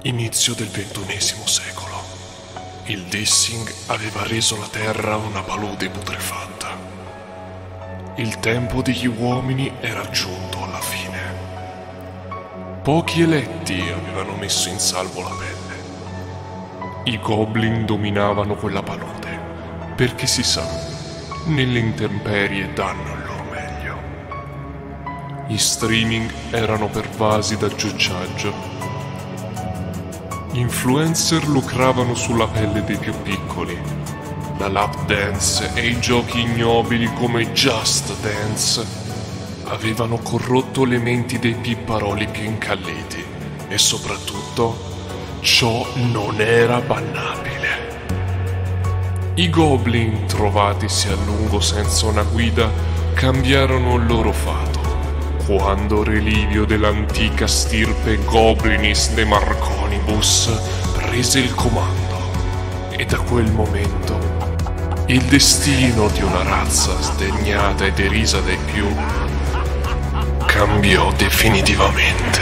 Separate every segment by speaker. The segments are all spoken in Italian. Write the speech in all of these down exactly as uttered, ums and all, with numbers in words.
Speaker 1: Inizio del ventunesimo secolo. Il dissing aveva reso la terra una palude putrefatta. Il tempo degli uomini era giunto alla fine. Pochi eletti avevano messo in salvo la pelle. I goblin dominavano quella palude, perché si sa, nelle intemperie danno il loro meglio. Gli streaming erano pervasi da giucciaggio. Gli influencer lucravano sulla pelle dei più piccoli. La lap dance e i giochi ignobili come Just Dance avevano corrotto le menti dei pipparoli più incalliti e soprattutto ciò non era bannabile. I goblin, trovatisi a lungo senza una guida, cambiarono il loro fato quando Relivio dell'antica stirpe Goblinis de Marconibus prese il comando, e da quel momento il destino di una razza sdegnata e derisa dai più cambiò definitivamente.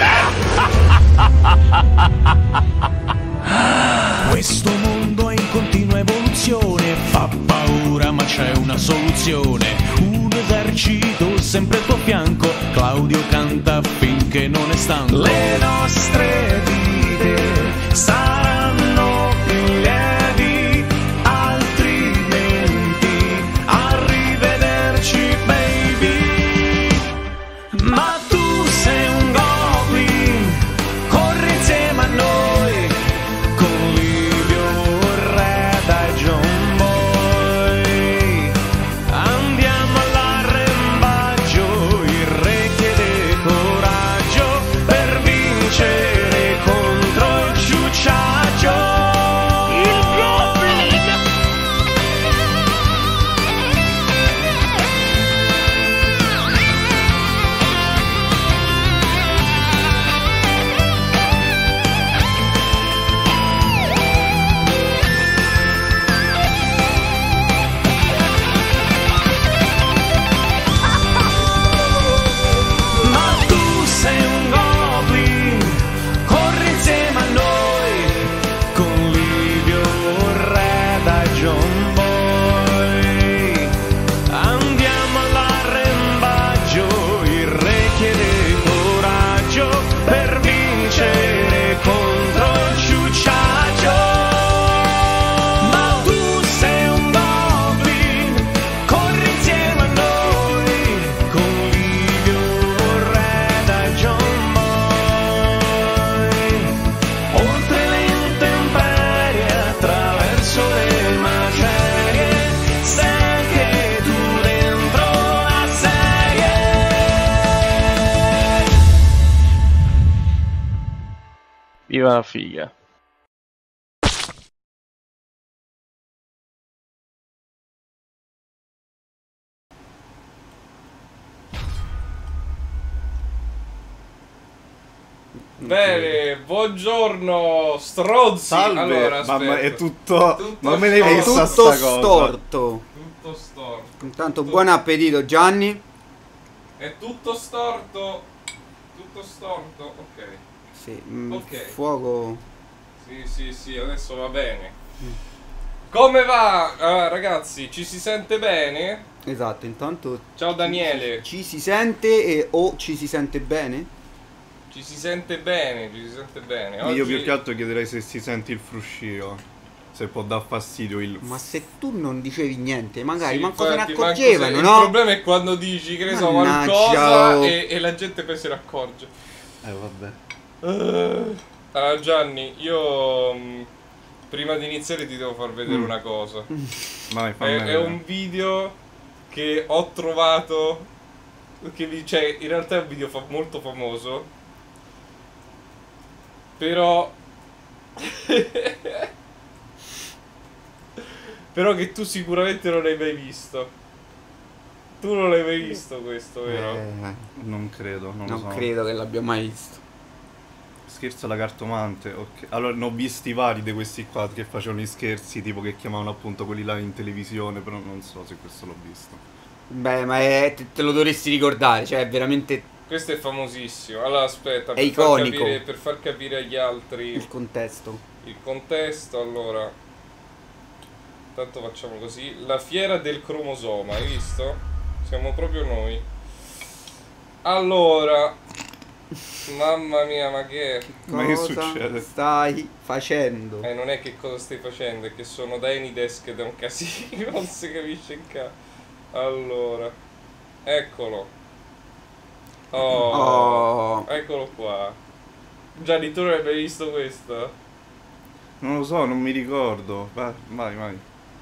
Speaker 2: Questo mondo è in continua evoluzione, fa paura ma c'è una soluzione. Un esercito sempre al tuo fianco, Claudio canta finché non è stanco. Le nostre vite saranno più lievi, altrimenti arrivederci baby. Ma tu sei un goblin, corri insieme a noi, con Livio, Reda e John Boy. Andiamo all'arrembaggio, il re chiede coraggio per vincere contro il ciucciaggio. Il goblin! Ma tu sei un goblin, corri insieme a noi, con Livio, Reda e John Boy. Andiamo all'arrembaggio, il re chiede coraggio per vincere contro il ciucciaggio. Ma tu sei un goblin, corri insieme a noi, con Livio, Reda e John Boy. Oltre le intemperie, attraverso le macerie, stai anche tu dentro la serie.
Speaker 3: Viva la figa.
Speaker 4: Bene, buongiorno stronzi.
Speaker 5: Salve,
Speaker 4: Allora,
Speaker 5: mamma,
Speaker 4: aspetta.
Speaker 5: è tutto...
Speaker 4: Tutto
Speaker 5: non me l'hai
Speaker 4: storto.
Speaker 5: vista
Speaker 6: Tutto
Speaker 5: sta cosa.
Speaker 6: storto.
Speaker 4: Tutto storto.
Speaker 6: Intanto
Speaker 4: Tutto-
Speaker 6: buon appetito Gianni.
Speaker 4: È tutto storto. Tutto storto. Ok.
Speaker 6: Sì, mm,
Speaker 4: Ok.
Speaker 6: fuoco.
Speaker 4: Sì, sì, sì, adesso va bene. Come va? Ah, ragazzi, ci si sente bene?
Speaker 6: Esatto, intanto
Speaker 4: Ciao Daniele.
Speaker 6: ci si sente e o ci si sente bene?
Speaker 4: Ci si sente bene, ci si sente bene.
Speaker 5: Io più
Speaker 4: Oggi-
Speaker 5: che altro chiederei se si sente il fruscio. Se può dar fastidio il...
Speaker 6: Ma se tu non dicevi niente, magari
Speaker 4: Sì,
Speaker 6: manco se ne
Speaker 4: infatti, manco
Speaker 6: accorgevano,
Speaker 4: se-
Speaker 6: no?
Speaker 4: Il problema è quando dici, che ne so,
Speaker 6: Mannaggia,
Speaker 4: qualcosa
Speaker 6: oh.
Speaker 4: e, e la gente poi se ne accorge.
Speaker 5: Eh vabbè.
Speaker 4: Uh, allora Gianni, io mh, prima di iniziare ti devo far vedere
Speaker 6: Mm.
Speaker 4: una cosa.
Speaker 5: Vai,
Speaker 4: È,
Speaker 5: fammi
Speaker 4: è un video che ho trovato, che vi, cioè in realtà è un video fa- molto famoso, però però che tu sicuramente non hai mai visto. Tu non l'hai mai visto questo, vero?
Speaker 6: Eh,
Speaker 5: Non credo, non, lo
Speaker 6: non
Speaker 5: so.
Speaker 6: credo che l'abbia mai visto.
Speaker 5: Scherzo alla cartomante, ok. Allora, ne ho visti vari di questi qua che facevano gli scherzi, tipo che chiamavano appunto quelli là in televisione, però non so se questo l'ho visto.
Speaker 6: Beh, ma è- te, te lo dovresti ricordare, cioè è veramente
Speaker 4: Questo è famosissimo. Allora aspetta,
Speaker 6: È
Speaker 4: per far,
Speaker 6: iconico.
Speaker 4: capire, per far capire agli altri
Speaker 6: Il contesto.
Speaker 4: il contesto, allora. Intanto facciamo così. La fiera del cromosoma, hai visto? Siamo proprio noi. Allora. Mamma mia, ma che è?
Speaker 5: Ma che
Speaker 6: Cosa
Speaker 5: succede?
Speaker 6: stai facendo?
Speaker 4: Eh, non è che cosa stai facendo, è che sono da Anydesk ed è un casino, non si capisce in ca... Allora, eccolo. Oh,
Speaker 6: Oh.
Speaker 4: eccolo qua. Gianni, tu non hai mai visto questo?
Speaker 5: Non lo so, non mi ricordo. Vai, vai, vai.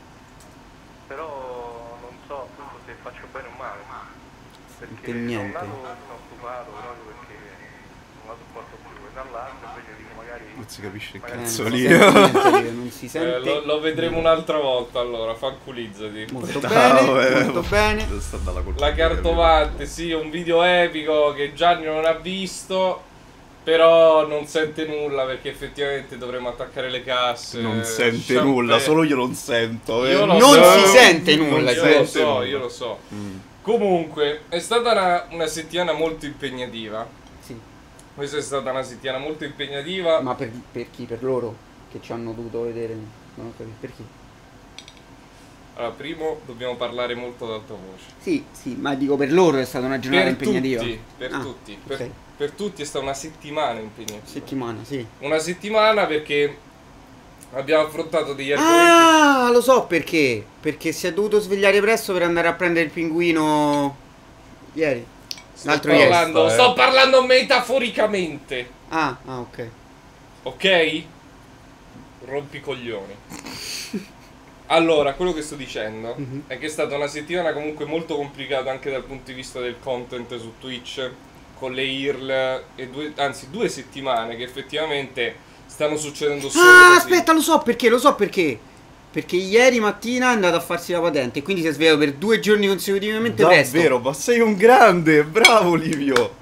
Speaker 7: Però non so appunto se faccio bene o male. Perché
Speaker 6: Per niente.
Speaker 7: da un lato sono stufato proprio perché non la sopporto più e dall'altro invece dico magari
Speaker 5: Non si capisce il
Speaker 6: Eh,
Speaker 5: cazzo
Speaker 6: non
Speaker 5: lì.
Speaker 6: si sente niente, non si
Speaker 4: Eh,
Speaker 6: sente
Speaker 4: lo, lo vedremo un'altra volta allora, fanculizzati.
Speaker 6: molto
Speaker 5: Ciao,
Speaker 6: bene,
Speaker 5: eh.
Speaker 6: molto bene.
Speaker 5: Sta dalla colpa
Speaker 4: La
Speaker 5: di
Speaker 4: cartomante, sì, un video epico che Gianni non ha visto, però non sente nulla perché effettivamente dovremo attaccare le casse.
Speaker 5: Non sente
Speaker 4: champagne.
Speaker 5: nulla, solo io non sento. eh.
Speaker 4: Io lo
Speaker 6: Non
Speaker 4: so.
Speaker 6: si sente nulla,
Speaker 4: Io
Speaker 6: cioè.
Speaker 4: lo so, io lo so.
Speaker 5: Mm.
Speaker 4: Comunque, è stata una, una settimana molto impegnativa.
Speaker 6: Sì,
Speaker 4: Questa è stata una settimana molto impegnativa.
Speaker 6: ma per, per chi? Per loro che ci hanno dovuto vedere? Non ho capito per chi.
Speaker 4: Allora, primo dobbiamo parlare molto ad alta voce.
Speaker 6: Sì, sì, ma dico per loro è stata una giornata
Speaker 4: Per
Speaker 6: impegnativa.
Speaker 4: tutti, per
Speaker 6: Ah,
Speaker 4: tutti, per,
Speaker 6: ok.
Speaker 4: per tutti è stata una settimana impegnativa.
Speaker 6: Settimana, sì.
Speaker 4: Una settimana perché abbiamo affrontato degli argomenti.
Speaker 6: Ah, lo so perché. Perché si è dovuto svegliare presto per andare a prendere il pinguino ieri.
Speaker 4: Sto
Speaker 6: L'altro ieri.
Speaker 4: parlando,
Speaker 5: eh.
Speaker 4: sto parlando metaforicamente,
Speaker 6: Ah, ah, ok.
Speaker 4: ok? Rompi i coglioni. Allora, quello che sto dicendo
Speaker 6: Mhm.
Speaker 4: è che è stata una settimana comunque molto complicata anche dal punto di vista del content su Twitch, con le I R L, e due, anzi due settimane che effettivamente stanno succedendo solo
Speaker 6: Ah,
Speaker 4: così.
Speaker 6: aspetta, lo so perché, lo so perché. Perché ieri mattina è andato a farsi la patente e quindi si è svegliato per due giorni consecutivamente presto.
Speaker 5: Davvero, ma sei un grande, bravo Livio.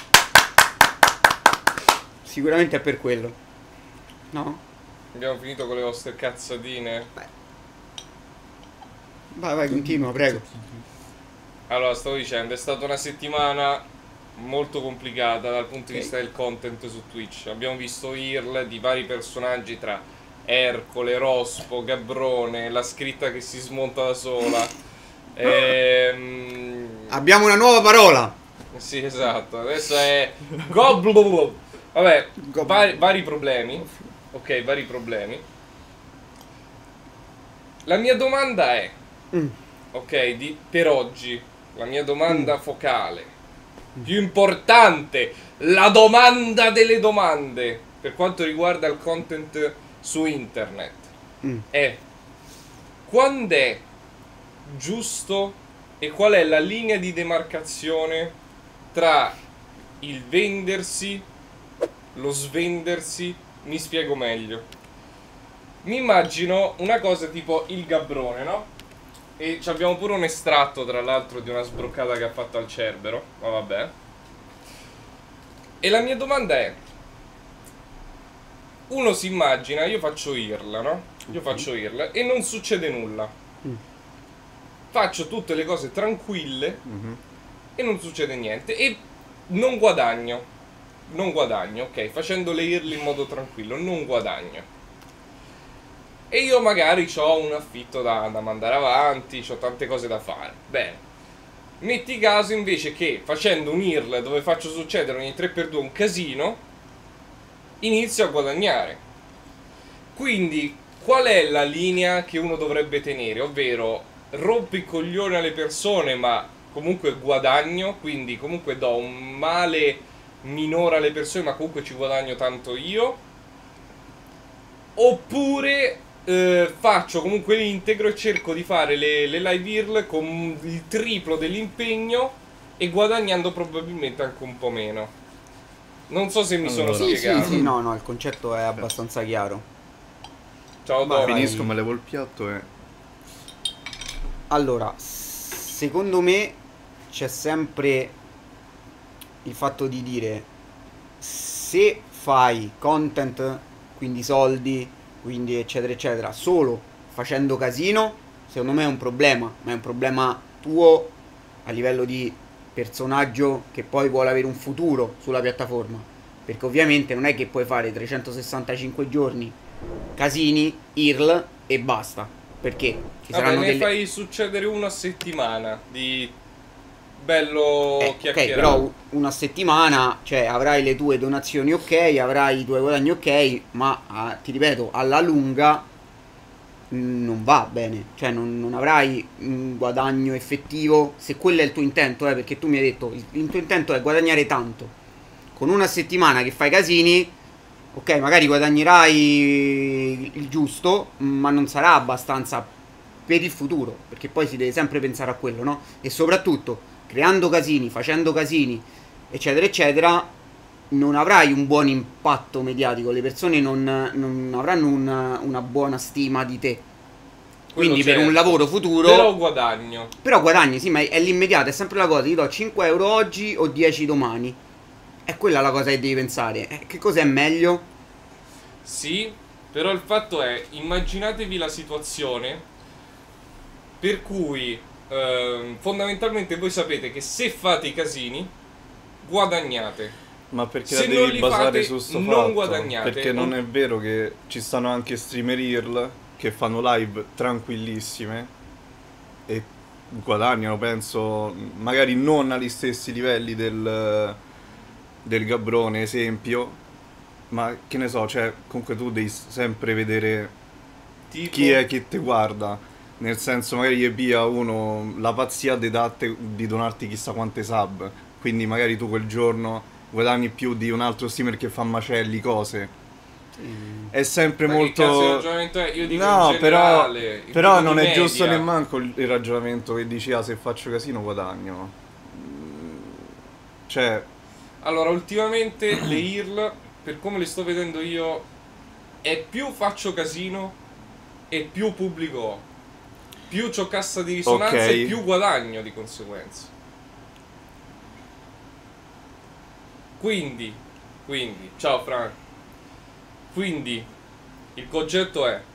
Speaker 6: Sicuramente è per quello. No?
Speaker 4: Abbiamo finito con le vostre cazzatine.
Speaker 6: Vai, vai, continua, prego.
Speaker 4: Allora, stavo dicendo, è stata una settimana molto complicata dal punto di
Speaker 6: Ok.
Speaker 4: vista del content su Twitch. Abbiamo visto I R L di vari personaggi tra Ercole, Rospo, Gabbrone, la scritta che si smonta da sola. Ehm...
Speaker 6: Abbiamo una nuova parola.
Speaker 4: Sì, esatto. Adesso è Goblo. Vabbè,
Speaker 6: Gob-
Speaker 4: vari, vari problemi. Ok, vari problemi. La mia domanda è,
Speaker 6: Mm.
Speaker 4: ok, di, per oggi, la mia domanda
Speaker 6: Mm.
Speaker 4: focale, più importante, la domanda delle domande, per quanto riguarda il content su internet,
Speaker 6: Mm.
Speaker 4: è quando è giusto e qual è la linea di demarcazione tra il vendersi, lo svendersi. Mi spiego meglio. Mi immagino una cosa tipo il Gabbrone, no? E ci abbiamo pure un estratto, tra l'altro, di una sbroccata che ha fatto al Cerbero. Ma vabbè. E la mia domanda è: uno si immagina, io faccio I R L, no? Io faccio I R L e non succede nulla.
Speaker 6: Mm.
Speaker 4: Faccio tutte le cose tranquille
Speaker 5: Mhm.
Speaker 4: e non succede niente. E non guadagno. Non guadagno, ok? Facendo le I R L in modo tranquillo, non guadagno. E io magari ho un affitto da, da mandare avanti, ho tante cose da fare. Bene. Metti caso invece che facendo un I R L dove faccio succedere ogni tre per due un casino, inizio a guadagnare. Quindi, qual è la linea che uno dovrebbe tenere? Ovvero, rompo i coglioni alle persone, ma comunque guadagno, quindi comunque do un male minore alle persone, ma comunque ci guadagno tanto io. Oppure eh, faccio comunque l'integro e cerco di fare le, le live I R L con il triplo dell'impegno e guadagnando probabilmente anche un po' meno. Non so se mi sono
Speaker 5: Allora.
Speaker 6: Sì, sì,
Speaker 4: spiegato.
Speaker 6: sì, no, no, il concetto è abbastanza chiaro.
Speaker 4: Ciao
Speaker 6: Vai.
Speaker 4: Dora.
Speaker 5: Finisco, me levo il piatto e...
Speaker 6: Allora, secondo me c'è sempre il fatto di dire se fai content, quindi soldi, quindi eccetera eccetera, solo facendo casino, secondo me è un problema, ma è un problema tuo a livello di personaggio che poi vuole avere un futuro sulla piattaforma, perché ovviamente non è che puoi fare trecentosessantacinque giorni casini, I R L e basta, perché ci
Speaker 4: Vabbè,
Speaker 6: saranno
Speaker 4: ne
Speaker 6: delle...
Speaker 4: fai succedere una settimana di bello
Speaker 6: Eh, ok,
Speaker 4: chiacchierato.
Speaker 6: però una settimana, cioè avrai le tue donazioni ok, avrai i tuoi guadagni ok, ma ah, ti ripeto, alla lunga mh, non va bene, cioè non, non avrai un guadagno effettivo, se quello è il tuo intento, eh, perché tu mi hai detto, il, il tuo intento è guadagnare tanto. Con una settimana che fai casini, ok, magari guadagnerai il giusto, ma non sarà abbastanza per il futuro, perché poi si deve sempre pensare a quello, no? E soprattutto creando casini, facendo casini, eccetera, eccetera, non avrai un buon impatto mediatico, le persone non, non avranno una, una buona stima di te.
Speaker 4: Quello
Speaker 6: Quindi per
Speaker 4: certo.
Speaker 6: un lavoro futuro...
Speaker 4: Però guadagno.
Speaker 6: Però guadagni, sì, ma è l'immediato, è sempre la cosa, ti do cinque euro oggi o dieci domani. È quella la cosa che devi pensare. Eh, che cos'è meglio?
Speaker 4: Sì, però il fatto è, immaginatevi la situazione per cui ehm, fondamentalmente voi sapete che se fate i casini guadagnate.
Speaker 5: Ma perché
Speaker 4: Se
Speaker 5: la
Speaker 4: non
Speaker 5: devi
Speaker 4: li
Speaker 5: basare
Speaker 4: fate,
Speaker 5: su sto
Speaker 4: non
Speaker 5: fatto?
Speaker 4: guadagnate.
Speaker 5: Perché non
Speaker 4: Non-
Speaker 5: è vero che ci stanno anche streamer I R L che fanno live tranquillissime e guadagnano, penso, magari non agli stessi livelli del, del Gabbrone, esempio, ma che ne so, cioè comunque tu devi sempre vedere
Speaker 4: Tipo,
Speaker 5: chi è che ti guarda. Nel senso, magari gli pia uno la pazzia di, datte- di donarti chissà quante sub. Quindi magari tu quel giorno guadagni più di un altro streamer che fa macelli, cose. È sempre
Speaker 4: ma che
Speaker 5: molto...
Speaker 4: cazzo di ragionamento è? Io dico
Speaker 5: No,
Speaker 4: in
Speaker 5: però,
Speaker 4: generale, in
Speaker 5: però
Speaker 4: tipo
Speaker 5: non
Speaker 4: di
Speaker 5: è giusto
Speaker 4: media.
Speaker 5: nemmeno il il ragionamento che dici, ah, se faccio casino guadagno. Mm, Cioè,
Speaker 4: Allora, ultimamente le I R L, per come le sto vedendo io, è più faccio casino e più pubblico ho. Più c'ho cassa di risonanza
Speaker 5: Ok.
Speaker 4: e più guadagno di conseguenza. Quindi, quindi, ciao Frank. Quindi, il concetto è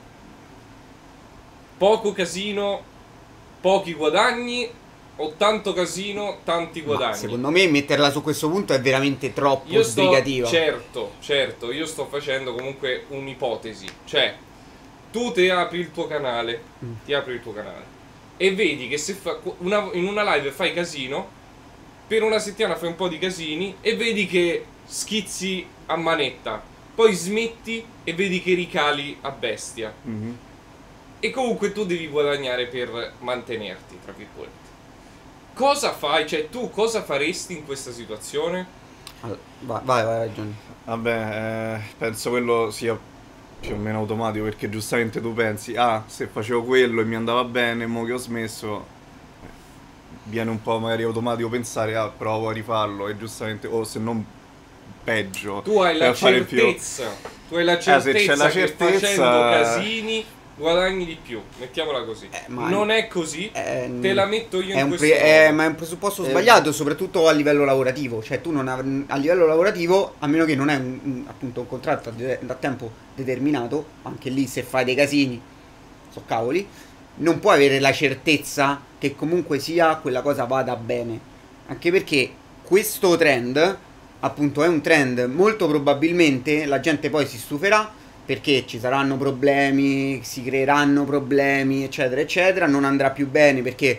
Speaker 4: poco casino, pochi guadagni o tanto casino, tanti
Speaker 6: Ma
Speaker 4: guadagni.
Speaker 6: secondo me metterla su questo punto è veramente troppo
Speaker 4: Io sto,
Speaker 6: sbrigativa.
Speaker 4: certo, certo, io sto facendo comunque un'ipotesi. Cioè, tu ti apri il tuo canale,
Speaker 6: Mm.
Speaker 4: ti apri il tuo canale e vedi che se fa una- in una live fai casino, per una settimana fai un po' di casini e vedi che schizzi a manetta, poi smetti e vedi che ricali a bestia.
Speaker 5: mhm.
Speaker 4: E comunque tu devi guadagnare per mantenerti, tra virgolette. Cosa fai? Cioè, tu cosa faresti in questa situazione?
Speaker 6: Allora, vai, vai, vai, ragione.
Speaker 5: Vabbè, eh, penso quello sia più o meno automatico, perché giustamente tu pensi, ah, se facevo quello e mi andava bene, mo che ho smesso, eh, viene un po' magari automatico pensare, ah, provo a rifarlo, e giustamente, o se non peggio,
Speaker 4: Tu hai
Speaker 5: vai
Speaker 4: la
Speaker 5: a fare più.
Speaker 4: certezza, tu hai la
Speaker 5: se c'è
Speaker 4: certezza
Speaker 5: la
Speaker 4: che
Speaker 5: certezza-
Speaker 4: facendo casini guadagni di più, mettiamola così.
Speaker 6: Eh, ma-
Speaker 4: non è così,
Speaker 6: È-
Speaker 4: te la metto io
Speaker 6: è
Speaker 4: in
Speaker 6: un
Speaker 4: questo
Speaker 6: pre- è-
Speaker 4: modo.
Speaker 6: ma è un presupposto
Speaker 5: Eh.
Speaker 6: sbagliato, soprattutto a livello lavorativo. Cioè, tu non av- a livello lavorativo, a meno che non hai un, un- appunto un contratto a de- da tempo determinato, anche lì se fai dei casini, so cavoli, non puoi avere la certezza che comunque sia quella cosa vada bene. Anche perché questo trend, appunto, è un trend molto probabilmente la gente poi si stuferà, perché ci saranno problemi, si creeranno problemi, eccetera, eccetera, non andrà più bene perché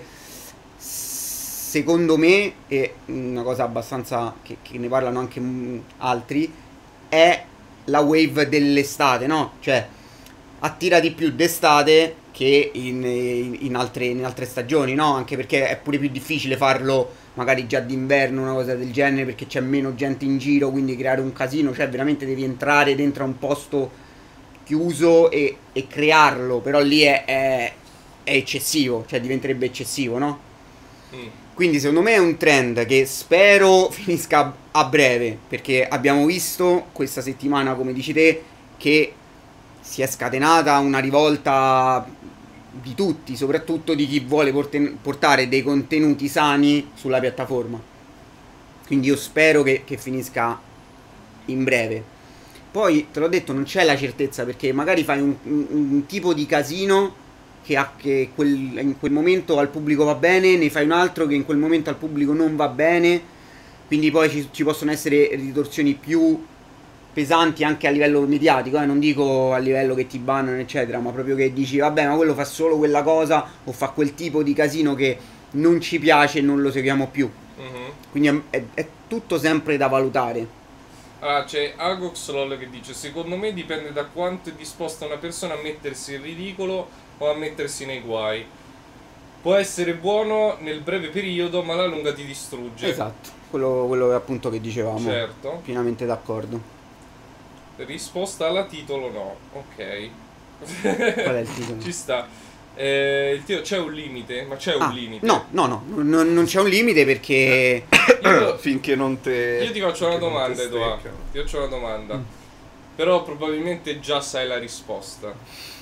Speaker 6: secondo me, e una cosa abbastanza che, che ne parlano anche mm, altri, è la wave dell'estate, no? Cioè, attira di più d'estate che in, in- in altre, in altre stagioni, no? Anche perché è pure più difficile farlo magari già d'inverno, una cosa del genere, perché c'è meno gente in giro, quindi creare un casino, cioè veramente devi entrare dentro a un posto chiuso e, e crearlo, però lì è, è, è eccessivo, cioè diventerebbe eccessivo, no?
Speaker 4: Mm.
Speaker 6: Quindi secondo me è un trend che spero finisca a breve, perché abbiamo visto questa settimana, come dici te, che si è scatenata una rivolta di tutti, soprattutto di chi vuole porten- portare dei contenuti sani sulla piattaforma. Quindi io spero che, che finisca in breve. Poi, te l'ho detto, non c'è la certezza, perché magari fai un, un- un tipo di casino che, ha, che quel, in quel momento al pubblico va bene, ne fai un altro che in quel momento al pubblico non va bene, quindi poi ci, ci possono essere ritorsioni più pesanti anche a livello mediatico, eh? Non dico a livello che ti bannano eccetera, ma proprio che dici vabbè ma quello fa solo quella cosa o fa quel tipo di casino che non ci piace e non lo seguiamo più. Mm-hmm. Quindi è, è tutto sempre da valutare.
Speaker 4: Ah, c'è Agoxlol che dice: secondo me dipende da quanto è disposta una persona a mettersi in ridicolo o a mettersi nei guai. Può essere buono nel breve periodo, ma alla lunga ti distrugge.
Speaker 6: Esatto, quello, quello appunto che dicevamo.
Speaker 4: Certo.
Speaker 6: Pienamente d'accordo.
Speaker 4: Risposta alla titolo no. Ok.
Speaker 6: Qual è il titolo?
Speaker 4: Ci sta. Eh, il titolo c'è un limite, ma c'è un
Speaker 6: ah,
Speaker 4: limite.
Speaker 6: No, no, no, non, non c'è un limite perché
Speaker 4: io,
Speaker 5: finché non te.
Speaker 4: Io ti faccio una domanda, Edoardo. Ti faccio una domanda. Mm. Però probabilmente già sai la risposta.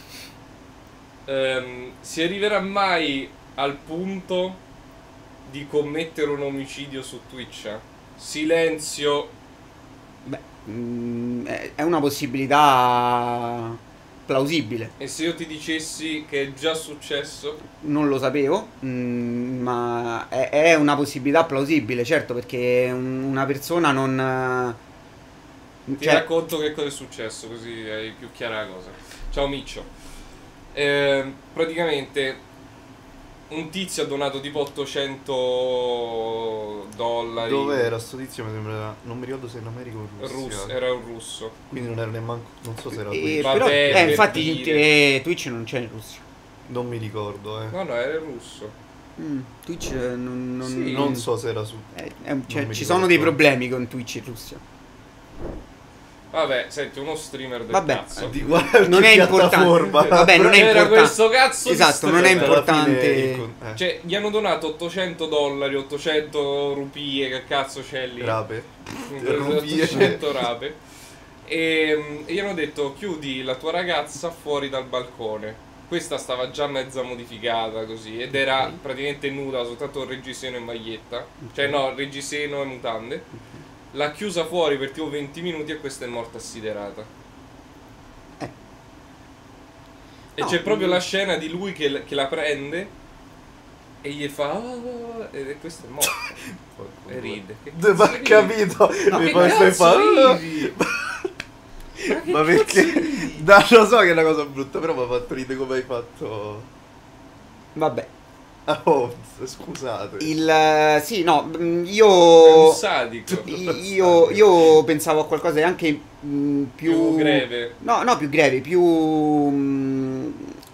Speaker 4: Ehm, si arriverà mai al punto di commettere un omicidio su Twitch? Silenzio.
Speaker 6: Beh, mh, è una possibilità plausibile.
Speaker 4: E se io ti dicessi che è già successo?
Speaker 6: Non lo sapevo, mh, ma è, è una possibilità plausibile, certo, perché una persona non...
Speaker 4: Ti cioè... racconto che cosa è successo, così hai più chiara la cosa. Ciao Miccio. Eh, praticamente un tizio ha donato tipo ottocento dollari.
Speaker 5: Dove era sto tizio? Mi sembra, non mi ricordo se in America o in Russia.
Speaker 4: Russo, era un russo.
Speaker 5: Quindi non era neanche, non so se era Twitch.
Speaker 6: Eh, però, eh, infatti eh, Twitch non c'è in Russia.
Speaker 5: Non mi ricordo, eh.
Speaker 4: No, no, era il russo.
Speaker 6: Mm, Twitch non, non,
Speaker 5: sì, non so se era su.
Speaker 6: Eh, eh, cioè, ci sono dei problemi con Twitch in Russia.
Speaker 4: Vabbè, senti, uno streamer del
Speaker 6: Vabbè,
Speaker 4: cazzo.
Speaker 5: Di
Speaker 6: non è importante. Vabbè, non è
Speaker 4: Era
Speaker 6: importante.
Speaker 4: questo cazzo
Speaker 6: esatto, non è importante.
Speaker 5: Eh.
Speaker 4: Cioè, gli hanno donato ottocento dollari, ottocento rupie, che cazzo c'è lì?
Speaker 5: Rape.
Speaker 4: ottocento rape. E, e gli hanno detto: chiudi la tua ragazza fuori dal balcone. Questa stava già mezza modificata così ed era okay. praticamente nuda, soltanto reggiseno e maglietta. Cioè no, reggiseno e mutande. L'ha chiusa fuori per tipo venti minuti e questa è morta assiderata.
Speaker 6: Eh.
Speaker 4: E no, c'è proprio la scena di lui che, che la prende e gli fa oh, e questa è morta. E ride.
Speaker 5: Ma capito?
Speaker 4: No,
Speaker 5: e
Speaker 4: che
Speaker 5: poi stai fa
Speaker 4: Ma,
Speaker 5: ma perché? No, lo so che è una cosa brutta, però mi ha fatto ridere come hai fatto.
Speaker 6: Vabbè.
Speaker 5: Oh, scusate.
Speaker 6: Il sì, no, io
Speaker 4: un sadico.
Speaker 6: Io, io pensavo a qualcosa di anche mh, più,
Speaker 4: più greve.
Speaker 6: No, no, più greve, più mh,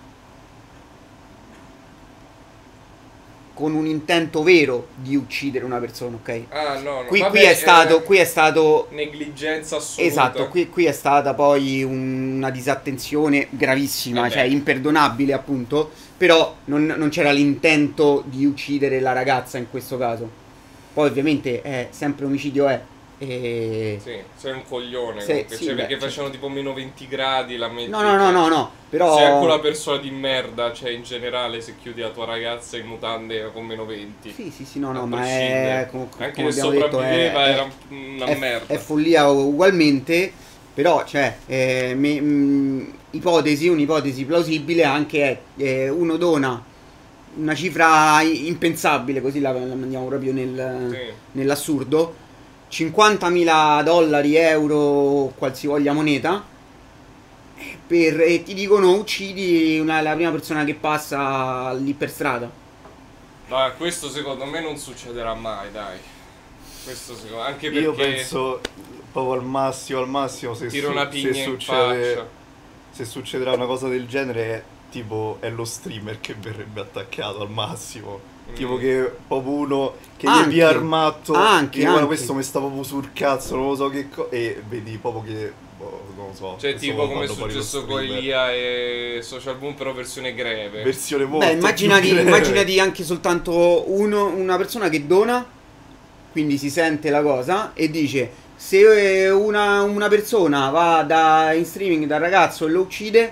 Speaker 6: con un intento vero di uccidere una persona, ok?
Speaker 4: Ah, no, no.
Speaker 6: Qui,
Speaker 4: Vabbè,
Speaker 6: qui è stato,
Speaker 4: eh,
Speaker 6: qui è stato
Speaker 4: negligenza assoluta.
Speaker 6: Esatto, qui, qui è stata poi una disattenzione gravissima, Vabbè. cioè imperdonabile appunto, però non, non c'era l'intento di uccidere la ragazza in questo caso. Poi ovviamente è sempre omicidio è. E...
Speaker 4: Sì, sei un coglione
Speaker 6: Se,
Speaker 4: comunque,
Speaker 6: sì,
Speaker 4: cioè,
Speaker 6: beh,
Speaker 4: perché
Speaker 6: cioè.
Speaker 4: facevano tipo meno venti gradi la metti.
Speaker 6: No, no, no, no, no, però...
Speaker 4: Sei anche una persona di merda, cioè in generale se chiudi la tua ragazza in mutande con meno venti.
Speaker 6: Sì, sì, sì, no, no, ma è... Com
Speaker 4: anche
Speaker 6: come
Speaker 4: se
Speaker 6: abbiamo detto, è,
Speaker 4: era una
Speaker 6: è,
Speaker 4: merda.
Speaker 6: È follia ugualmente, però, cioè, eh, me, mh, ipotesi, un'ipotesi plausibile anche è eh, uno dona una cifra impensabile, così la, la mandiamo proprio nel, sì. nell'assurdo, cinquantamila dollari, euro, qualsivoglia moneta, per, e ti dicono uccidi una, la prima persona che passa lì per strada.
Speaker 4: No, questo secondo me non succederà mai, dai. Questo secondo anche perché
Speaker 5: io penso proprio al massimo, al massimo se,
Speaker 4: tiro
Speaker 5: su
Speaker 4: una pigna
Speaker 5: se
Speaker 4: in
Speaker 5: succede
Speaker 4: faccia.
Speaker 5: Se succederà una cosa del genere, tipo è lo streamer che verrebbe attaccato al massimo. Tipo che proprio uno che
Speaker 6: anche,
Speaker 5: gli via armato
Speaker 6: anche,
Speaker 5: e guarda
Speaker 6: anche.
Speaker 5: questo mi sta proprio sul cazzo, non lo so che co e vedi proprio che boh, non lo so.
Speaker 4: Cioè tipo come è successo con Elia e Social Boom, però versione greve.
Speaker 5: Versione molto
Speaker 6: Beh, immaginati,
Speaker 5: più greve.
Speaker 6: immaginati anche soltanto uno, una persona che dona, quindi si sente la cosa e dice se una, una persona va da, in streaming dal ragazzo e lo uccide,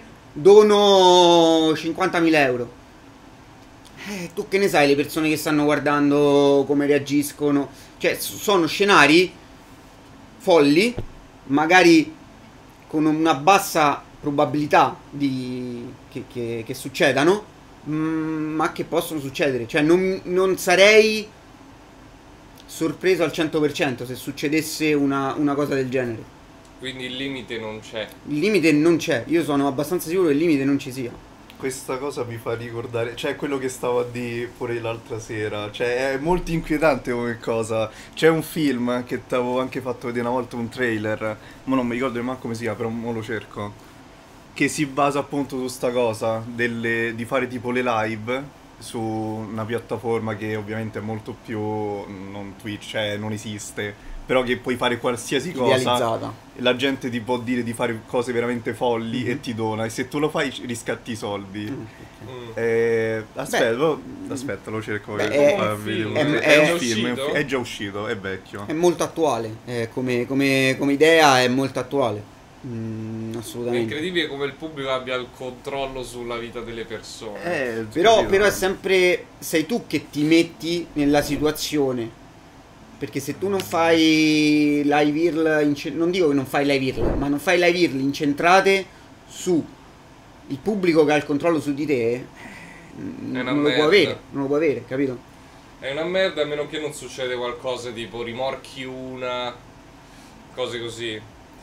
Speaker 6: dono cinquantamila euro. Eh, tu che ne sai le persone che stanno guardando come reagiscono? Cioè, sono scenari folli, magari con una bassa probabilità di che, che, che succedano, mm, ma che possono succedere. Cioè non, non sarei sorpreso al cento per cento se succedesse una, una cosa del genere.
Speaker 4: Quindi il limite non c'è.
Speaker 6: Il limite non c'è, io sono abbastanza sicuro che il limite non ci sia.
Speaker 5: Questa cosa mi fa ricordare, cioè quello che stavo a dire pure l'altra sera, cioè è molto inquietante come cosa. C'è un film che ti avevo anche fatto vedere una volta, un trailer, ma non mi ricordo neanche come si chiama, però mo lo cerco, che si basa appunto su sta cosa delle, di fare tipo le live su una piattaforma che ovviamente è molto più, non Twitch, cioè non esiste, però che puoi fare qualsiasi cosa.
Speaker 6: Idealizzata.
Speaker 5: La gente ti può dire di fare cose veramente folli
Speaker 6: Mhm.
Speaker 5: e ti dona, e se tu lo fai riscatti i soldi.
Speaker 6: Mm.
Speaker 4: Mm.
Speaker 5: Eh, aspetta,
Speaker 6: Beh.
Speaker 5: lo- aspetta, lo cerco.
Speaker 6: Beh,
Speaker 5: che
Speaker 6: è-
Speaker 5: fa
Speaker 4: un
Speaker 5: video.
Speaker 4: film.
Speaker 6: È-
Speaker 5: È,
Speaker 6: è-
Speaker 5: un film, è, un
Speaker 4: uscito?
Speaker 5: fi- è già uscito, è vecchio.
Speaker 6: È molto attuale, eh, come, come- come idea è molto attuale. Mm,
Speaker 4: È
Speaker 6: assolutamente.
Speaker 4: incredibile come il pubblico abbia il controllo sulla vita delle persone.
Speaker 5: Eh,
Speaker 6: Però,
Speaker 5: capito?
Speaker 6: però è sempre, sei tu che ti metti nella situazione. Perché se tu non fai live I R L, ince- non dico che non fai live I R L, ma non fai live I R L incentrate su il pubblico che ha il controllo su di te, eh,
Speaker 4: È una
Speaker 6: non lo
Speaker 4: merda.
Speaker 6: può avere, non lo può avere, capito?
Speaker 4: È una merda a meno che non succede qualcosa tipo rimorchi una, cose così.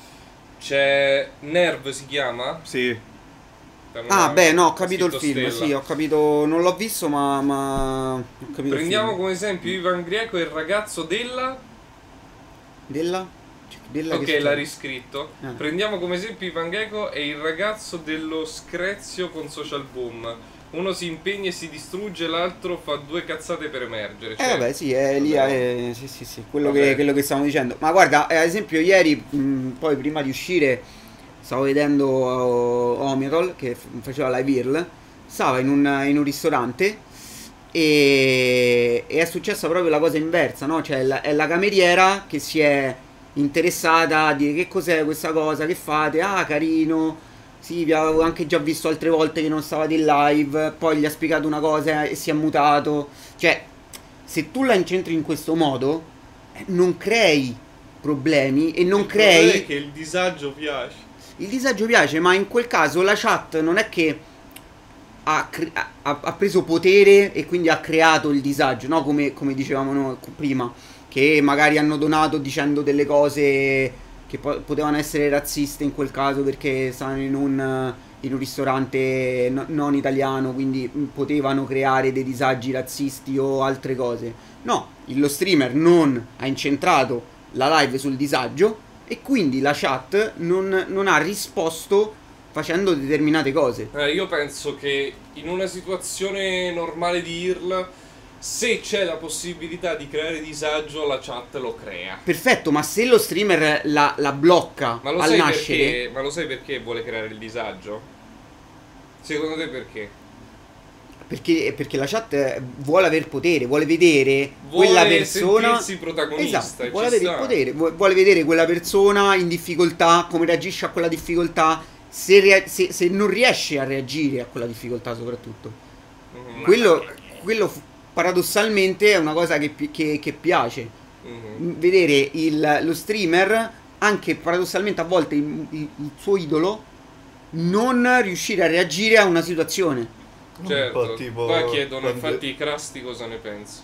Speaker 4: C'è Nerve si chiama?
Speaker 5: Sì,
Speaker 6: Ah,
Speaker 4: Ha
Speaker 6: beh, no, ho capito il
Speaker 4: scritto
Speaker 6: film,
Speaker 4: Stella.
Speaker 6: sì, ho capito, non l'ho visto, ma, ma ho capito
Speaker 4: Prendiamo
Speaker 6: il film.
Speaker 4: come esempio Ivan Greco e il ragazzo della...
Speaker 6: Della? Cioè, della
Speaker 4: Ok,
Speaker 6: che
Speaker 4: l'ha
Speaker 6: sta-
Speaker 4: riscritto.
Speaker 6: Ah.
Speaker 4: Prendiamo come esempio Ivan Greco e il ragazzo dello Screzio con Social Boom. Uno si impegna e si distrugge, l'altro fa due cazzate per emergere.
Speaker 6: Eh
Speaker 4: Cioè,
Speaker 6: vabbè sì, è lì,
Speaker 4: vabbè.
Speaker 6: è, sì sì sì, quello
Speaker 4: Vabbè.
Speaker 6: che, quello che stavamo dicendo. Ma guarda, eh, ad esempio ieri, mh, poi prima di uscire, stavo vedendo uh, Omiatol, che f- faceva live I R L, stava in un, in un ristorante e, e è successa proprio la cosa inversa, no? Cioè la- è la cameriera che si è interessata a dire che cos'è questa cosa, che fate, ah carino, sì, vi avevo anche già visto altre volte che non stavate in live, poi gli ha spiegato una cosa e si è mutato, cioè se tu la incentri in questo modo eh, non crei problemi e non
Speaker 4: Il problema
Speaker 6: crei
Speaker 4: è che il disagio piace.
Speaker 6: il disagio piace, ma in quel caso la chat non è che ha, cre- ha- ha preso potere e quindi ha creato il disagio, no? Come, come dicevamo noi prima, che magari hanno donato dicendo delle cose che po- potevano essere razziste in quel caso perché stavano in un, in un ristorante no- non italiano, quindi mh, potevano creare dei disagi razzisti o altre cose. No, il- lo streamer non ha incentrato la live sul disagio e quindi la chat non, non ha risposto facendo determinate cose.
Speaker 4: Eh, io penso che in una situazione normale di I R L, se c'è la possibilità di creare disagio, la chat lo crea.
Speaker 6: Perfetto, ma se lo streamer la, la blocca
Speaker 4: Ma lo,
Speaker 6: al
Speaker 4: sai
Speaker 6: nascere,
Speaker 4: perché, ma lo sai perché vuole creare il disagio? Secondo te perché?
Speaker 6: perché, perché la chat vuole aver potere, vuole vedere
Speaker 4: Vuole
Speaker 6: quella persona.
Speaker 4: sentirsi protagonista.
Speaker 6: Esatto,
Speaker 4: e
Speaker 6: vuole
Speaker 4: ci
Speaker 6: avere il
Speaker 4: sta.
Speaker 6: potere, vu- vuole vedere quella persona in difficoltà, come reagisce a quella difficoltà, se, rea- se- se non riesce a reagire a quella difficoltà soprattutto.
Speaker 4: Mhm.
Speaker 6: Quello, quello f- paradossalmente è una cosa che, pi- che- che piace.
Speaker 4: Mhm.
Speaker 6: Vedere il- lo streamer, anche paradossalmente a volte il, il- il suo idolo, non riuscire a reagire a una situazione.
Speaker 4: Certo,
Speaker 5: un po' tipo
Speaker 4: qua chiedono
Speaker 5: quando-
Speaker 4: infatti i Krusty cosa ne pensi.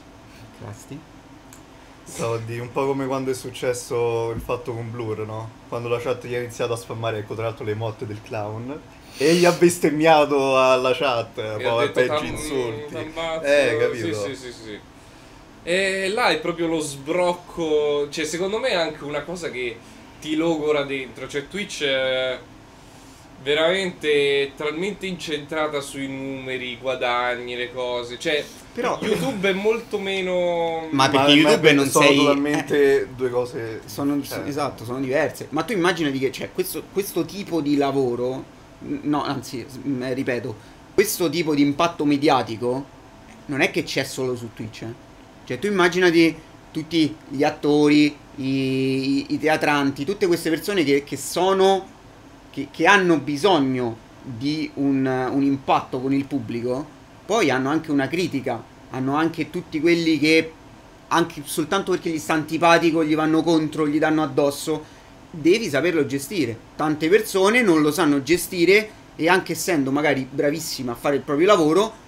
Speaker 5: Stavo a dire, un po' come quando è successo il fatto con Blur, no? Quando la chat gli ha iniziato a spammare, ecco, tra l'altro le motte del clown. E gli ha bestemmiato alla chat,
Speaker 4: E
Speaker 5: poi
Speaker 4: ha detto
Speaker 5: peggio
Speaker 4: "Tam-
Speaker 5: insulti.
Speaker 4: t'ammazzo",
Speaker 5: Eh, capito?
Speaker 4: Sì, sì, sì, sì. E là è proprio lo sbrocco, cioè secondo me è anche una cosa che ti logora dentro, cioè Twitch è veramente talmente incentrata sui numeri, i guadagni, le cose, cioè
Speaker 6: Però-
Speaker 4: YouTube è molto meno...
Speaker 6: Ma perché YouTube non
Speaker 5: sono
Speaker 6: sei-
Speaker 5: totalmente due cose.
Speaker 6: Sono,
Speaker 5: cioè,
Speaker 6: esatto, sono diverse. Ma tu immaginati che cioè, questo, questo tipo di lavoro, no, anzi, s- mh, ripeto, questo tipo di impatto mediatico non è che c'è solo su Twitch. eh. Cioè, tu immaginati tutti gli attori, i, i- i teatranti, tutte queste persone che, che sono, che, che hanno bisogno di un, un impatto con il pubblico, poi hanno anche una critica, hanno anche tutti quelli che anche soltanto perché gli sta antipatico gli vanno contro, gli danno addosso. Devi saperlo gestire. Tante persone non lo sanno gestire e anche essendo magari bravissime a fare il proprio lavoro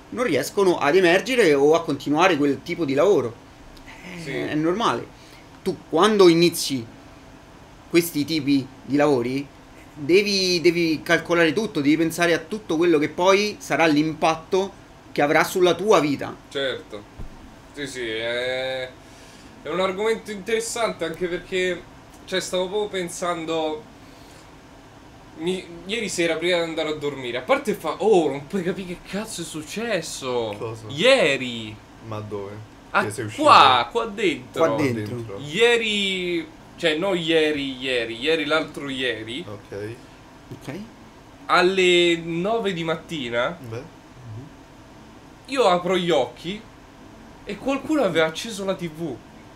Speaker 6: non riescono ad emergere o a continuare quel tipo di lavoro. È,
Speaker 4: Sì.
Speaker 6: è normale. Tu quando inizi questi tipi di lavori devi, devi calcolare tutto, devi pensare a tutto quello che poi sarà l'impatto che avrà sulla tua vita.
Speaker 4: Certo. Sì, sì, è, è un argomento interessante anche perché, cioè, stavo proprio pensando. Mi- ieri sera prima di andare a dormire, a parte fa, oh, non puoi capire che cazzo è successo.
Speaker 5: Cosa?
Speaker 4: Ieri.
Speaker 5: Ma dove?
Speaker 4: Ah,
Speaker 5: Che sei uscito?
Speaker 4: qua, qua dentro.
Speaker 6: Qua dentro.
Speaker 4: Ieri, cioè, no, ieri, ieri, ieri, l'altro ieri,
Speaker 5: Ok.
Speaker 6: Ok?
Speaker 4: alle nove di mattina,
Speaker 5: Beh.
Speaker 4: io apro gli occhi e qualcuno aveva acceso la tivù.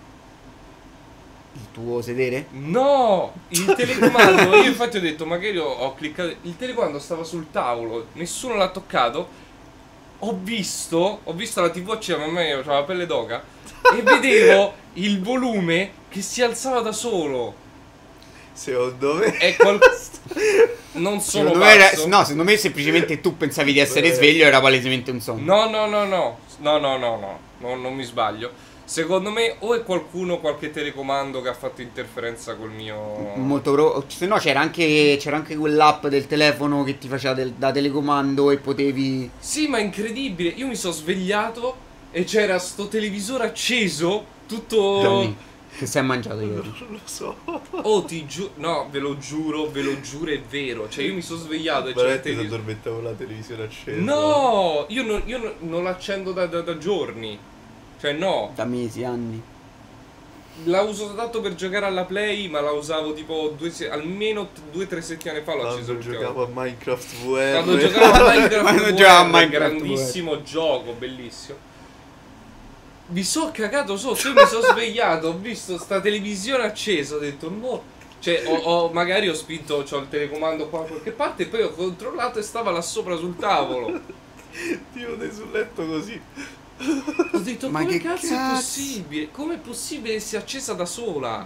Speaker 6: Il tuo sedere?
Speaker 4: No, il telecomando, io infatti ho detto, magari ho, ho cliccato, il telecomando stava sul tavolo, nessuno l'ha toccato, ho visto, ho visto la tivù accesa, mamma mia, c'aveva la pelle d'oca, e vedevo il volume che si alzava da solo.
Speaker 5: Secondo me.
Speaker 4: E qual... non sono
Speaker 6: Secondo me era-
Speaker 4: pazzo.
Speaker 6: no, secondo me semplicemente tu pensavi di essere
Speaker 5: Beh.
Speaker 6: sveglio, era palesemente un sonno.
Speaker 4: No, no, no, no, no, no, no, no, no, non mi sbaglio. Secondo me o è qualcuno, qualche telecomando che ha fatto interferenza col mio...
Speaker 6: Molto pro- se no c'era anche, c'era anche quell'app del telefono che ti faceva del- da telecomando e potevi...
Speaker 4: Sì, ma è incredibile. Io mi sono svegliato e c'era sto televisore acceso, tutto...
Speaker 6: Johnny, che sei mangiato ieri?
Speaker 5: Non lo so.
Speaker 4: Oh, ti giuro... No, ve lo giuro, ve lo giuro, è vero. Cioè, io mi sono svegliato e c'era il
Speaker 5: Veramente ti
Speaker 4: televisore...
Speaker 5: addormentavo la televisione accesa.
Speaker 4: No! Io, non, io non, non l'accendo da, da, da giorni. Cioè, no.
Speaker 6: Da mesi, anni.
Speaker 4: La uso tanto per giocare alla Play, ma la usavo tipo due se- almeno due o tre settimane fa l'ho acceso
Speaker 5: Quando
Speaker 4: l'ultima
Speaker 5: giocavo
Speaker 4: volta.
Speaker 5: a Minecraft V R.
Speaker 4: Quando giocavo a Minecraft,
Speaker 6: Quando
Speaker 4: V R,
Speaker 6: giocavo a Minecraft
Speaker 4: grandissimo gioco, bellissimo. Mi so cagato sotto, io mi sono svegliato, ho visto sta televisione accesa, ho detto no. Cioè, ho, ho- magari ho spinto, c'ho il telecomando qua da qualche parte, e poi ho controllato e stava là sopra sul tavolo.
Speaker 5: Io dei sul letto così.
Speaker 4: Ho detto,
Speaker 6: Ma
Speaker 4: come
Speaker 6: che
Speaker 4: cazzo, è
Speaker 6: cazzo?
Speaker 4: possibile? Com'è possibile che sia accesa da sola?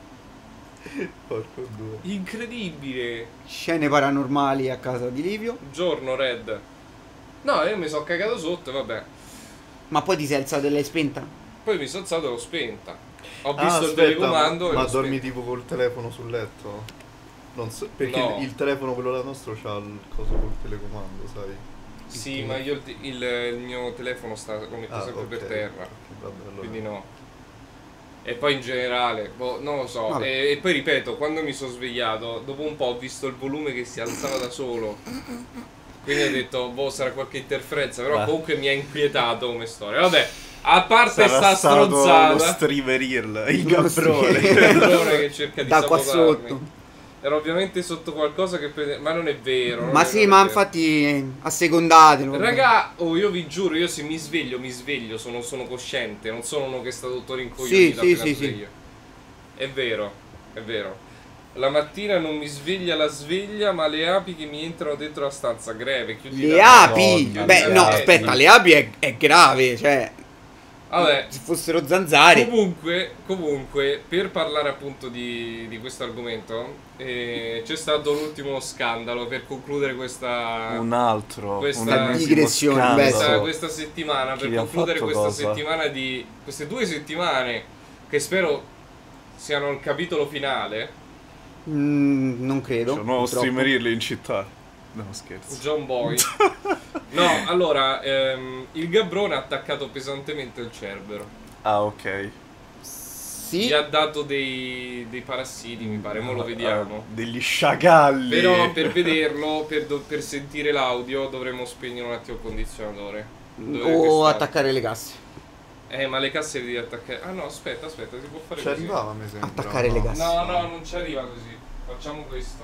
Speaker 5: Porco due.
Speaker 4: Incredibile.
Speaker 6: Scene paranormali a casa di Livio.
Speaker 4: Giorno, Red. No, io mi sono cagato sotto e vabbè.
Speaker 6: Ma poi ti sei alzato e l'hai spenta?
Speaker 4: Poi mi sono alzato e l'ho spenta. Ho
Speaker 5: Ah,
Speaker 4: visto il
Speaker 5: aspetta,
Speaker 4: telecomando e
Speaker 5: ma
Speaker 4: l'ho
Speaker 5: dormi
Speaker 4: spento.
Speaker 5: tipo col telefono sul letto? Non so, perché
Speaker 4: No.
Speaker 5: il, il telefono, quello là nostro, c'ha il coso col telecomando, sai?
Speaker 4: Sì, ma io il, il- il mio telefono sta, lo metto
Speaker 5: Ah,
Speaker 4: sempre
Speaker 5: ok,
Speaker 4: per terra.
Speaker 5: ok, vabbè, allora.
Speaker 4: Quindi no. E poi in generale, boh, non lo so.
Speaker 6: Vabbè.
Speaker 4: E, e poi ripeto, quando mi sono svegliato, dopo un po' ho visto il volume che si alzava da solo. Quindi ho detto, boh, sarà qualche interferenza. Però
Speaker 5: Ah.
Speaker 4: comunque mi ha inquietato come storia. Vabbè, a parte
Speaker 5: Sarà
Speaker 4: sta
Speaker 5: stato lo
Speaker 4: stronzata.
Speaker 5: streamer Irl, il
Speaker 6: Lo
Speaker 5: gabbrone.
Speaker 6: streamer.
Speaker 4: Padrone che cerca di
Speaker 6: Da qua
Speaker 4: sabotarmi.
Speaker 6: sotto.
Speaker 4: Era ovviamente sotto qualcosa che prende... Ma non è vero. non
Speaker 6: Ma
Speaker 4: è-
Speaker 6: sì,
Speaker 4: non
Speaker 6: ma
Speaker 4: è vero.
Speaker 6: infatti assecondatelo.
Speaker 4: Raga, oh, io vi giuro, io se mi sveglio, mi sveglio, sono, sono cosciente, non sono uno che sta tutto
Speaker 6: Sì,
Speaker 4: rincoglionito
Speaker 6: sì,
Speaker 4: appena
Speaker 6: sì, sì.
Speaker 4: sveglio. È vero, è vero. La mattina non mi sveglia la sveglia, ma le api che mi entrano dentro la stanza, greve, chiudi
Speaker 6: Le
Speaker 4: la-
Speaker 6: api?
Speaker 5: Madonna,
Speaker 6: Beh,
Speaker 5: le
Speaker 6: no,
Speaker 5: api.
Speaker 6: aspetta, le api è, è grave, cioè,
Speaker 4: Vabbè,
Speaker 6: se fossero zanzare.
Speaker 4: comunque, comunque, per parlare appunto di, di questo argomento, eh, c'è stato l'ultimo scandalo per concludere questa...
Speaker 5: Un altro,
Speaker 4: Questa-
Speaker 5: un ennesimo
Speaker 6: Digressione,
Speaker 5: scandalo.
Speaker 6: beh,
Speaker 4: questa, questa settimana,
Speaker 5: Chi
Speaker 4: per
Speaker 5: vi ha
Speaker 4: concludere
Speaker 5: fatto
Speaker 4: questa
Speaker 5: cosa?
Speaker 4: settimana di queste due settimane che spero siano il capitolo finale.
Speaker 6: Mm, non credo.
Speaker 5: C'è un nuovo
Speaker 6: purtroppo.
Speaker 5: streamer Irl in città. No, scherzo.
Speaker 4: John Boy. No, allora ehm, il Gabbrone ha attaccato pesantemente il Cerbero.
Speaker 5: Ah, ok.
Speaker 6: Sì.
Speaker 4: Gli ha dato dei, dei parassiti, mi pare, mo lo vediamo.
Speaker 5: Ah, degli sciagalli.
Speaker 4: Però per vederlo, per, do- per sentire l'audio, dovremmo spegnere un attimo il condizionatore. Dove- che
Speaker 6: O
Speaker 4: sta?
Speaker 6: attaccare le casse.
Speaker 4: Eh, ma le casse devi attaccare. Ah no, aspetta, aspetta, si può fare
Speaker 5: Ci
Speaker 4: così.
Speaker 5: arrivava, mi sembra.
Speaker 6: Attaccare le
Speaker 5: no?
Speaker 6: casse.
Speaker 4: No, no, non ci arriva così. Facciamo questo.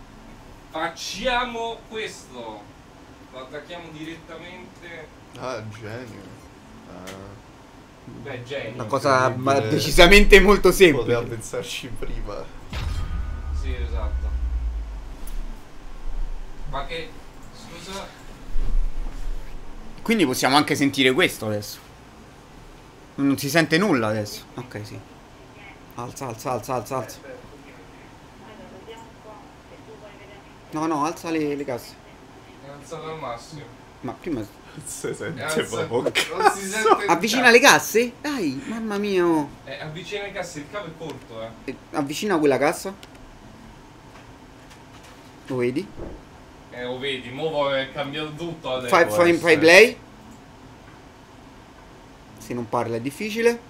Speaker 4: Facciamo questo. Lo attacchiamo direttamente.
Speaker 5: Ah, genio. Ah,
Speaker 4: Beh, genio.
Speaker 6: Una cosa ma
Speaker 5: incredibile.
Speaker 6: decisamente molto
Speaker 5: poteva
Speaker 6: semplice.
Speaker 5: pensarci prima.
Speaker 4: Sì, esatto. Ma che... Scusa...
Speaker 6: Quindi possiamo anche sentire questo adesso. Non si sente nulla adesso. Ok, sì. Alza, alza, alza, alza, alza. No, no, alza le, le casse.
Speaker 4: È alzato al massimo.
Speaker 6: Ma prima
Speaker 5: Si sente
Speaker 4: Alza-
Speaker 5: proprio.
Speaker 4: non si sente il
Speaker 6: Avvicina
Speaker 4: cazzo.
Speaker 6: le casse? Dai, mamma mia. oh.
Speaker 4: Eh, avvicina le casse, il cavo è corto, eh.
Speaker 6: Eh, Avvicina quella cassa. Lo vedi?
Speaker 4: Eh, lo vedi, mo è cambiato tutto adesso.
Speaker 6: Fai, fai,
Speaker 5: essere.
Speaker 6: fai play. Se non parla è difficile.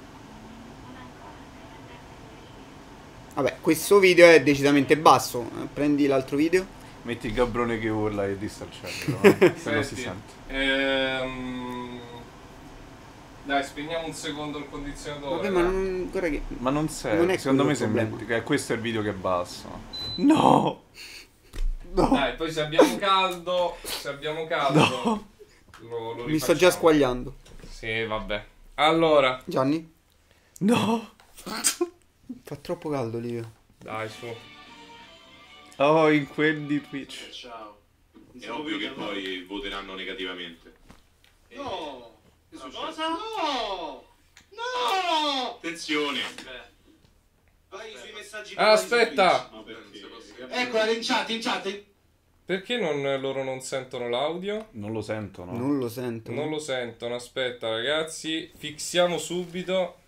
Speaker 6: Vabbè, questo video è decisamente basso. Eh, Prendi l'altro video.
Speaker 5: Metti il Gabrone che urla e dista il cervello, no? Se no si
Speaker 4: Senti,
Speaker 5: sente.
Speaker 4: ehm, Dai, spegniamo un secondo il condizionatore.
Speaker 6: Vabbè, ma
Speaker 4: dai.
Speaker 6: non, guarda che...
Speaker 5: Ma non serve,
Speaker 6: Non è
Speaker 5: secondo me
Speaker 6: quello
Speaker 5: se
Speaker 6: il problema.
Speaker 5: metti, che questo è il video che è basso. No! No!
Speaker 4: Dai, poi se abbiamo caldo, se abbiamo caldo,
Speaker 5: No.
Speaker 4: lo, lo
Speaker 6: Mi sto già
Speaker 4: rifacciamo.
Speaker 6: squagliando.
Speaker 4: Sì, vabbè. Allora,
Speaker 6: Gianni?
Speaker 5: No!
Speaker 6: Fa troppo caldo, Livio.
Speaker 4: dai, su.
Speaker 5: Oh, in quel di Twitch.
Speaker 8: È ovvio che poi voteranno negativamente.
Speaker 9: No! Cosa? No! No!
Speaker 8: Attenzione!
Speaker 9: Vai sui messaggi
Speaker 4: Ah, aspetta!
Speaker 8: Ma perché?
Speaker 9: Eccola in chat, in chat.
Speaker 4: Perché non, loro non sentono l'audio?
Speaker 5: Non lo sentono.
Speaker 6: Non lo sento.
Speaker 4: Non lo sentono, aspetta ragazzi, fixiamo subito,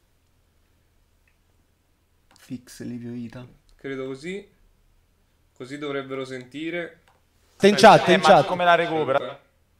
Speaker 6: Fix Livio Ita.
Speaker 4: credo così, così dovrebbero sentire.
Speaker 10: Sta in chat,
Speaker 8: Eh,
Speaker 10: in
Speaker 8: ma
Speaker 10: chat.
Speaker 8: come la recupera?
Speaker 4: Aspetta.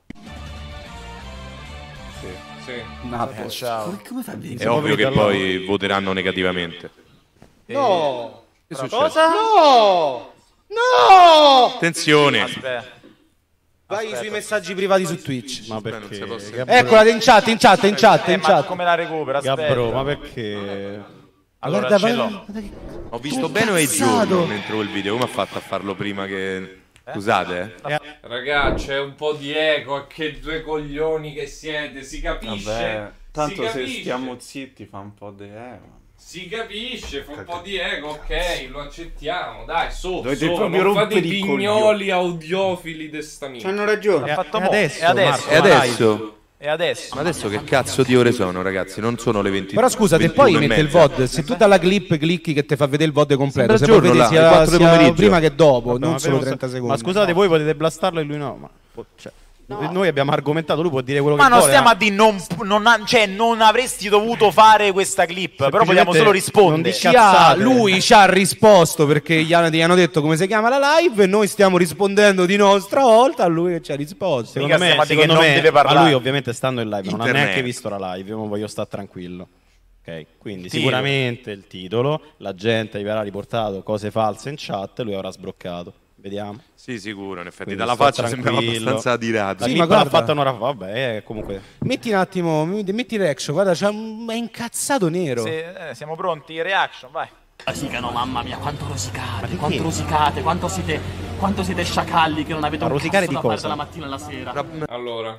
Speaker 5: Sì.
Speaker 4: Sì.
Speaker 6: Vabbè,
Speaker 10: Ciao.
Speaker 6: come, come fai a vedere?
Speaker 8: È ovvio che poi voteranno negativamente.
Speaker 10: No!
Speaker 8: Che succede?
Speaker 10: Cosa? No! No!
Speaker 8: Attenzione!
Speaker 10: Vai sui messaggi privati su Twitch. Ma
Speaker 8: non si può sentire.
Speaker 10: Eccola in chat, in chat, in chat, in chat.
Speaker 8: Come la recupera?
Speaker 10: Gabbro, ma perché?
Speaker 8: Allora
Speaker 10: Guarda,
Speaker 8: ce
Speaker 10: guarda-
Speaker 8: l'ho.
Speaker 10: guarda che-
Speaker 8: Ho visto
Speaker 10: che
Speaker 8: bene o è
Speaker 10: cazzato.
Speaker 8: giorno mentre il video? Come ha fatto a farlo prima che... Scusate, eh?
Speaker 4: Raga, c'è un po' di eco, che due coglioni che siete, si capisce?
Speaker 5: Vabbè, tanto
Speaker 4: si
Speaker 5: se
Speaker 4: capisce,
Speaker 5: stiamo zitti fa un po' di... Eh,
Speaker 4: si capisce, fa un po' di eco, ok, lo accettiamo, dai, su,
Speaker 5: Dovete
Speaker 4: su,
Speaker 5: proprio
Speaker 4: non fate i
Speaker 5: rompere i
Speaker 4: pignoli audiofili de sta minchia.
Speaker 6: C'hanno ragione.
Speaker 10: È
Speaker 8: fatto
Speaker 10: è
Speaker 8: mo.
Speaker 10: adesso,
Speaker 8: E adesso?
Speaker 10: Marco,
Speaker 8: E
Speaker 10: ma
Speaker 8: adesso? E adesso? Ma adesso che cazzo di ore sono, ragazzi? Non sono le ventidue.
Speaker 10: Però scusa, se poi mette il V O D, se tu dalla clip clicchi che ti fa vedere il V O D completo,
Speaker 8: Sembra
Speaker 10: se puoi
Speaker 8: giorno
Speaker 10: vedere
Speaker 8: là,
Speaker 10: sia,
Speaker 8: alle quattro del
Speaker 10: sia
Speaker 8: pomeriggio.
Speaker 10: prima che dopo,
Speaker 11: Vabbè,
Speaker 10: non
Speaker 11: ma
Speaker 10: solo
Speaker 11: per un
Speaker 10: trenta
Speaker 11: sa-
Speaker 10: secondi.
Speaker 11: Ma scusate, voi potete blastarlo e lui no. Ma po- cioè, noi abbiamo argomentato, lui può dire quello
Speaker 12: Ma
Speaker 11: che
Speaker 12: non
Speaker 11: vuole.
Speaker 12: stiamo
Speaker 11: ma-
Speaker 12: a dire non, non, ha- cioè, non avresti dovuto fare questa clip, però vogliamo
Speaker 11: Semplicemente
Speaker 12: solo
Speaker 11: non
Speaker 12: rispondere.
Speaker 11: dici-
Speaker 10: Ci ha-
Speaker 11: cazzate.
Speaker 10: lui ci ha risposto perché gli hanno, gli hanno detto come si chiama la live e noi stiamo rispondendo di nostra volta a lui che ci ha risposto.
Speaker 11: Secondo
Speaker 12: Mica
Speaker 11: me,
Speaker 12: stiamo a dire
Speaker 11: secondo
Speaker 12: che non
Speaker 11: me
Speaker 12: deve parlare.
Speaker 11: ma lui ovviamente stando in live non ha
Speaker 8: Internet.
Speaker 11: neanche visto la live, io non voglio stare tranquillo. Ok, quindi
Speaker 12: Titolo.
Speaker 11: sicuramente il titolo, la gente gli avrà riportato cose false in chat, lui avrà sbroccato. Vediamo.
Speaker 8: Sì, sicuro, in effetti.
Speaker 11: Quindi
Speaker 8: Dalla
Speaker 11: sto
Speaker 8: faccia sembrava
Speaker 11: tranquillo.
Speaker 8: abbastanza adirato.
Speaker 11: La
Speaker 10: Sì,
Speaker 11: clip
Speaker 10: ma
Speaker 11: l'ha
Speaker 10: guarda.
Speaker 11: fatta un'ora fa, vabbè, eh, comunque.
Speaker 10: Metti un attimo, metti reaction, guarda, c'ha un- è incazzato nero.
Speaker 12: Se- eh, siamo pronti, reaction, vai.
Speaker 13: Rosicano, mamma mia, quanto rosicate,
Speaker 11: di
Speaker 13: quanto
Speaker 11: chi?
Speaker 13: rosicate, quanto siete, quanto siete sciacalli che non avete
Speaker 11: Ma
Speaker 13: un
Speaker 11: rosicare
Speaker 13: cazzo
Speaker 11: di
Speaker 13: da fare
Speaker 11: cosa?
Speaker 13: dalla mattina alla sera.
Speaker 4: Allora,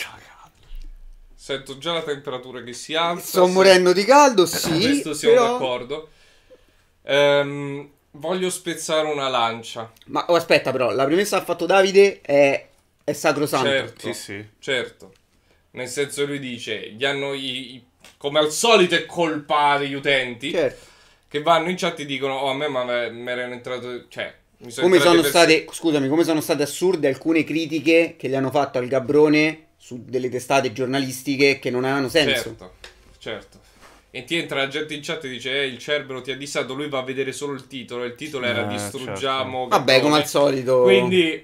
Speaker 4: sento già la temperatura che si alza.
Speaker 6: Sto
Speaker 4: sì.
Speaker 6: morendo di caldo, sì.
Speaker 4: Questo siamo
Speaker 6: però...
Speaker 4: d'accordo. Ehm, voglio spezzare una lancia.
Speaker 6: Ma oh, aspetta, però, la premessa che ha fatto Davide è, è sacrosanto.
Speaker 4: Certo,
Speaker 5: Sì, sì.
Speaker 4: certo. Nel senso, lui dice, gli hanno i, i- come al solito è colpa degli utenti
Speaker 6: Certo.
Speaker 4: che vanno in chat e dicono, oh, a me ma me- mi erano entrato, cioè, mi sono
Speaker 6: Come
Speaker 4: entrate
Speaker 6: sono
Speaker 4: pers-
Speaker 6: state, scusami, come sono state assurde alcune critiche che gli hanno fatto al Gabrone su delle testate giornalistiche che non avevano senso.
Speaker 4: Certo, certo. E ti entra la gente in chat e dice, eh, il Cerbero ti ha dissato, lui va a vedere solo il titolo, e il titolo era
Speaker 5: Eh,
Speaker 4: distruggiamo...
Speaker 6: Vabbè,
Speaker 4: Gabrone.
Speaker 6: come al solito.
Speaker 4: Quindi,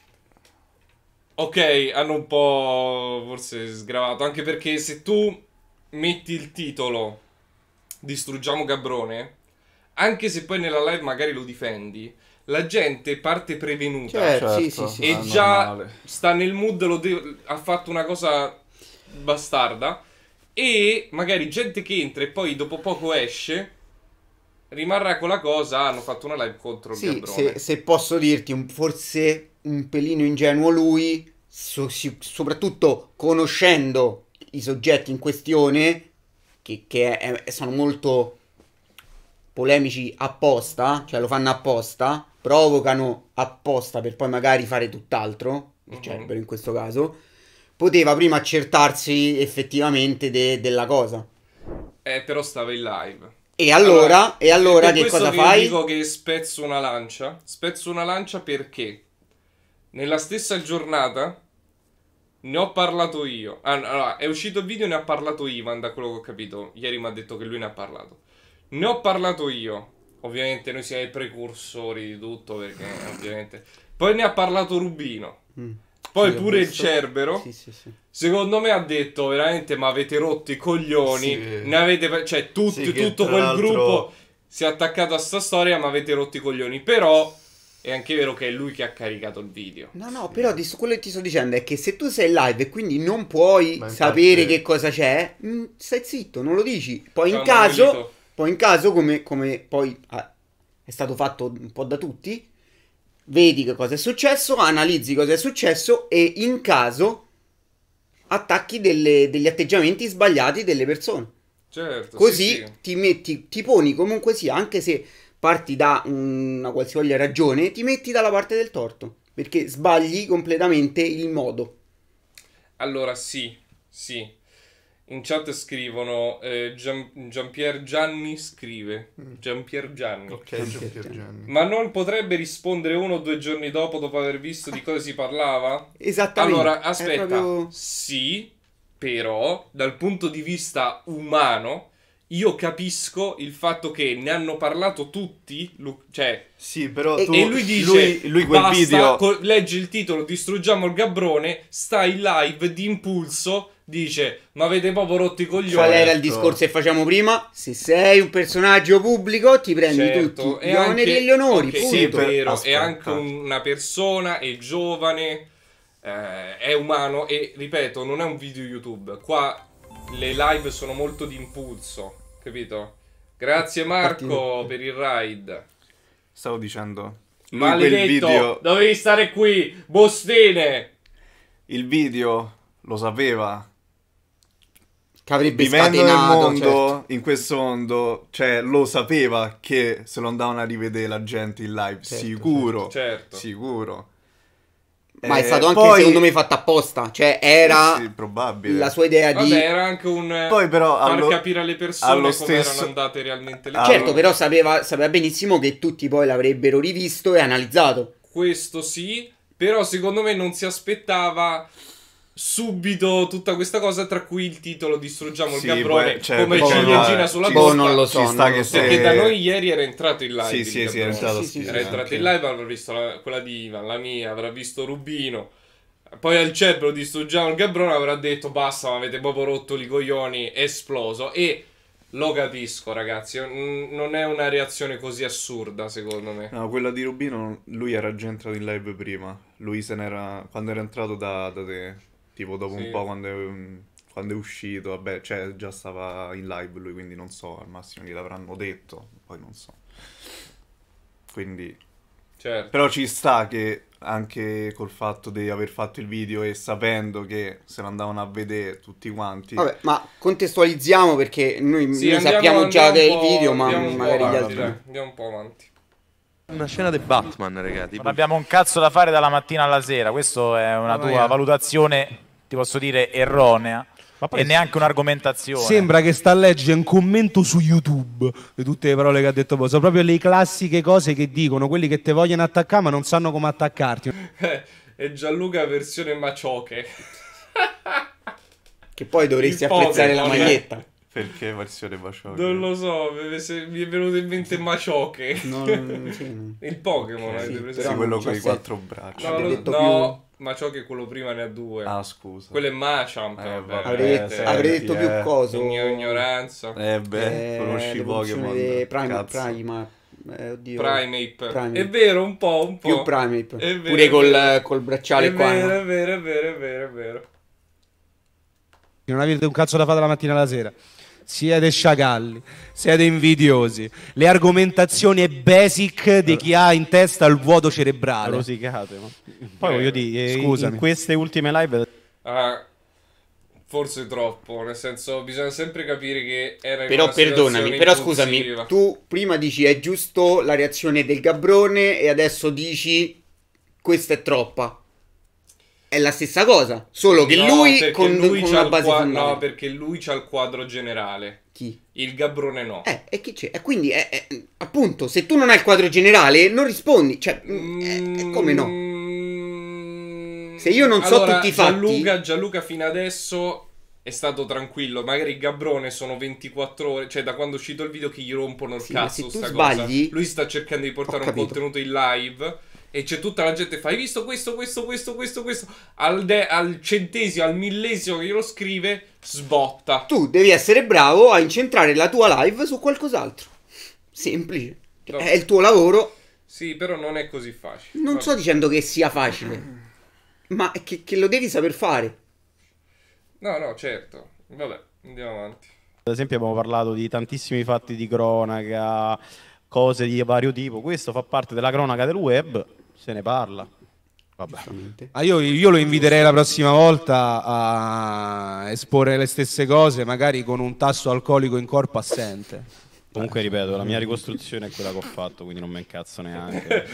Speaker 4: ok, hanno un po' forse sgravato, anche perché se tu metti il titolo distruggiamo Gabrone, anche se poi nella live magari lo difendi, la gente parte prevenuta.
Speaker 6: Certo, sì, sì, sì.
Speaker 4: E
Speaker 5: è
Speaker 4: già
Speaker 5: normale.
Speaker 4: sta nel mood, lo de- ha fatto una cosa bastarda. E magari gente che entra e poi dopo poco esce, rimarrà con la cosa, hanno fatto una live contro il
Speaker 6: Sì,
Speaker 4: Gabrone.
Speaker 6: se, se posso dirti, un- forse un pelino ingenuo lui, so- si- soprattutto conoscendo i soggetti in questione, che, che è- sono molto polemici apposta, cioè lo fanno apposta, provocano apposta per poi magari fare tutt'altro, il
Speaker 4: Mhm.
Speaker 6: Cerbero in questo caso, poteva prima accertarsi effettivamente de- della cosa.
Speaker 4: Eh, però stava in live.
Speaker 6: E allora, e allora
Speaker 4: per
Speaker 6: che
Speaker 4: questo
Speaker 6: cosa
Speaker 4: che
Speaker 6: fai?
Speaker 4: Io dico che spezzo una lancia. Spezzo una lancia perché nella stessa giornata Ne ho parlato io. Ah, allora, è uscito il video e ne ha parlato Ivan, da quello che ho capito. Ieri mi ha detto che lui ne ha parlato. Ne ho parlato io. Ovviamente noi siamo i precursori di tutto, perché ovviamente... Poi ne ha parlato Rubino.
Speaker 6: Mm.
Speaker 4: Poi
Speaker 6: Sì, ho
Speaker 4: pure il
Speaker 6: visto.
Speaker 4: Cerbero.
Speaker 6: Sì, sì, sì.
Speaker 4: Secondo me ha detto veramente, ma avete rotto i coglioni.
Speaker 5: Sì.
Speaker 4: Ne avete... Cioè, tutti,
Speaker 5: Sì, che
Speaker 4: tutto
Speaker 5: tra
Speaker 4: quel
Speaker 5: l'altro-
Speaker 4: gruppo si è attaccato a sta storia, ma avete rotto i coglioni. Però... È anche vero che è lui che ha caricato il video.
Speaker 6: No, no, però ti sto- quello che ti sto dicendo è che se tu sei live e quindi non puoi
Speaker 5: Ma infatti-
Speaker 6: sapere che cosa c'è, mh, stai zitto, non lo dici. Poi in
Speaker 4: Ciao,
Speaker 6: caso,
Speaker 4: Manuelito.
Speaker 6: poi in caso, come, come poi ah, è stato fatto un po' da tutti, vedi che cosa è successo, analizzi cosa è successo e in caso attacchi delle- degli atteggiamenti sbagliati delle persone.
Speaker 4: Certo,
Speaker 6: Così
Speaker 4: sì, sì.
Speaker 6: ti metti, ti poni comunque sia, anche se parti da una qualsivoglia ragione, ti metti dalla parte del torto, perché sbagli completamente il modo.
Speaker 4: Allora, sì, sì. In chat scrivono eh, Gian, Giampier Gianni scrive. Giampier Gianni.
Speaker 5: Ok, Giampier Gianni.
Speaker 4: Ma non potrebbe rispondere uno o due giorni dopo, dopo aver visto di cosa si parlava?
Speaker 6: Esattamente.
Speaker 4: Allora,
Speaker 6: È
Speaker 4: aspetta.
Speaker 6: proprio-
Speaker 4: Sì, però, dal punto di vista umano, io capisco il fatto che ne hanno parlato tutti, Lu- cioè...
Speaker 5: Sì, però
Speaker 6: E-
Speaker 5: tu,
Speaker 4: E lui dice,
Speaker 5: lui, lui quel
Speaker 4: basta,
Speaker 5: video...
Speaker 4: co- leggi il titolo, distruggiamo il gabbrone, sta in live di impulso, dice, ma avete proprio rotto i coglioni.
Speaker 6: Qual era il discorso che facciamo prima? Se sei un personaggio pubblico ti prendi
Speaker 4: Certo,
Speaker 6: tutti
Speaker 4: e
Speaker 6: gli oneri
Speaker 4: anche-
Speaker 6: e gli onori,
Speaker 4: ok,
Speaker 6: punto.
Speaker 4: sì, è vero, è
Speaker 5: Aspetta.
Speaker 4: anche una persona, è giovane, eh, è umano e, ripeto, non è un video YouTube. Qua le live sono molto di impulso, capito? Grazie Marco per il ride.
Speaker 5: Stavo dicendo... Lui
Speaker 4: Maledetto,
Speaker 5: quel video...
Speaker 4: dovevi stare qui, Bostene.
Speaker 5: Il video lo sapeva.
Speaker 6: Che avrebbe
Speaker 5: Vivendo nel
Speaker 6: scatenato,
Speaker 5: mondo,
Speaker 6: certo.
Speaker 5: in questo mondo, cioè lo sapeva che se lo andavano a rivedere la gente in live,
Speaker 6: Certo,
Speaker 5: sicuro,
Speaker 4: certo.
Speaker 5: sicuro.
Speaker 6: Ma è
Speaker 5: Eh,
Speaker 6: stato anche
Speaker 5: poi-
Speaker 6: secondo me fatto apposta, cioè era
Speaker 5: Sì, probabile.
Speaker 6: la sua idea di...
Speaker 4: Vabbè, era anche un eh,
Speaker 5: Poi però
Speaker 4: far
Speaker 5: allo-
Speaker 4: capire alle persone
Speaker 5: allo
Speaker 4: come
Speaker 5: stesso-
Speaker 4: erano andate realmente le
Speaker 5: allo-
Speaker 6: Certo,
Speaker 4: cose.
Speaker 6: però sapeva, sapeva benissimo che tutti poi l'avrebbero rivisto e analizzato.
Speaker 4: Questo sì, però secondo me non si aspettava subito tutta questa cosa, tra cui il titolo distruggiamo
Speaker 5: Sì,
Speaker 4: il gabrone
Speaker 5: poi, cioè,
Speaker 4: come
Speaker 6: boh,
Speaker 4: ciliegina
Speaker 6: no,
Speaker 4: sulla
Speaker 6: ci-
Speaker 4: torta.
Speaker 6: boh, non lo so,
Speaker 5: Ci sta
Speaker 6: non
Speaker 5: che
Speaker 6: lo so.
Speaker 4: Perché
Speaker 5: se-
Speaker 4: da noi ieri era entrato in live.
Speaker 5: Sì,
Speaker 4: il
Speaker 5: sì, sì, è
Speaker 4: gabrone.
Speaker 5: entrato
Speaker 6: Sì, sì,
Speaker 5: sì,
Speaker 4: Era entrato
Speaker 5: anche.
Speaker 4: in live, avrà visto la- quella di Ivan, la mia, avrà visto Rubino. Poi al cerbero distruggiamo il gabrone, avrà detto basta, ma avete proprio rotto i coglioni, è esploso. E lo capisco, ragazzi, n- non è una reazione così assurda, secondo me.
Speaker 5: No, quella di Rubino, lui era già entrato in live prima. Lui se n'era... Quando era entrato da, da te, tipo dopo
Speaker 4: Sì.
Speaker 5: un po' quando è, quando è uscito, vabbè, cioè già stava in live lui, quindi non so, al massimo gliel'avranno detto, poi non so. Quindi...
Speaker 4: Certo.
Speaker 5: Però ci sta che anche col fatto di aver fatto il video e sapendo che se lo andavano a vedere tutti quanti...
Speaker 6: Vabbè, ma contestualizziamo perché noi,
Speaker 4: Sì,
Speaker 6: noi
Speaker 4: andiamo-
Speaker 6: sappiamo già
Speaker 4: andiamo
Speaker 6: che è il
Speaker 4: un po'-
Speaker 6: video, ma
Speaker 4: andiamo un po'
Speaker 6: magari gli
Speaker 4: avanti,
Speaker 6: altri...
Speaker 4: dai, andiamo un po' avanti.
Speaker 8: Una scena di Batman, ragazzi.
Speaker 12: Non abbiamo un cazzo da fare dalla mattina alla sera. Questa è una
Speaker 10: Ah,
Speaker 12: tua
Speaker 10: vai.
Speaker 12: valutazione, ti posso dire, erronea.
Speaker 11: Ma poi
Speaker 12: E neanche un'argomentazione.
Speaker 10: Sembra che sta a leggere un commento su YouTube di tutte le parole che ha detto poi. Sono proprio le classiche cose che dicono quelli che te vogliono attaccare ma non sanno come attaccarti.
Speaker 4: Eh, è Gianluca versione Macioche.
Speaker 6: Che poi dovresti
Speaker 4: Il
Speaker 6: apprezzare la
Speaker 4: Pokémon, eh.
Speaker 6: maglietta.
Speaker 5: Perché versione bacione?
Speaker 4: Non lo so, mi se- mi è venuto in mente Macioche.
Speaker 6: Non- sì, no.
Speaker 4: Il Pokémon,
Speaker 6: Sì,
Speaker 4: avete
Speaker 6: sì,
Speaker 4: presente?
Speaker 5: Sì,
Speaker 6: però
Speaker 5: quello
Speaker 6: non
Speaker 5: con i
Speaker 6: c'è
Speaker 5: quattro braccia.
Speaker 4: No,
Speaker 6: Avrei
Speaker 4: lo-
Speaker 6: detto
Speaker 4: no, Macioche quello prima ne ha due.
Speaker 5: Ah, scusa.
Speaker 4: Quello è Machamp.
Speaker 5: Eh,
Speaker 4: vabbè,
Speaker 5: vabbè,
Speaker 6: Avrei,
Speaker 4: veramente.
Speaker 5: senti,
Speaker 6: avrei detto più
Speaker 5: eh.
Speaker 6: coso.
Speaker 4: Igno- ignoranza.
Speaker 5: Eh beh,
Speaker 6: Eh,
Speaker 5: conosci
Speaker 6: l'evoluzione
Speaker 5: Pokémon.
Speaker 6: dei Prime,
Speaker 5: Cazzo.
Speaker 6: Prima, eh, oddio.
Speaker 4: Primeape.
Speaker 6: Primeape.
Speaker 4: È vero, un po', un po'.
Speaker 6: Più Primeape.
Speaker 4: È vero,
Speaker 6: Pure
Speaker 4: è
Speaker 6: col,
Speaker 4: vero.
Speaker 6: col bracciale
Speaker 4: È
Speaker 6: qua.
Speaker 4: vero,
Speaker 6: no?
Speaker 4: è vero, è vero, è vero, è vero.
Speaker 10: Non avete un cazzo da fare dalla mattina alla sera. Siete sciacalli, siete invidiosi. Le argomentazioni basic di chi ha in testa il vuoto cerebrale.
Speaker 11: rosicate. Ma... Poi
Speaker 4: Eh,
Speaker 11: voglio dire, eh,
Speaker 10: scusami.
Speaker 11: in queste ultime live
Speaker 4: Ah, forse troppo, nel senso bisogna sempre capire che era in
Speaker 6: Però
Speaker 4: una
Speaker 6: perdonami,
Speaker 4: situazione
Speaker 6: però
Speaker 4: impulsiva.
Speaker 6: scusami, tu prima dici è giusto la reazione del Gabbrone e adesso dici questa è troppa. È la stessa cosa, solo che
Speaker 4: No,
Speaker 6: lui
Speaker 4: perché
Speaker 6: con,
Speaker 4: lui
Speaker 6: con
Speaker 4: c'ha
Speaker 6: una
Speaker 4: il
Speaker 6: base
Speaker 4: qua-
Speaker 6: fondamentale.
Speaker 4: No, perché lui c'ha il quadro generale.
Speaker 6: Chi?
Speaker 4: Il Gabbrone no.
Speaker 6: Eh, e chi c'è? E quindi, è, è- appunto, se tu non hai il quadro generale, non rispondi. Cioè, mm, è- è come no?
Speaker 4: Mm,
Speaker 6: se io non so
Speaker 4: allora,
Speaker 6: tutti i fatti...
Speaker 4: Gianluca, Gianluca fino adesso è stato tranquillo. Magari Gabbrone sono ventiquattro ore, cioè da quando è uscito il video che gli rompono il
Speaker 6: Sì,
Speaker 4: cazzo
Speaker 6: ma se tu
Speaker 4: sta
Speaker 6: sbagli-
Speaker 4: cosa. Lui sta cercando di portare
Speaker 6: Ho
Speaker 4: un
Speaker 6: capito.
Speaker 4: contenuto in live e c'è tutta la gente che fa: hai visto questo, questo, questo, questo, questo? Al, de- al centesimo, al millesimo che glielo scrive, sbotta.
Speaker 6: Tu devi essere bravo a incentrare la tua live su qualcos'altro. Semplice.
Speaker 4: No.
Speaker 6: È il tuo lavoro.
Speaker 4: Sì, però non è così facile.
Speaker 6: Non
Speaker 4: Vabbè.
Speaker 6: sto dicendo che sia facile, ma è che, che lo devi saper fare.
Speaker 4: No, no, certo. Vabbè, andiamo avanti.
Speaker 11: Ad esempio abbiamo parlato di tantissimi fatti di cronaca, cose di vario tipo. Questo fa parte della cronaca del web, se ne parla. Vabbè.
Speaker 10: Ah, io, io lo inviterei la prossima volta a esporre le stesse cose, magari con un tasso alcolico in corpo assente.
Speaker 11: Comunque ripeto, la mia ricostruzione è quella che ho fatto, quindi non me incazzo neanche.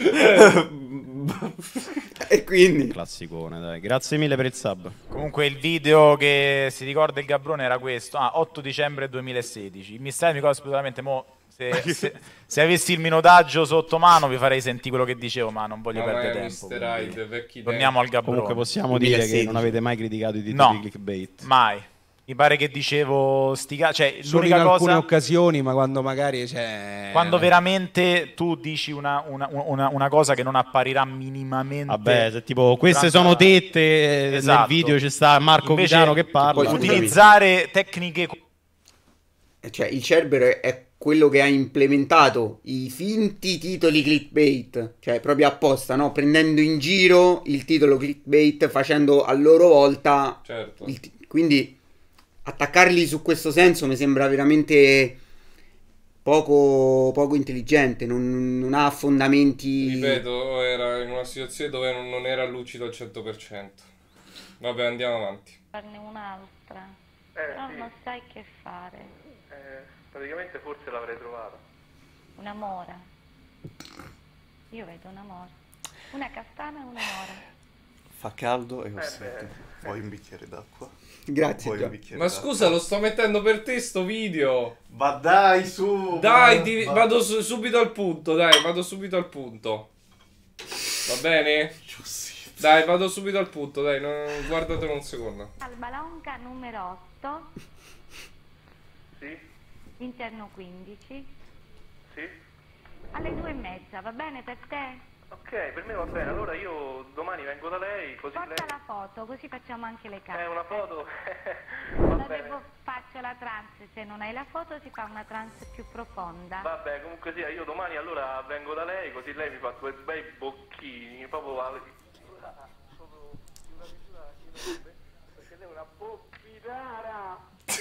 Speaker 6: E quindi?
Speaker 11: Classicone, dai. Grazie mille per il sub.
Speaker 12: Comunque il video che si ricorda il Gabbrone era questo. Ah, otto dicembre duemilasedici. Il mistero mi ricorda assolutamente mo... Se, se, se avessi il minutaggio sotto mano vi farei sentire quello che dicevo, ma non voglio
Speaker 4: No, ma
Speaker 12: perdere
Speaker 4: è
Speaker 12: tempo.
Speaker 4: mister
Speaker 12: quindi
Speaker 4: Hyde, vecchi
Speaker 12: torniamo al Gabbrone.
Speaker 11: Comunque possiamo dire che non avete mai criticato i titoli
Speaker 12: No,
Speaker 11: di clickbait.
Speaker 12: mai. Mi pare che dicevo stica... cioè
Speaker 10: Solo in
Speaker 12: l'unica
Speaker 10: alcune
Speaker 12: cosa
Speaker 10: occasioni, ma quando magari c'è...
Speaker 12: quando veramente tu dici una, una, una, una cosa che non apparirà minimamente.
Speaker 11: Vabbè, se tipo queste
Speaker 12: durante
Speaker 11: sono
Speaker 12: la-
Speaker 11: dette,
Speaker 12: Esatto.
Speaker 11: nel video ci sta Marco
Speaker 12: Invece,
Speaker 11: Vitano che parla.
Speaker 6: poi-
Speaker 12: utilizzare tecniche
Speaker 6: Cioè, il Cerber è quello che ha implementato i finti titoli clickbait, cioè proprio apposta, no? Prendendo in giro il titolo clickbait, facendo a loro volta
Speaker 4: Certo.
Speaker 6: il ti- quindi attaccarli su questo senso mi sembra veramente poco, poco intelligente, non, non ha fondamenti.
Speaker 4: Ripeto, era in una situazione dove non, non era lucido al cento per cento. Vabbè, andiamo avanti.
Speaker 14: Farne un'altra.
Speaker 7: Eh,
Speaker 14: Però
Speaker 7: sì.
Speaker 14: non sai che fare.
Speaker 7: Eh, praticamente forse l'avrei trovata.
Speaker 14: Una mora. Io vedo una mora. Una castana e una mora.
Speaker 5: Fa caldo e ho
Speaker 7: Eh,
Speaker 5: sete.
Speaker 7: beh.
Speaker 5: Vuoi un bicchiere d'acqua?
Speaker 6: Grazie,
Speaker 5: Vuoi
Speaker 6: Gio.
Speaker 5: un bicchiere
Speaker 4: Ma
Speaker 5: d'acqua?
Speaker 4: scusa, lo sto mettendo per te sto video.
Speaker 5: Ma dai, su!
Speaker 4: Dai,
Speaker 5: ma-
Speaker 4: di-
Speaker 5: ma-
Speaker 4: vado su- subito al punto, dai, vado subito al punto. Va bene? Dai, vado subito al punto, dai, non, guardatelo un secondo.
Speaker 14: Alba Longa numero otto.
Speaker 7: Sì?
Speaker 14: Interno quindici.
Speaker 7: Sì?
Speaker 14: Alle due e mezza, va bene per te?
Speaker 7: Ok, per me va bene. Allora io domani vengo da lei, così
Speaker 14: Porta
Speaker 7: lei...
Speaker 14: la foto, così facciamo anche le
Speaker 7: Eh,
Speaker 14: carte.
Speaker 7: una foto?
Speaker 14: La
Speaker 7: Va bene.
Speaker 14: devo, faccio la trance, se non hai la foto si fa una trance più profonda.
Speaker 7: Vabbè, comunque sia, io domani allora vengo da lei, così lei mi fa due bei bocchini, proprio... alle- proprio di una misura chilometri, perché lei è una bocchinara.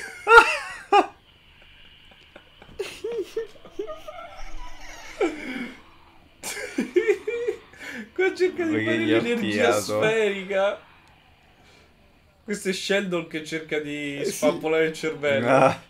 Speaker 4: Qua cerca di
Speaker 5: Perché
Speaker 4: fare
Speaker 5: gli ha
Speaker 4: l'energia
Speaker 5: tirato.
Speaker 4: sferica. Questo è Sheldon che cerca di spappolare il cervello.
Speaker 5: Ah.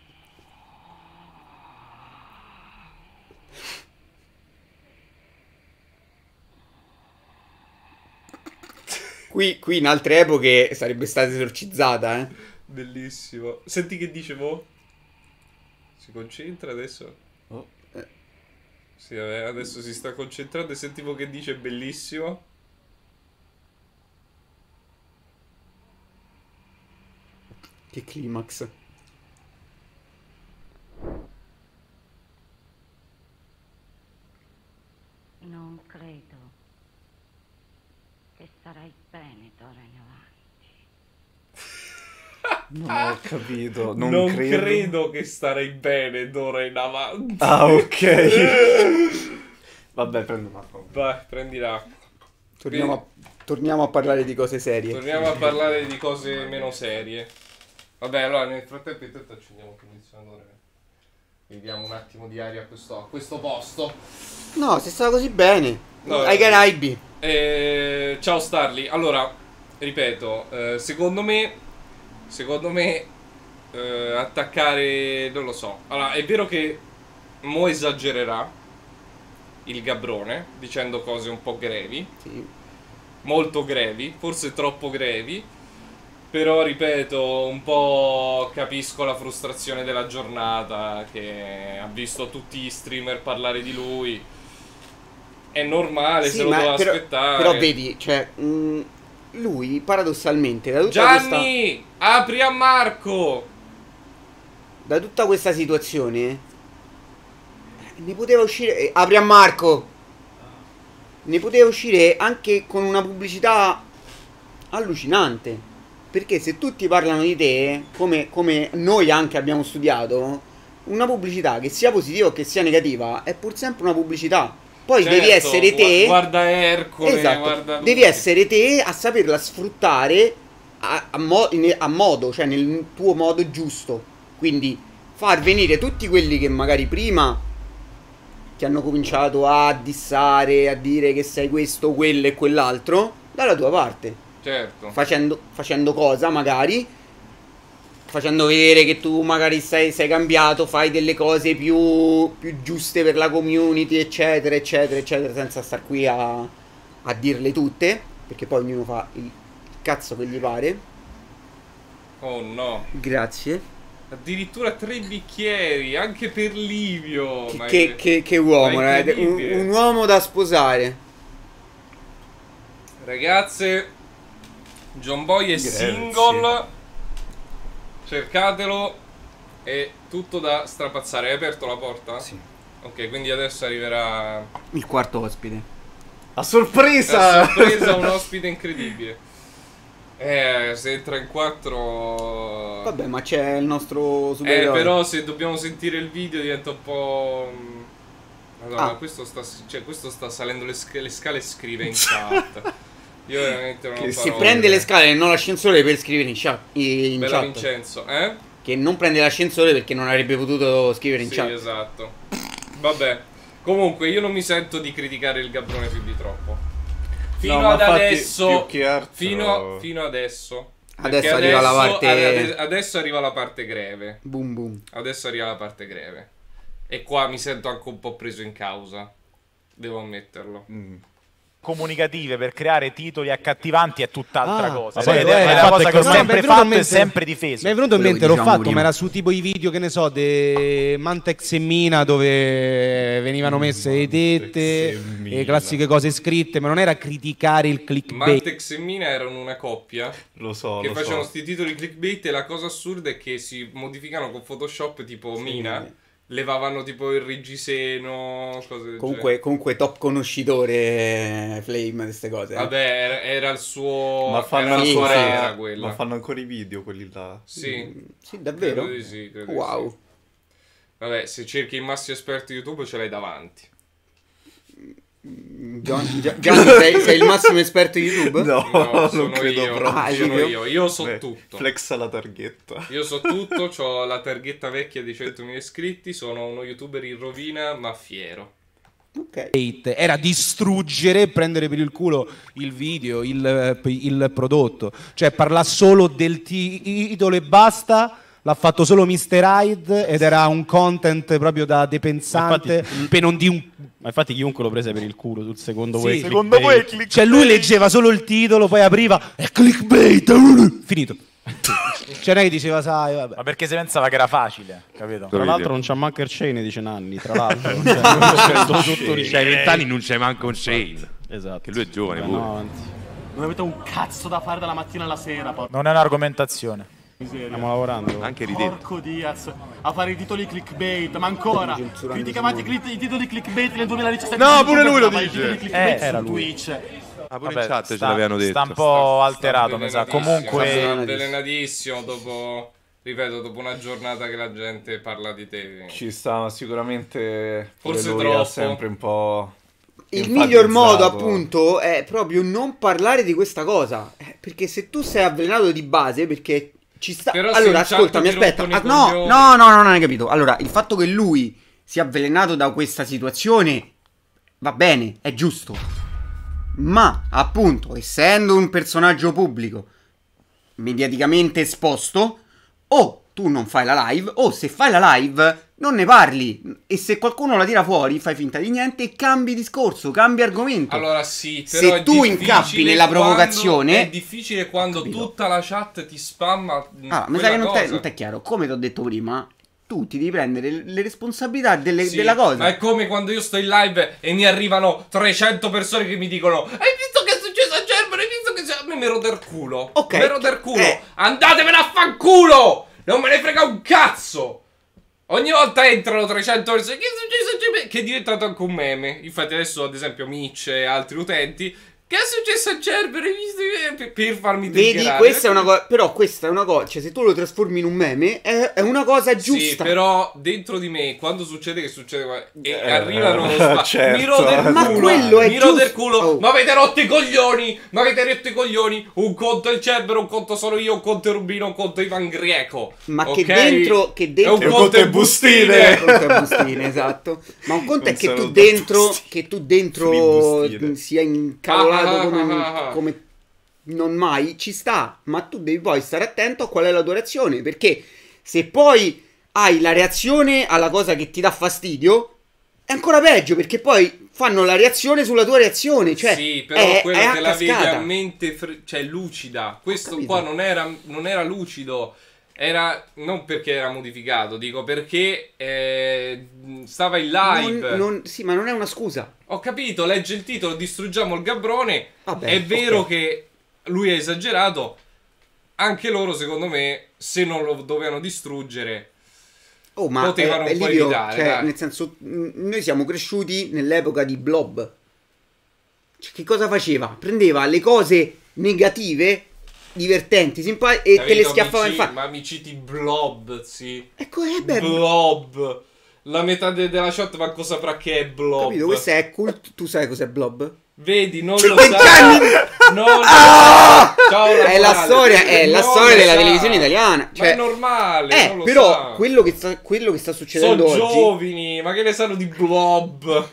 Speaker 6: Qui, qui in altre epoche sarebbe stata esorcizzata, eh.
Speaker 4: Bellissimo. Senti che dice mo? Si concentra adesso?
Speaker 5: Oh.
Speaker 4: Sì, vabbè, adesso si sta concentrando e sentivo che dice bellissimo.
Speaker 6: Che climax.
Speaker 14: Non credo che starai bene d'ora in avanti.
Speaker 5: Non ho capito, non,
Speaker 4: Non,
Speaker 5: credo.
Speaker 4: credo. che starei bene d'ora in avanti.
Speaker 5: Ah, ok. Vabbè, prendo un'acqua.
Speaker 4: Vai, prendi l'acqua.
Speaker 6: Torniamo a, torniamo a parlare di cose serie.
Speaker 4: Torniamo a parlare di cose meno serie. Vabbè, allora nel frattempo intanto accendiamo il condizionatore. Vediamo un attimo di aria a questo, a questo posto.
Speaker 6: No, se stava così bene.
Speaker 4: No,
Speaker 6: Ai
Speaker 4: eh,
Speaker 6: Caraibi.
Speaker 4: Eh, ciao Starly. Allora, ripeto, eh, secondo me, secondo me, eh, attaccare, non lo so. Allora, è vero che mo esagererà il Gabbrone dicendo cose un po' grevi,
Speaker 6: Sì.
Speaker 4: molto grevi, forse troppo grevi. Però, ripeto, un po' capisco la frustrazione della giornata, che ha visto tutti gli streamer parlare di lui. È normale,
Speaker 6: Sì,
Speaker 4: se lo
Speaker 6: ma
Speaker 4: doveva
Speaker 6: però,
Speaker 4: aspettare.
Speaker 6: però vedi, cioè, mh, lui paradossalmente da tutta
Speaker 4: Gianni,
Speaker 6: questa...
Speaker 4: apri a Marco.
Speaker 6: Da tutta questa situazione ne poteva uscire... eh, apri a Marco. Ne poteva uscire anche con una pubblicità allucinante. Perché se tutti parlano di te, come, come noi anche abbiamo studiato, una pubblicità che sia positiva o che sia negativa è pur sempre una pubblicità. Poi
Speaker 4: Certo,
Speaker 6: devi essere te.
Speaker 4: Guarda Ercole,
Speaker 6: Esatto,
Speaker 4: guarda
Speaker 6: devi essere te a saperla sfruttare a, a, mo- in- a modo, cioè nel tuo modo giusto. Quindi far venire tutti quelli che magari prima ti hanno cominciato a dissare, a dire che sei questo, quello e quell'altro, dalla tua parte.
Speaker 4: Certo.
Speaker 6: Facendo, facendo cosa magari? Facendo vedere che tu magari sei, sei cambiato, fai delle cose più, più giuste per la community, eccetera, eccetera, eccetera, senza star qui a, a dirle tutte, perché poi ognuno fa il cazzo che gli pare.
Speaker 4: Oh no.
Speaker 6: Grazie.
Speaker 4: Addirittura tre bicchieri, anche per Livio.
Speaker 6: Che,
Speaker 4: Ma
Speaker 6: che,
Speaker 4: è-
Speaker 6: che, che uomo,
Speaker 4: ma è
Speaker 6: eh, un,
Speaker 4: incredibile.
Speaker 6: un uomo da sposare.
Speaker 4: Ragazze, John Boy è
Speaker 5: Grazie.
Speaker 4: single. Cercatelo. È tutto da strapazzare. Hai aperto la porta?
Speaker 6: Sì.
Speaker 4: Ok, quindi adesso arriverà
Speaker 6: Il quarto ospite.
Speaker 5: A sorpresa!
Speaker 4: a sorpresa un ospite incredibile. Eh, se entra in quattro.
Speaker 6: Vabbè, ma c'è il nostro
Speaker 4: Eh,
Speaker 6: supereroe.
Speaker 4: però se dobbiamo sentire il video diventa un po'. Madonna,
Speaker 6: Ah.
Speaker 4: questo, sta, cioè, questo sta salendo le, sc- le scale e scrive in chat. Io veramente non ho
Speaker 6: Che si
Speaker 4: parole.
Speaker 6: prende le scale e non l'ascensore per scrivere in chat. In
Speaker 4: Bella
Speaker 6: chat.
Speaker 4: Vincenzo, eh?
Speaker 6: Che non prende l'ascensore perché non avrebbe potuto scrivere in
Speaker 4: Sì,
Speaker 6: chat.
Speaker 4: esatto. Vabbè. Comunque, io non mi sento di criticare il Gabrone più di troppo. Fino
Speaker 5: No, ma
Speaker 4: ad
Speaker 5: infatti,
Speaker 4: adesso.
Speaker 5: più che altro-
Speaker 4: Fino, fino adesso.
Speaker 6: Adesso
Speaker 4: Perché
Speaker 6: arriva la parte-
Speaker 4: ade- Adesso arriva la parte greve.
Speaker 6: Boom boom.
Speaker 4: Adesso arriva la parte greve. E qua mi sento anche un po' preso in causa. Devo ammetterlo.
Speaker 12: Comunicative per creare titoli accattivanti è tutt'altra
Speaker 10: Ah,
Speaker 12: cosa.
Speaker 10: ma poi
Speaker 12: Ed
Speaker 10: lo
Speaker 12: è,
Speaker 10: è,
Speaker 12: è
Speaker 10: il
Speaker 12: una
Speaker 10: fatto
Speaker 12: cosa
Speaker 10: è
Speaker 12: che ho
Speaker 10: che- no, mi è
Speaker 12: sempre
Speaker 10: venuto in
Speaker 12: fatto e
Speaker 10: mente-
Speaker 12: sempre difeso.
Speaker 10: Mi è venuto in
Speaker 6: Quello
Speaker 10: mente,
Speaker 6: che
Speaker 10: l'ho
Speaker 6: dicevamo
Speaker 10: fatto,
Speaker 6: prima.
Speaker 10: ma era su tipo i video, che ne so, de Mantex e Mina, dove venivano messe le tette, le classiche cose scritte, ma non era criticare il clickbait.
Speaker 4: Mantex e Mina erano una coppia
Speaker 5: Lo so,
Speaker 4: che
Speaker 5: lo
Speaker 4: facevano
Speaker 5: so.
Speaker 4: sti titoli clickbait e la cosa assurda è che si modificano con Photoshop tipo Mina, levavano tipo il reggiseno, cose del
Speaker 6: Comunque, comunque top conoscitore eh, Flame di queste cose. eh.
Speaker 4: genere. Vabbè, era, era il suo
Speaker 5: Ma fanno,
Speaker 4: era la sua
Speaker 5: ancora,
Speaker 4: era quella.
Speaker 5: ma fanno ancora i video quelli là.
Speaker 4: Sì.
Speaker 6: Sì, davvero?
Speaker 4: Credo di sì, credo di
Speaker 6: Wow.
Speaker 4: sì. Vabbè, se cerchi il massimo esperto YouTube ce l'hai davanti.
Speaker 6: Gian- Gia- Gianni, sei, sei il massimo esperto di YouTube?
Speaker 5: No,
Speaker 4: No,
Speaker 5: non
Speaker 4: sono
Speaker 5: credo
Speaker 4: io,
Speaker 5: proprio.
Speaker 6: Ah,
Speaker 4: sono
Speaker 6: io?
Speaker 4: io, io so
Speaker 5: Beh,
Speaker 4: tutto.
Speaker 5: Flex alla targhetta.
Speaker 4: Io so tutto, ho la targhetta vecchia di centomila iscritti, sono uno youtuber in rovina, ma fiero.
Speaker 6: Ok.
Speaker 10: Era distruggere e prendere per il culo il video, il, il prodotto. Cioè parla solo del titolo e basta. L'ha fatto solo mister Hyde ed era un content proprio da depensante.
Speaker 11: Infatti-
Speaker 10: per non di un...
Speaker 11: Ma infatti chiunque lo prese per il culo sul secondo
Speaker 10: Sì.
Speaker 11: way
Speaker 10: Secondo
Speaker 11: clickbait.
Speaker 10: voi Cioè lui leggeva solo il titolo, poi apriva e clickbait. Finito. Cioè non è che diceva sai, vabbè.
Speaker 12: Ma perché si pensava che era facile, capito?
Speaker 11: Tra l'altro non c'ha manco il Shane di Cenanni, tra l'altro. Cioè, non c'è tutto
Speaker 8: C'hai
Speaker 11: ricercato.
Speaker 8: vent'anni, non c'è manco un Shane.
Speaker 11: Esatto.
Speaker 8: Che lui è giovane
Speaker 11: Andiamo
Speaker 8: pure.
Speaker 11: avanti.
Speaker 13: Non avete un cazzo da fare dalla mattina alla sera, porca
Speaker 12: Non è un'argomentazione.
Speaker 13: miseria.
Speaker 11: Stiamo lavorando.
Speaker 8: Anche ridere.
Speaker 13: Porco Diaz, a fare i titoli clickbait, ma ancora più ti chiamate cli- i titoli clickbait nel duemiladiciassette.
Speaker 8: No, pure lui lo
Speaker 13: fare i
Speaker 8: dice.
Speaker 13: titoli clickbait
Speaker 12: Eh, era
Speaker 13: su
Speaker 12: lui.
Speaker 13: Twitch.
Speaker 8: Ah, pure
Speaker 12: Vabbè,
Speaker 8: in chat ce
Speaker 12: sta-
Speaker 8: l'avevano detto.
Speaker 12: Sta un po' alterato, mi sa.
Speaker 4: Sta
Speaker 12: Comunque,
Speaker 4: avvelenatissimo dopo, ripeto, dopo una giornata che la gente parla di te.
Speaker 5: Ci sta sicuramente. pure
Speaker 4: Forse
Speaker 5: lui
Speaker 4: troppo.
Speaker 5: ha sempre un po'.
Speaker 6: Il miglior modo,
Speaker 5: enfatizzato.
Speaker 6: appunto, è proprio non parlare di questa cosa. Eh, Perché se tu sei avvelenato di base, perché ci sta.
Speaker 4: Però se
Speaker 6: allora,
Speaker 4: in chat
Speaker 6: ascoltami,
Speaker 4: ti
Speaker 6: aspetta.
Speaker 4: rompono
Speaker 6: Ah,
Speaker 4: i
Speaker 6: no,
Speaker 4: coglioni-
Speaker 6: no, no, no, non hai capito. Allora, il fatto che lui sia avvelenato da questa situazione va bene, è giusto. Ma, appunto, essendo un personaggio pubblico mediaticamente esposto, o tu non fai la live, o se fai la live non ne parli. E se qualcuno la tira fuori, fai finta di niente e cambi discorso, cambi argomento.
Speaker 4: Allora sì,
Speaker 6: Se
Speaker 4: però è
Speaker 6: tu
Speaker 4: difficile
Speaker 6: incappi nella
Speaker 4: quando-
Speaker 6: provocazione-
Speaker 4: È difficile quando tutta la chat ti spamma
Speaker 6: Ah, mi sa
Speaker 4: quella
Speaker 6: che non t'è,
Speaker 4: cosa.
Speaker 6: non t'è chiaro. Come ti ho detto prima, tu ti devi prendere le- le responsabilità delle-
Speaker 4: Sì,
Speaker 6: della cosa.
Speaker 4: Ma è come quando io sto in live e mi arrivano trecento persone che mi dicono: hai visto che è successo a Gerber? Hai visto che c'è... A me mi rode il culo.
Speaker 6: Ok.
Speaker 4: Mi rode il culo.
Speaker 6: Eh.
Speaker 4: Andatevene a fanculo! Non me ne frega un cazzo! Ogni volta entrano trecento persone. Che è successo? Che è diventato anche un meme. Infatti adesso, ad esempio, Mitch e altri utenti. Che è successo a Cerber? Hai visto? Per, per farmi
Speaker 6: Vedi,
Speaker 4: triggerare.
Speaker 6: questa è una cosa. Però questa è una cosa. Cioè, se tu lo trasformi in un meme, è, è una cosa giusta.
Speaker 4: Sì, però dentro di me, quando succede che succede qua- e
Speaker 5: Eh,
Speaker 4: arrivano lo spa-
Speaker 5: certo.
Speaker 4: mi rode il
Speaker 6: Ma
Speaker 4: culo,
Speaker 6: quello è
Speaker 4: mi rode il
Speaker 6: giusto.
Speaker 4: culo.
Speaker 6: Oh.
Speaker 4: Ma avete rotto i coglioni, ma avete rotto i coglioni. Un conto è il Cerber, un conto sono io, un conto è Rubino, un conto è Ivan Grieco.
Speaker 6: Ma
Speaker 4: ok?
Speaker 6: che dentro. Che dentro.
Speaker 4: E un conto è bustine.
Speaker 6: Un conto è bustine, esatto. Ma un conto è
Speaker 5: Un
Speaker 6: che tu
Speaker 5: saluto a
Speaker 6: dentro.
Speaker 5: tutti.
Speaker 6: Che tu dentro
Speaker 5: Free
Speaker 6: sia incavolato
Speaker 4: Ah, ah,
Speaker 6: come,
Speaker 4: ah, ah.
Speaker 6: come non mai ci sta. Ma tu devi poi stare attento a qual è la tua reazione. Perché se poi hai la reazione alla cosa che ti dà fastidio, è ancora peggio. Perché poi fanno la reazione sulla tua reazione. Cioè,
Speaker 4: Sì, però
Speaker 6: è,
Speaker 4: quella
Speaker 6: è a
Speaker 4: te la vedi
Speaker 6: cascata.
Speaker 4: a mente, fre- cioè lucida. Questo
Speaker 6: capito.
Speaker 4: qua non era, non era lucido. Era non perché era modificato, dico perché eh, stava in live.
Speaker 6: Non- non- sì, ma non è una scusa.
Speaker 4: Ho capito, legge il titolo, distruggiamo il Gabbrone.
Speaker 6: Vabbè,
Speaker 4: è vero
Speaker 6: ok.
Speaker 4: che lui ha esagerato. Anche loro, secondo me, se non lo dovevano distruggere,
Speaker 6: Oh, ma
Speaker 4: potevano
Speaker 6: è,
Speaker 4: un po'
Speaker 6: è Livio,
Speaker 4: evitare.
Speaker 6: cioè,
Speaker 4: dai.
Speaker 6: nel senso, mh, noi siamo cresciuti nell'epoca di Blob. Cioè, che cosa faceva? Prendeva le cose negative, divertenti, simpatiche e te le
Speaker 4: Capito,
Speaker 6: schiaffava in
Speaker 4: mi ci-
Speaker 6: faccia.
Speaker 4: Ma mi citi Blob, sì.
Speaker 6: Ecco, è bello.
Speaker 4: Blob. La metà de- della chat manco saprà che è Blob.
Speaker 6: Capito? Questo è cult. Tu sai cos'è Blob?
Speaker 4: Vedi, non
Speaker 6: Per
Speaker 4: lo
Speaker 6: vent'anni!
Speaker 4: sa. Non lo
Speaker 6: Ah!
Speaker 4: sa. Ciao,
Speaker 6: È la
Speaker 4: Lavorale.
Speaker 6: storia, è la
Speaker 4: Non
Speaker 6: storia
Speaker 4: lo
Speaker 6: della
Speaker 4: sa.
Speaker 6: televisione italiana. Cioè,
Speaker 4: ma è normale.
Speaker 6: eh,
Speaker 4: non lo
Speaker 6: però
Speaker 4: sa.
Speaker 6: quello che sta, quello che sta succedendo
Speaker 4: Sono
Speaker 6: oggi.
Speaker 4: giovani, ma che ne sanno di Blob?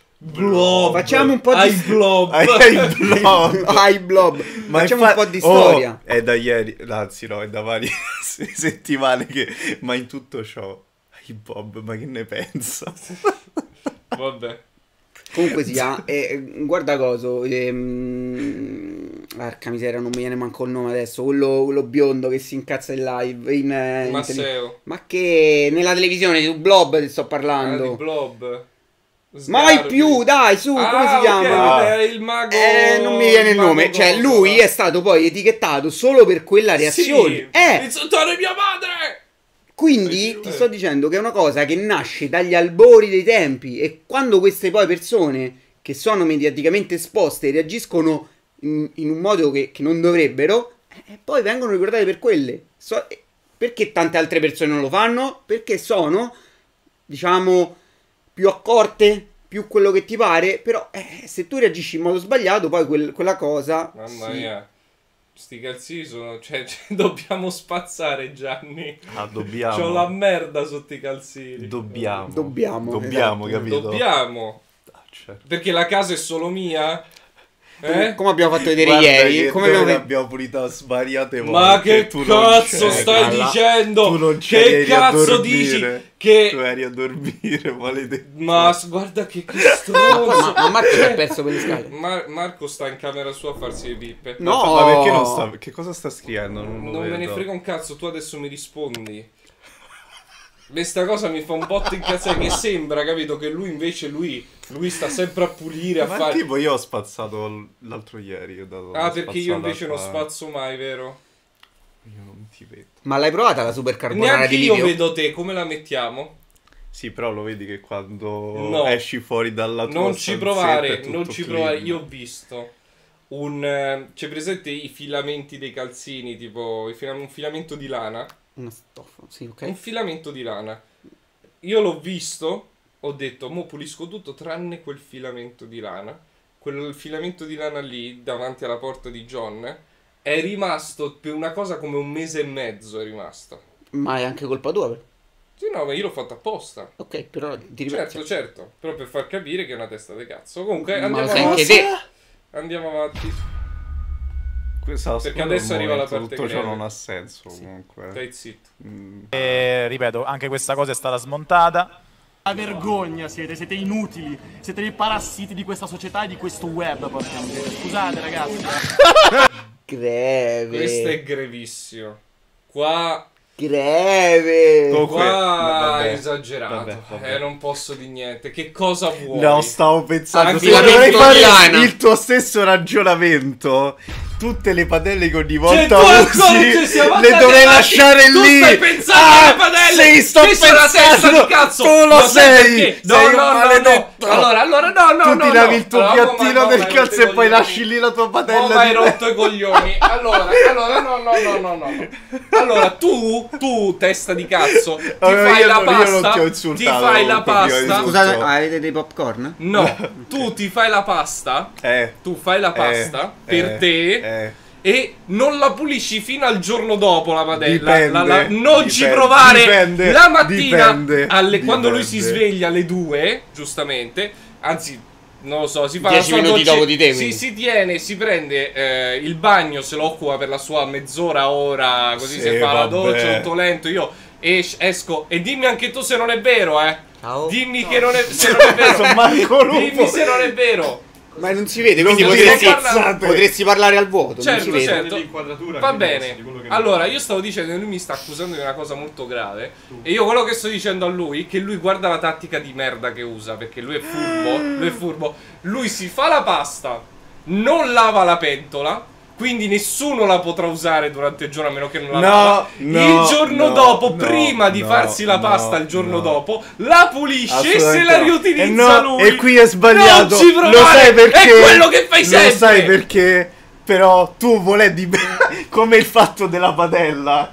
Speaker 4: Blob.
Speaker 6: Facciamo un po' di
Speaker 4: Ai Blob.
Speaker 5: Ai blob.
Speaker 6: Ai blob.
Speaker 5: Ma
Speaker 6: Facciamo
Speaker 5: infa-
Speaker 6: un po' di
Speaker 5: oh,
Speaker 6: storia.
Speaker 5: è da ieri, anzi no, è da varie settimane che... Ma in tutto ciò, ai Bob, ma che ne pensa?
Speaker 4: Vabbè.
Speaker 6: Comunque sia, eh, guarda coso, ehm, porca miseria, non mi viene manco il nome adesso, quello, quello biondo che si incazza in live, in, eh, in
Speaker 4: Masseo.
Speaker 6: tele- ma che nella televisione, su Blob ti sto parlando.
Speaker 4: Ah, di Blob.
Speaker 6: Mai
Speaker 4: Sgarbi.
Speaker 6: più, dai, su, come
Speaker 4: Ah,
Speaker 6: si
Speaker 4: ok,
Speaker 6: chiama?
Speaker 4: è il mago.
Speaker 6: Eh, non mi viene il
Speaker 4: mago
Speaker 6: nome, cioè
Speaker 4: coso,
Speaker 6: lui
Speaker 4: va.
Speaker 6: è stato poi etichettato solo per quella reazione.
Speaker 4: Sì,
Speaker 6: Eh,
Speaker 4: insultare mia madre.
Speaker 6: quindi
Speaker 4: Eh,
Speaker 6: ti
Speaker 4: eh.
Speaker 6: sto dicendo che è una cosa che nasce dagli albori dei tempi e quando queste poi persone che sono mediaticamente esposte reagiscono in, in un modo che, che non dovrebbero, eh, poi vengono ricordate per quelle. So- eh, perché tante altre persone non lo fanno? Perché sono, diciamo, più accorte, più quello che ti pare, però eh, se tu reagisci in modo sbagliato, poi quel- quella cosa...
Speaker 4: Mamma
Speaker 6: sì.
Speaker 4: mia. Sti calzini sono... Cioè, cioè, dobbiamo spazzare, Gianni.
Speaker 5: Ah, dobbiamo.
Speaker 4: C'ho la merda sotto i calzini.
Speaker 5: Dobbiamo.
Speaker 6: Dobbiamo,
Speaker 5: Dobbiamo,
Speaker 6: esatto.
Speaker 5: capito?
Speaker 4: Dobbiamo.
Speaker 5: Ah, certo.
Speaker 4: Perché la casa è solo mia?
Speaker 6: Come,
Speaker 4: Eh?
Speaker 6: come abbiamo fatto vedere
Speaker 5: Guarda
Speaker 6: ieri,
Speaker 5: che
Speaker 6: come
Speaker 5: noi
Speaker 6: abbiamo...
Speaker 5: l'abbiamo pulita svariate volte.
Speaker 4: Ma che
Speaker 5: tu non
Speaker 4: cazzo
Speaker 5: c'eri.
Speaker 4: stai
Speaker 5: Alla-
Speaker 4: dicendo?
Speaker 5: Tu non
Speaker 4: Che
Speaker 5: c'eri, eri a
Speaker 4: cazzo
Speaker 5: dormire.
Speaker 4: dici? Che...
Speaker 5: Tu eri a dormire, maledetto.
Speaker 4: Ma s- guarda che, che stronzo.
Speaker 6: Ma, ma Marco si è
Speaker 4: Cioè,
Speaker 6: perso per le scale.
Speaker 4: Mar- Marco sta in camera sua a farsi le pippe.
Speaker 6: No.
Speaker 5: Ma perché non sta... Che cosa sta scrivendo? Non, lo
Speaker 4: Non me ne
Speaker 5: vedo.
Speaker 4: frega un cazzo, tu adesso mi rispondi. Questa cosa mi fa un botto incazzare, che sembra, capito, che lui invece lui, lui sta sempre a pulire, a
Speaker 5: Ma
Speaker 4: fare...
Speaker 5: tipo io ho spazzato l- l'altro ieri. Ho dato
Speaker 4: Ah,
Speaker 5: una
Speaker 4: perché io
Speaker 5: spazzata
Speaker 4: invece non
Speaker 5: qua.
Speaker 4: spazzo mai, vero?
Speaker 5: Io non ti vedo.
Speaker 6: Ma l'hai provata la super carbonara
Speaker 4: Neanche
Speaker 6: di
Speaker 4: io
Speaker 6: Livio?
Speaker 4: vedo te, come la mettiamo?
Speaker 5: Sì, però lo vedi che quando
Speaker 4: No.
Speaker 5: esci fuori dalla tua
Speaker 4: Non ci
Speaker 5: stanzetta
Speaker 4: provare,
Speaker 5: è tutto
Speaker 4: non ci
Speaker 5: clean.
Speaker 4: provare. Io ho visto un... eh, c'è presente i filamenti dei calzini, tipo i fila- un filamento di lana?
Speaker 6: Una stoffa, sì, ok.
Speaker 4: Un filamento di lana. Io l'ho visto, ho detto, mo pulisco tutto tranne quel filamento di lana. Quel filamento di lana lì, davanti alla porta di John, è rimasto per una cosa come un mese e mezzo, è rimasto.
Speaker 6: Ma è anche colpa tua? per-
Speaker 4: Sì, no, ma io l'ho fatto apposta.
Speaker 6: Ok, però ti ripeto.
Speaker 4: Certo, certo, però per far capire che è una testa di cazzo. Comunque,
Speaker 6: Ma
Speaker 4: andiamo
Speaker 6: sei
Speaker 4: avanti.
Speaker 6: anche te.
Speaker 4: Andiamo avanti.
Speaker 5: Questo
Speaker 4: Perché adesso arriva la parte
Speaker 5: tutto ciò
Speaker 4: greve.
Speaker 5: non ha senso comunque.
Speaker 4: Stai zitto.
Speaker 5: Mm.
Speaker 12: E ripeto, anche questa cosa è stata smontata.
Speaker 13: La vergogna siete, siete inutili, siete dei parassiti di questa società e di questo web, porca miseria. Scusate ragazzi.
Speaker 6: Greve.
Speaker 4: Questo è grevissimo. Qua
Speaker 6: Greve.
Speaker 5: Comunque,
Speaker 4: Qua
Speaker 5: vabbè,
Speaker 4: esagerato.
Speaker 5: vabbè, vabbè.
Speaker 4: Eh, non posso di niente. Che cosa vuoi?
Speaker 5: No, stavo pensando,
Speaker 4: Anche
Speaker 5: se
Speaker 4: la
Speaker 5: dovrei fare
Speaker 6: Vittoriana.
Speaker 5: il tuo stesso ragionamento, tutte le padelle che ogni volta
Speaker 4: tu ancora
Speaker 5: usi
Speaker 4: ci siamo
Speaker 5: le
Speaker 4: andati
Speaker 5: dovrei
Speaker 4: avanti.
Speaker 5: lasciare
Speaker 4: Tu
Speaker 5: lì.
Speaker 4: stai pensando
Speaker 5: Ah,
Speaker 4: alle padelle.
Speaker 5: sì, sto
Speaker 4: Che sei una testa
Speaker 5: pensando.
Speaker 4: di cazzo.
Speaker 5: Tu lo
Speaker 4: sai
Speaker 5: sei.
Speaker 4: perché? No,
Speaker 5: sei un
Speaker 4: no, no,
Speaker 5: maledetto.
Speaker 4: no. Allora, allora, no, no,
Speaker 5: Tu
Speaker 4: no,
Speaker 5: ti
Speaker 4: no.
Speaker 5: lavi il tuo
Speaker 4: Allora,
Speaker 5: piattino
Speaker 4: ma-
Speaker 5: del
Speaker 4: ma- ma-
Speaker 5: cazzo
Speaker 4: ma-
Speaker 5: e poi
Speaker 4: ma-
Speaker 5: lasci lì la tua
Speaker 4: Oh,
Speaker 5: padella
Speaker 4: ma hai
Speaker 5: di
Speaker 4: rotto i coglioni. Allora, allora, no, no, no, no, no. Allora, tu, tu, testa di cazzo, ti
Speaker 5: Allora,
Speaker 4: fai
Speaker 5: io
Speaker 4: la
Speaker 5: non- io non ti
Speaker 4: pasta.
Speaker 5: ho
Speaker 4: Ti
Speaker 5: insultato,
Speaker 4: fai la
Speaker 5: proprio io
Speaker 4: pasta.
Speaker 6: Scusate, ah, avete dei popcorn?
Speaker 4: No, tu ti fai la pasta.
Speaker 5: Eh.
Speaker 4: Tu fai la pasta
Speaker 5: Eh,
Speaker 4: per
Speaker 5: eh,
Speaker 4: te.
Speaker 5: eh.
Speaker 4: E non la pulisci fino al giorno dopo la padella.
Speaker 5: Dipende,
Speaker 4: La- la- non ci
Speaker 5: dipende,
Speaker 4: provare
Speaker 5: dipende,
Speaker 4: la mattina
Speaker 5: dipende,
Speaker 4: alle- quando lui si
Speaker 5: dipende.
Speaker 4: sveglia alle due, giustamente. Anzi, non lo so, si fa
Speaker 6: Dieci
Speaker 4: la sua
Speaker 6: minuti
Speaker 4: docce-
Speaker 6: dopo di te,
Speaker 4: si,
Speaker 6: quindi.
Speaker 4: si tiene, si prende eh, il bagno, se lo occupa per la sua mezz'ora, ora, così
Speaker 5: Sì,
Speaker 4: si fa la
Speaker 5: vabbè.
Speaker 4: doccia, tutto lento. Io es- esco e dimmi anche tu se non è vero, eh. Dimmi che non è, se non è vero.
Speaker 5: Sono Marco Lupo.
Speaker 4: Dimmi se non è vero.
Speaker 6: Ma non si vede, quindi
Speaker 4: Non
Speaker 6: potresti,
Speaker 4: si parla-
Speaker 6: potresti parlare al vuoto. non si
Speaker 4: Certo,
Speaker 6: vede.
Speaker 4: certo. Va bene. Allora, io stavo dicendo che lui mi sta accusando di una cosa molto grave. E io quello che sto dicendo a lui, che lui guarda la tattica di merda che usa, perché lui è furbo. Lui è furbo. Lui si fa la pasta, non lava la pentola. Quindi nessuno la potrà usare durante il giorno a meno che non la
Speaker 5: No,
Speaker 4: lava.
Speaker 5: no,
Speaker 4: il giorno
Speaker 5: no,
Speaker 4: dopo,
Speaker 5: no,
Speaker 4: prima di
Speaker 5: no,
Speaker 4: farsi la
Speaker 5: no,
Speaker 4: pasta il giorno
Speaker 5: no.
Speaker 4: dopo, la pulisce e se
Speaker 5: Assolutamente
Speaker 4: la
Speaker 5: no.
Speaker 4: riutilizza
Speaker 5: Eh no,
Speaker 4: lui.
Speaker 5: E qui è sbagliato.
Speaker 4: Non ci provare,
Speaker 5: Lo sai perché?
Speaker 4: è quello che fai sempre.
Speaker 5: Lo sai perché? Però tu volevi come il fatto della padella.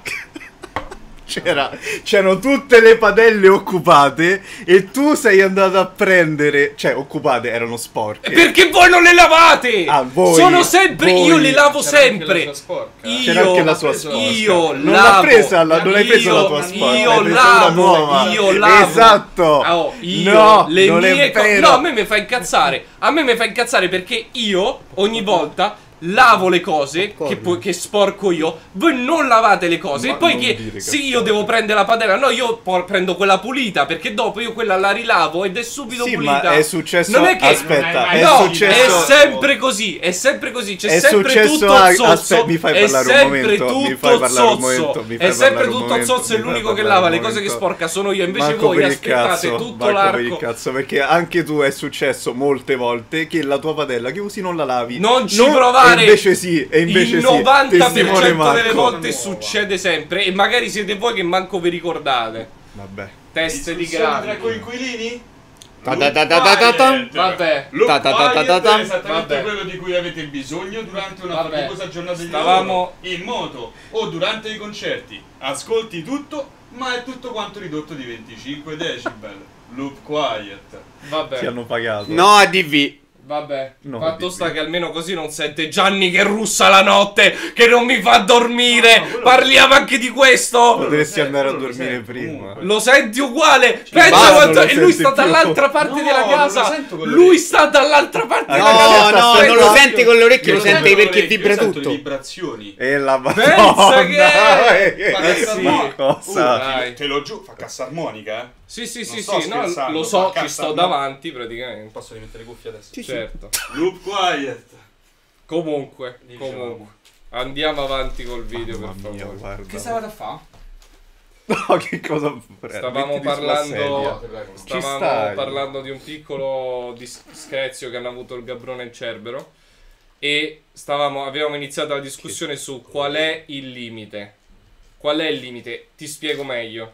Speaker 5: C'era, c'erano tutte le padelle occupate e tu sei andato a prendere, cioè occupate, erano sporche.
Speaker 4: Perché voi non le lavate?
Speaker 5: Ah, voi,
Speaker 4: Sono sempre
Speaker 5: voi.
Speaker 4: io le lavo
Speaker 5: C'era anche
Speaker 4: sempre.
Speaker 5: la sua sporca.
Speaker 4: Io,
Speaker 5: C'era anche la sua sporca.
Speaker 4: Io
Speaker 5: Non
Speaker 4: lavo.
Speaker 5: l'ha presa la- non hai preso la
Speaker 4: Io-
Speaker 5: tua sporca,
Speaker 4: Io
Speaker 5: hai preso una
Speaker 4: lavo.
Speaker 5: nuova.
Speaker 4: Io lavo.
Speaker 5: Esatto.
Speaker 4: Oh, io
Speaker 5: No,
Speaker 4: le
Speaker 5: non è
Speaker 4: mie co-
Speaker 5: vero.
Speaker 4: No, a me mi fa incazzare. A me mi fa incazzare perché io ogni volta lavo le cose che, poi- che sporco io. Voi non lavate le cose.
Speaker 5: Ma
Speaker 4: E poi
Speaker 5: non
Speaker 4: che
Speaker 5: dire
Speaker 4: sì, io devo prendere la padella. No, io po- prendo quella pulita. Perché dopo io quella la rilavo ed è subito
Speaker 5: Sì,
Speaker 4: pulita.
Speaker 5: ma è successo-
Speaker 4: Non è che
Speaker 5: aspetta, è
Speaker 4: no,
Speaker 5: successo-
Speaker 4: è sempre così. È sempre così. C'è
Speaker 5: È
Speaker 4: sempre
Speaker 5: successo
Speaker 4: tutto
Speaker 5: a-
Speaker 4: zozzo.
Speaker 5: aspetta, mi fai
Speaker 4: è
Speaker 5: parlare un
Speaker 4: sempre
Speaker 5: momento,
Speaker 4: tutto
Speaker 5: mi fai parlare un
Speaker 4: zozzo.
Speaker 5: momento, mi
Speaker 4: È
Speaker 5: fai
Speaker 4: sempre
Speaker 5: parlare un
Speaker 4: tutto
Speaker 5: momento,
Speaker 4: zozzo e
Speaker 5: mi fai
Speaker 4: l'unico che
Speaker 5: parlare
Speaker 4: lava
Speaker 5: un
Speaker 4: le cose che
Speaker 5: momento.
Speaker 4: sporca sono io. Invece
Speaker 5: Manco
Speaker 4: voi
Speaker 5: per il
Speaker 4: aspettate
Speaker 5: cazzo,
Speaker 4: tutto
Speaker 5: manco per il
Speaker 4: l'arco.
Speaker 5: cazzo, perché anche tu è successo molte volte che la tua padella che usi non la lavi.
Speaker 4: Non ci provare.
Speaker 5: E invece sì, e invece
Speaker 4: Il
Speaker 5: sì.
Speaker 4: novanta per
Speaker 5: testimone
Speaker 4: cento delle
Speaker 5: Marco.
Speaker 4: volte succede sempre. E magari siete voi che manco vi ricordate.
Speaker 5: Vabbè.
Speaker 4: Teste di
Speaker 15: Discussione tra
Speaker 4: grafici.
Speaker 15: coinquilini?
Speaker 6: Ta ta ta ta ta ta ta.
Speaker 4: Vabbè.
Speaker 15: Lo
Speaker 6: Ta ta ta ta ta ta.
Speaker 15: è esattamente
Speaker 4: Vabbè.
Speaker 15: quello di cui avete bisogno durante una
Speaker 4: Vabbè.
Speaker 15: faticosa giornata di
Speaker 4: Stavamo-
Speaker 15: lavoro, in moto o durante i concerti. Ascolti tutto, ma è tutto quanto ridotto di venticinque decibel. Loop quiet.
Speaker 4: Vabbè.
Speaker 5: Ti hanno pagato.
Speaker 6: No, A D V.
Speaker 4: Vabbè,
Speaker 5: No,
Speaker 4: fatto
Speaker 5: di-
Speaker 4: sta che almeno così non sente Gianni che russa la notte, che non mi fa dormire. Parliamo anche di questo.
Speaker 5: Potresti andare a dormire prima.
Speaker 4: Lo senti uguale? Pensa
Speaker 5: basta,
Speaker 4: quanto.
Speaker 5: non
Speaker 4: E
Speaker 5: lo
Speaker 4: lui
Speaker 5: senti
Speaker 4: sta
Speaker 5: più.
Speaker 4: dall'altra parte
Speaker 15: No,
Speaker 4: della
Speaker 15: non lo
Speaker 4: casa.
Speaker 15: sento con
Speaker 4: Lui
Speaker 15: l'orecchio.
Speaker 4: sta dall'altra parte della
Speaker 6: No,
Speaker 4: casa.
Speaker 6: no,
Speaker 4: Pensa-
Speaker 6: non lo senti con le orecchie,
Speaker 15: Io
Speaker 6: lo senti
Speaker 15: sento
Speaker 6: perché
Speaker 15: l'orecchio,
Speaker 6: vibra
Speaker 15: io sento
Speaker 6: tutto.
Speaker 15: le vibrazioni.
Speaker 5: E la
Speaker 4: Pensa
Speaker 5: Madonna,
Speaker 4: che-
Speaker 5: eh,
Speaker 15: Fa
Speaker 5: eh,
Speaker 15: cassa
Speaker 5: sì,
Speaker 15: armonica.
Speaker 5: cosa?
Speaker 15: Uh,
Speaker 4: Dai.
Speaker 15: te lo giuro, fa cassa armonica, eh?
Speaker 4: Sì, sì, sì,
Speaker 15: Non sto
Speaker 4: sì, no,
Speaker 15: scherzando,
Speaker 4: lo so,
Speaker 15: fa
Speaker 4: ci
Speaker 15: cassa
Speaker 4: sto
Speaker 15: armonica.
Speaker 4: davanti praticamente.
Speaker 15: Posso rimettere le cuffie adesso?
Speaker 4: Certo.
Speaker 15: Loop quiet.
Speaker 4: Comunque,
Speaker 15: Diciamo.
Speaker 4: comunque. Andiamo avanti col video, per
Speaker 5: Mamma mia,
Speaker 4: favore.
Speaker 5: guarda.
Speaker 15: Che stavate a fare?
Speaker 5: No, che cosa
Speaker 4: Stavamo
Speaker 5: mettiti sulla sedia.
Speaker 4: parlando,
Speaker 5: Ci
Speaker 4: stavamo
Speaker 5: stai.
Speaker 4: parlando di un piccolo discrezio che hanno avuto il Gabrone e il Cerbero e stavamo, avevamo iniziato la discussione su qual è il limite. Qual è il limite? Ti spiego meglio.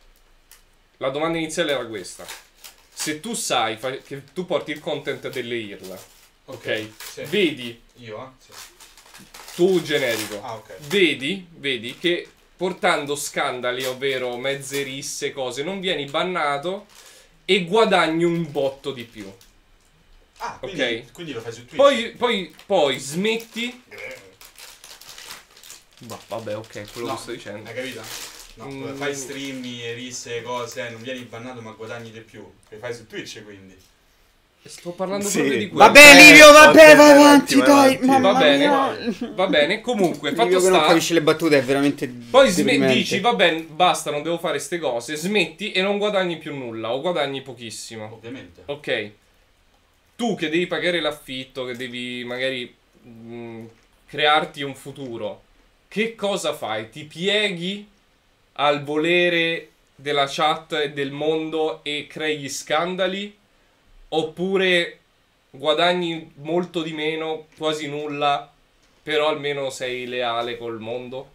Speaker 4: La domanda iniziale era questa. Se tu sai fa- che tu porti il content delle I R L, ok?
Speaker 15: sì.
Speaker 4: Vedi,
Speaker 15: Io, eh? Sì.
Speaker 4: tu generico,
Speaker 15: Ah, ok.
Speaker 4: vedi, vedi che portando scandali, ovvero mezze risse, cose, non vieni bannato e guadagni un botto di più.
Speaker 15: Ah, quindi,
Speaker 4: Ok.
Speaker 15: quindi lo fai su Twitch?
Speaker 4: Poi, poi, poi smetti. Ma vabbè, ok, quello
Speaker 15: No,
Speaker 4: che sto dicendo.
Speaker 15: Hai capito? No,
Speaker 4: Mm.
Speaker 15: fai stream, risse, cose, non vieni bannato ma guadagni di più. Che fai su Twitch quindi.
Speaker 4: Sto parlando
Speaker 5: Sì.
Speaker 4: proprio di quello.
Speaker 6: Vabbè,
Speaker 5: Eh,
Speaker 6: Livio, vabbè,
Speaker 5: vabbè,
Speaker 6: vai
Speaker 5: vai
Speaker 6: avanti,
Speaker 5: avanti,
Speaker 6: dai.
Speaker 5: vai
Speaker 6: Mamma
Speaker 4: Va bene,
Speaker 6: mia.
Speaker 4: va bene. Comunque, fatto
Speaker 6: Livio che non
Speaker 4: sta.
Speaker 6: capisce le battute è veramente
Speaker 4: Poi sme-
Speaker 6: deprimente.
Speaker 4: dici, va bene, basta, non devo fare ste cose. Smetti e non guadagni più nulla, o guadagni pochissimo.
Speaker 15: Ovviamente.
Speaker 4: Ok. Tu che devi pagare l'affitto, che devi magari mh, crearti un futuro, che cosa fai? Ti pieghi al volere della chat e del mondo e crei gli scandali, oppure guadagni molto di meno, quasi nulla, però almeno sei leale col mondo?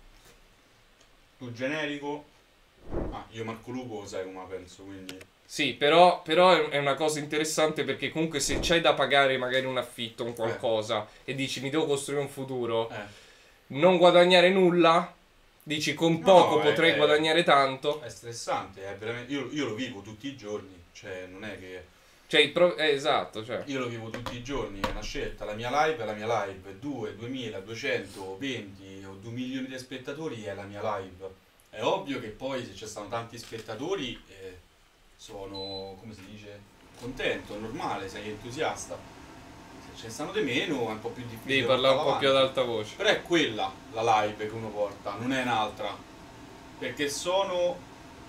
Speaker 15: Tu generico? Ah, io Marco Lupo sai come la penso, quindi...
Speaker 4: Sì, però, però è è una cosa interessante, perché comunque se c'hai da pagare magari un affitto, un qualcosa, e dici mi devo costruire un futuro,
Speaker 15: Eh.
Speaker 4: non guadagnare nulla, dici con
Speaker 15: No,
Speaker 4: poco
Speaker 15: è-
Speaker 4: potrei
Speaker 15: è-
Speaker 4: guadagnare tanto.
Speaker 15: È stressante, è veramente... io, io lo vivo tutti i giorni, cioè non è che...
Speaker 4: Cioè, il pro... eh, esatto, cioè.
Speaker 15: Io lo vivo tutti i giorni, è una scelta, la mia live è la mia live, due, duemila, duecentoventi o due milioni di spettatori è la mia live. È ovvio che poi se ci stanno tanti spettatori eh, sono, come si dice, contento, è normale, sei entusiasta. Se ce ne stanno di meno è un po' più difficile.
Speaker 4: Devi parlare un po'
Speaker 15: portarla
Speaker 4: più ad
Speaker 15: avanti.
Speaker 4: alta voce.
Speaker 15: Però è quella la live che uno porta, non è un'altra. Perché sono...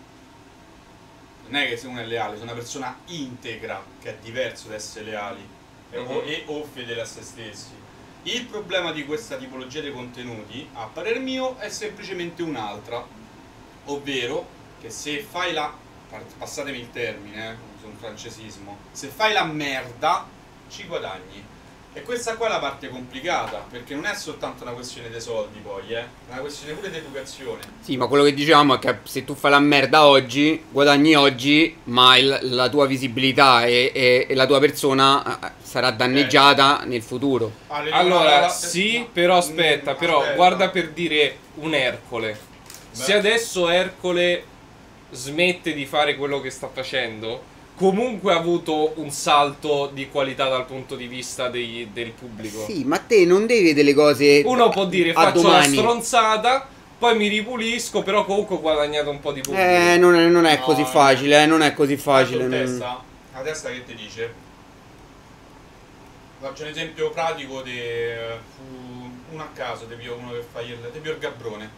Speaker 15: Non è che se uno è leale, sono una persona integra, che è diverso da essere leali e, o,
Speaker 4: Mhm.
Speaker 15: e o fedeli a se stessi. Il problema di questa tipologia di contenuti, a parer mio, è semplicemente un'altra, ovvero che se fai la... passatemi il termine, eh, uso un francesismo, se fai la merda ci guadagni. E questa qua è la parte complicata, perché non è soltanto una questione dei soldi poi, eh, è una questione pure di educazione.
Speaker 6: Sì, ma quello che dicevamo è che se tu fai la merda oggi, guadagni oggi, ma il- la tua visibilità e, e- e la tua persona eh, sarà danneggiata nel futuro.
Speaker 4: Allora, sì, però aspetta, però
Speaker 15: aspetta.
Speaker 4: guarda, per dire un Ercole. Se
Speaker 15: Beh.
Speaker 4: adesso Ercole smette di fare quello che sta facendo, comunque ha avuto un salto di qualità dal punto di vista dei- del pubblico.
Speaker 6: Sì, ma te non devi vedere le cose
Speaker 4: Uno può dire
Speaker 6: a
Speaker 4: faccio
Speaker 6: domani.
Speaker 4: la stronzata, poi mi ripulisco, però comunque ho guadagnato un po' di pubblico.
Speaker 6: Eh, non è, non è
Speaker 15: No,
Speaker 6: così
Speaker 15: no.
Speaker 6: facile, eh, non è così facile.
Speaker 15: La
Speaker 6: non-
Speaker 15: testa, la testa che ti dice? Faccio un esempio pratico di uno a caso, ti pio uno che fa il, ti pio il gabbrone.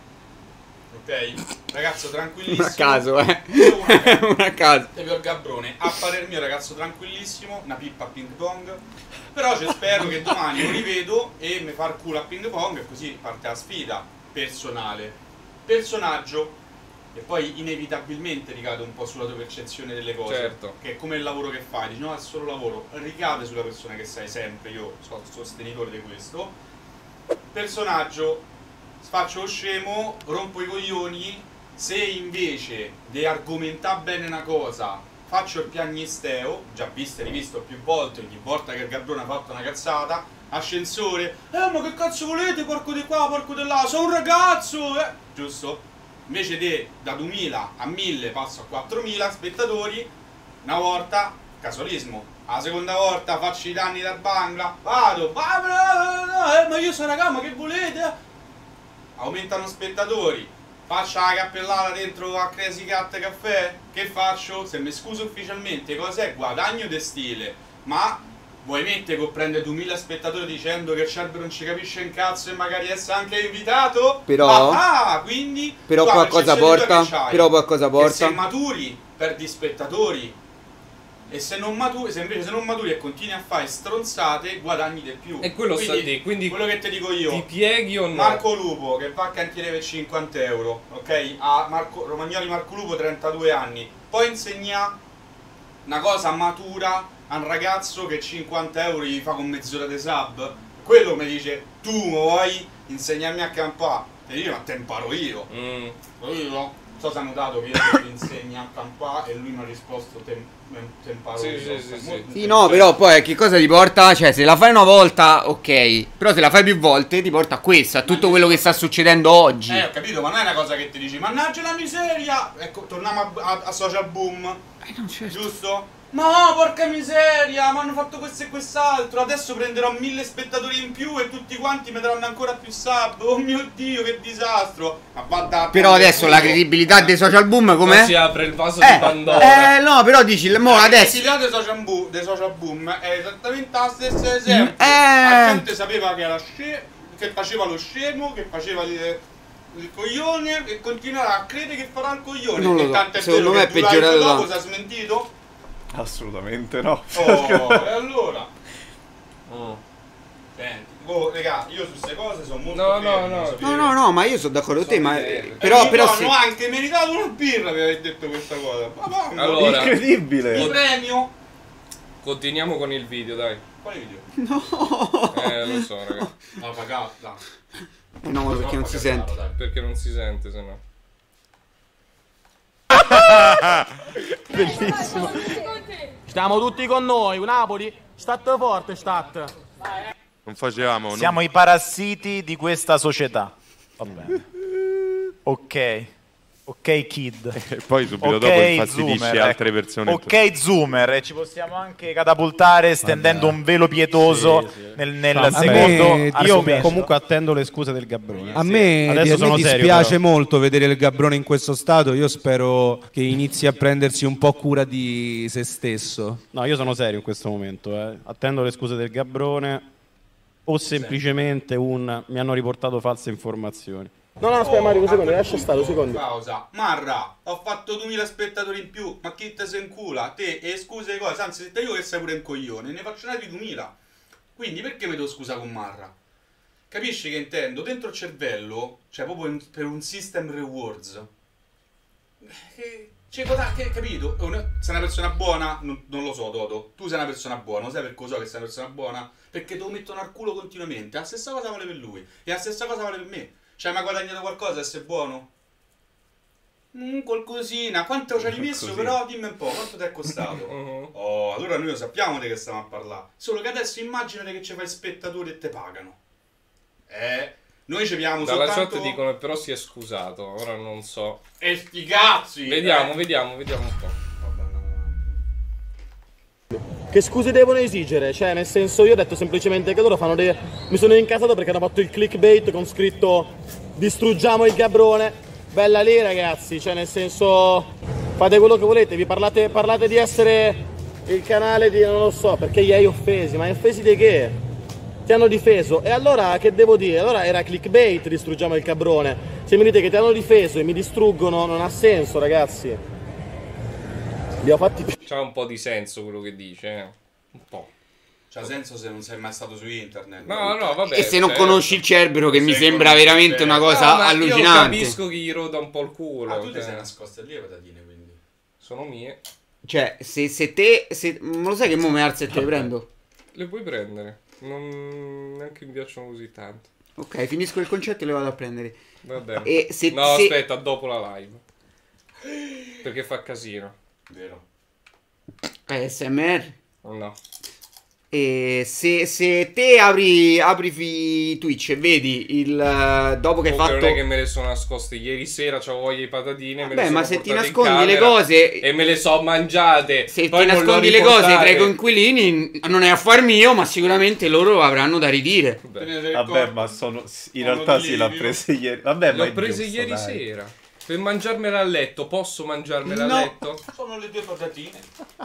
Speaker 15: Ok? Ragazzo tranquillissimo.
Speaker 6: Uno a caso, eh.
Speaker 15: Solo uno a caso.
Speaker 6: Uno a caso.
Speaker 15: Ti pio il gabbrone. A parer mio ragazzo tranquillissimo, una pippa a ping pong. Però ci spero che domani lo rivedo e mi fa il culo a ping pong e così parte la sfida personale. Personaggio. E poi inevitabilmente ricade un po' sulla tua percezione delle cose.
Speaker 4: Certo.
Speaker 15: Che è come il lavoro che fai, dici no, è solo lavoro. Ricade sulla persona che sei sempre, io sono sostenitore di questo. Personaggio, faccio lo scemo, rompo i coglioni. Se invece di argomentare bene una cosa, faccio il piagnisteo, già visto e rivisto più volte, ogni volta che il Gabrone ha fatto una cazzata, ascensore, eh ma che cazzo volete, porco di qua, porco di là, sono un ragazzo, eh, giusto? Invece di da duemila a mille passo a quattromila spettatori, una volta, casualismo, la seconda volta faccio i danni dal Bangla, vado, va, va, va, eh, ma io sono raga, ma che volete? Aumentano spettatori, faccio la cappellata dentro a Crazy Cat Caffè, che faccio? Se mi scuso ufficialmente, cos'è? Guadagno di stile, ma vuoi mettere che prende duemila spettatori dicendo che il Cerber non ci capisce un cazzo e magari essere anche invitato?
Speaker 6: Però-
Speaker 15: Ah, quindi...
Speaker 6: Però
Speaker 15: tu la
Speaker 6: poi a cosa
Speaker 15: percezione tua
Speaker 6: porta?
Speaker 15: che c'hai,
Speaker 6: Però poi a cosa
Speaker 15: che
Speaker 6: porta?
Speaker 15: se maturi perdi spettatori. E se non maturi, se invece se non maturi e continui a fare stronzate, guadagni di più.
Speaker 4: E quello sta
Speaker 15: quindi,
Speaker 4: lì, quindi
Speaker 15: quello che ti dico io,
Speaker 4: ti pieghi o no?
Speaker 15: Marco Lupo che va a cantiere per cinquanta euro, ok? A Marco, Romagnoli Marco Lupo trentadue anni, poi insegna una cosa matura a un ragazzo che cinquanta euro gli fa con mezz'ora di sub. Quello mi dice, tu vuoi insegnarmi a campare? E io, ma te imparo io.
Speaker 4: Mm.
Speaker 15: Io no. So se ha notato che io ti insegno a campare e lui mi ha risposto te, te imparo
Speaker 4: Sì,
Speaker 15: io.
Speaker 4: sì, sì, sì.
Speaker 15: Molto
Speaker 6: Sì, no, però poi che cosa ti porta? Cioè, se la fai una volta, ok. Però se la fai più volte, ti porta a questo, a tutto quello che sta succedendo oggi.
Speaker 15: Eh, ho capito, ma non è una cosa che ti dici, mannaggia la miseria! Ecco, torniamo a, a, a Social Boom. Giusto? No, porca miseria, mi hanno fatto questo e quest'altro. Adesso prenderò mille spettatori in più e tutti quanti mi daranno ancora più sub. Oh mio Dio, che disastro. Ma va da
Speaker 6: Però adesso la credibilità dei social boom com'è?
Speaker 4: Ma si apre il vaso
Speaker 6: Eh,
Speaker 4: di Pandora.
Speaker 6: eh, no, però dici, mo
Speaker 15: La
Speaker 6: adesso...
Speaker 15: credibilità dei social, boom, dei social boom è esattamente la stessa esempio.
Speaker 6: Eh.
Speaker 15: La gente sapeva che era sce- che faceva lo scemo, che faceva il, il coglione e continuerà a credere che farà il coglione.
Speaker 6: Non lo
Speaker 15: E
Speaker 6: so,
Speaker 15: tanto è
Speaker 6: secondo
Speaker 15: vero
Speaker 6: me
Speaker 15: che
Speaker 6: è
Speaker 15: due live
Speaker 6: peggiorato
Speaker 15: dopo
Speaker 6: tanto.
Speaker 15: si è smentito.
Speaker 5: Assolutamente no.
Speaker 15: Oh, e allora?
Speaker 4: Mm.
Speaker 15: Senti, Oh, raga, io su queste cose sono molto
Speaker 4: No, no,
Speaker 15: fermo,
Speaker 4: no.
Speaker 15: sapete?
Speaker 6: No, no, no, ma io sono d'accordo con te, ma
Speaker 15: Eh,
Speaker 6: però,
Speaker 15: mi
Speaker 6: però
Speaker 15: hanno
Speaker 6: se...
Speaker 15: anche meritato una birra per aver detto questa cosa. Ma va,
Speaker 4: Allora,
Speaker 5: incredibile.
Speaker 15: il premio.
Speaker 4: Continuiamo con il video, dai.
Speaker 15: Quale video?
Speaker 6: No.
Speaker 4: Eh, lo so, raga.
Speaker 15: No, pagato, dai.
Speaker 6: Eh no, perché non si sente.
Speaker 4: Perché non si sente, se no.
Speaker 13: Bellissimo. Stiamo tutti con noi, Napoli. Stat forte, stat.
Speaker 8: Non facevamo. non-
Speaker 12: Siamo i parassiti di questa società. Va bene. Ok. Ok, kid.
Speaker 8: E poi subito
Speaker 12: Ok,
Speaker 8: dopo infastidisce
Speaker 12: Zoomer,
Speaker 8: altre
Speaker 12: ecco.
Speaker 8: persone.
Speaker 12: Ok, Zoomer, e ci possiamo anche catapultare stendendo un velo pietoso
Speaker 11: Sì, sì.
Speaker 12: nel, nel
Speaker 11: A
Speaker 12: secondo
Speaker 11: me- io
Speaker 12: argomento.
Speaker 11: comunque attendo le scuse del Gabbrone.
Speaker 10: A me,
Speaker 11: Adesso
Speaker 10: di- a me
Speaker 11: sono serio,
Speaker 10: dispiace
Speaker 11: però.
Speaker 10: molto vedere il Gabbrone in questo stato. Io spero che inizi a prendersi un po' cura di se stesso.
Speaker 11: No, io sono serio in questo momento. Eh. Attendo le scuse del Gabbrone o semplicemente un mi hanno riportato false informazioni.
Speaker 13: No, no, aspetta Mario, un secondo, lascia stare un secondo.
Speaker 15: Pausa. Marra, ho fatto duemila spettatori in più, ma chi te se incula? Te e scuse le cose, anzi se te io che sei pure un coglione, ne faccio altri duemila. Quindi perché mi devo scusare con Marra? Capisci che intendo? Dentro il cervello, cioè proprio in- per un system rewards. Che, cioè, cosa- che- capito? Una- sei una persona buona? Non, non lo so, Toto. Tu sei una persona buona, lo sai per cosa so che sei una persona buona? Perché te lo mettono al culo continuamente. La stessa cosa vale per lui. E la stessa cosa vale per me. Cioè, mi ha guadagnato qualcosa e sei buono? Mm, qualcosina. Quanto ci hai rimesso,
Speaker 5: Così.
Speaker 15: però? Dimmi un po', quanto ti è costato? Oh, allora noi lo sappiamo di che stiamo a parlare. Solo che adesso immaginate che ci fai spettatori e te pagano. Eh, noi ci abbiamo
Speaker 4: Dalla
Speaker 15: soltanto...
Speaker 4: chat dicono però si è scusato, ora non so.
Speaker 15: E sti cazzi!
Speaker 4: Vediamo,
Speaker 15: eh.
Speaker 4: vediamo, vediamo un po'.
Speaker 13: Che scuse devono esigere? Cioè, nel senso, io ho detto semplicemente che loro fanno dei... Mi sono incasato perché hanno fatto il clickbait con scritto distruggiamo il Gabbrone. Bella lì, ragazzi. Cioè, nel senso, fate quello che volete. Vi parlate, parlate di essere il canale di... non lo so, perché gli hai offesi. Ma offesi di che? Ti hanno difeso. E allora, che devo dire? Allora era clickbait, distruggiamo il Gabbrone. Se mi dite che ti hanno difeso e mi distruggono, non ha senso, ragazzi. Li ho fatti più.
Speaker 4: C'ha un po' di senso quello che dice, eh. Un po'.
Speaker 15: C'ha senso se non sei mai stato su internet.
Speaker 4: No, no, vabbè.
Speaker 6: E se non
Speaker 4: certo.
Speaker 6: conosci il Cerbero, che mi
Speaker 15: Se
Speaker 6: sembra
Speaker 15: conosci il
Speaker 6: veramente una
Speaker 15: Cerbero.
Speaker 6: cosa
Speaker 4: No, ma
Speaker 6: allucinante.
Speaker 4: Io capisco che gli roda un po' il culo.
Speaker 15: Ah, tu ti
Speaker 4: cioè.
Speaker 15: sei nascosta lì le patatine, quindi.
Speaker 4: Sono mie.
Speaker 6: Cioè, se, se te... Se, ma lo sai che mo me alzo e te le prendo?
Speaker 4: Le puoi prendere. Non neanche mi piacciono così tanto.
Speaker 6: Ok, finisco il concetto e le vado a prendere.
Speaker 4: Va bene.
Speaker 6: E se,
Speaker 4: no,
Speaker 6: se-
Speaker 4: aspetta, dopo la live. Perché fa casino.
Speaker 15: Vero.
Speaker 6: A S M R.
Speaker 4: No.
Speaker 6: E se, se te apri, apri fi- Twitch e vedi il eh, dopo che hai
Speaker 4: Comunque
Speaker 6: fatto...
Speaker 4: non è che me le sono nascoste ieri sera, c'avevo voglia di patatine. me le
Speaker 6: Beh,
Speaker 4: sono
Speaker 6: ma se ti
Speaker 4: portate in
Speaker 6: nascondi le
Speaker 4: camera
Speaker 6: cose-
Speaker 4: e me le so mangiate.
Speaker 6: Se
Speaker 4: poi
Speaker 6: ti
Speaker 4: non le ho
Speaker 6: nascondi le cose tra i
Speaker 4: riportate.
Speaker 6: coinquilini, non è affar mio, ma sicuramente loro avranno da ridire.
Speaker 5: Vabbè, ma sono. In realtà sì, l'ha presa ieri. Vabbè,
Speaker 4: Le
Speaker 5: ma
Speaker 4: ho
Speaker 5: è
Speaker 4: prese
Speaker 5: giusto,
Speaker 4: ieri
Speaker 5: dai.
Speaker 4: sera. Per mangiarmela a letto. Posso mangiarmela
Speaker 15: No.
Speaker 4: a letto?
Speaker 15: Sono le due patatine.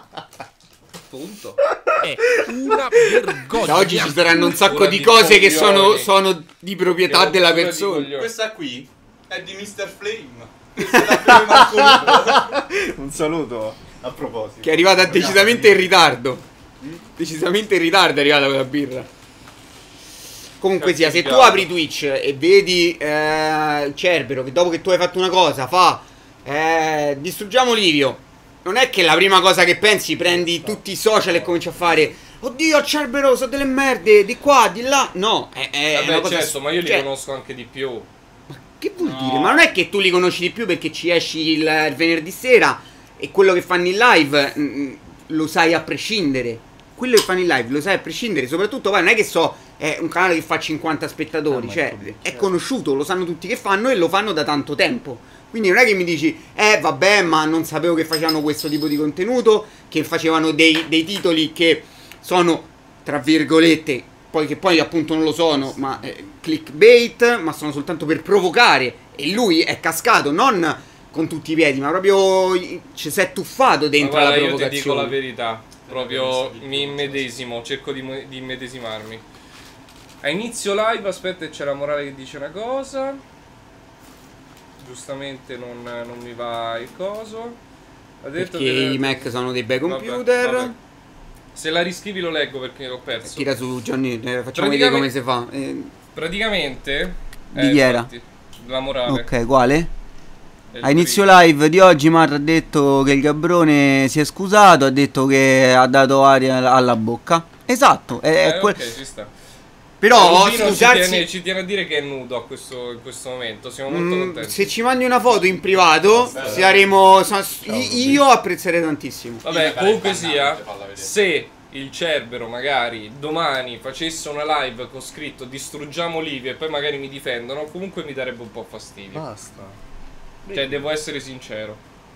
Speaker 4: Appunto. È una vergogna.
Speaker 6: Da oggi ci saranno un sacco
Speaker 4: Cultura
Speaker 6: di
Speaker 4: di
Speaker 6: cose che
Speaker 4: coglioni.
Speaker 6: sono, sono di proprietà
Speaker 4: Che
Speaker 6: della
Speaker 4: cultura di
Speaker 6: persona.
Speaker 4: coglioni.
Speaker 15: Questa qui è di mister Flame. Questa è la prima assoluta.
Speaker 5: Un saluto a proposito.
Speaker 6: Che è arrivata decisamente in ritardo. Decisamente in ritardo è arrivata quella birra. Comunque sia, se tu apri Twitch e vedi eh, Cerbero che dopo che tu hai fatto una cosa fa eh, distruggiamo Livio, non è che la prima cosa che pensi prendi tutti i social e cominci a fare oddio Cerbero sono delle merde di qua di là. No, è, è
Speaker 4: Vabbè,
Speaker 6: una cosa,
Speaker 4: certo, ma io li
Speaker 6: cioè,
Speaker 4: conosco anche di più.
Speaker 6: che vuol dire? Ma non è che tu li conosci di più perché ci esci il, il venerdì sera e quello che fanno in live mm, lo sai a prescindere. Quello che fanno in live lo sai a prescindere. Soprattutto poi non è che so, è un canale che fa cinquanta spettatori.
Speaker 5: Ah,
Speaker 6: cioè è conosciuto, lo sanno tutti che fanno e lo fanno da tanto tempo. Quindi non è che mi dici eh vabbè ma non sapevo che facevano questo tipo di contenuto, che facevano dei, dei titoli che sono tra virgolette, poi che poi appunto non lo sono, ma eh, clickbait, ma sono soltanto per provocare. E lui è cascato non con tutti i piedi, ma proprio ci si è tuffato dentro
Speaker 4: Ma guarda,
Speaker 6: la
Speaker 4: io
Speaker 6: provocazione.
Speaker 4: ti dico la verità. Proprio mi immedesimo, cerco di, mo- di immedesimarmi. A inizio live, aspetta, c'è la morale che dice una cosa. Giustamente non, non mi va il coso. Ha detto
Speaker 6: Perché
Speaker 4: che
Speaker 6: i Mac sono dei bei
Speaker 4: Vabbè,
Speaker 6: computer.
Speaker 4: vabbè. Se la riscrivi lo leggo perché l'ho perso.
Speaker 6: Tira su Johnny, eh, facciamo vedere come si fa. Eh,
Speaker 4: Praticamente...
Speaker 6: Di
Speaker 4: eh,
Speaker 6: chi era?
Speaker 4: infatti, la morale.
Speaker 6: ok, quale?
Speaker 4: È
Speaker 6: A inizio live di oggi Mar ha detto che il Gabbrone si è scusato, ha detto che ha dato aria alla bocca. Esatto, è, è
Speaker 4: Eh,
Speaker 6: quel-
Speaker 4: ok, ci sta.
Speaker 6: Però
Speaker 4: Rubino
Speaker 6: scusarsi-
Speaker 4: ci tiene, ci tiene a dire che è nudo a questo, in questo momento. Siamo molto
Speaker 6: Mm,
Speaker 4: contenti.
Speaker 6: se ci mandi una foto in privato, saremo. sa- io apprezzerei tantissimo.
Speaker 4: Vabbè, comunque sia, se il Cerbero magari domani facesse una live con scritto distruggiamo Livia e poi magari mi difendono, comunque mi darebbe un po' fastidio.
Speaker 5: Basta.
Speaker 4: Cioè, devo essere sincero.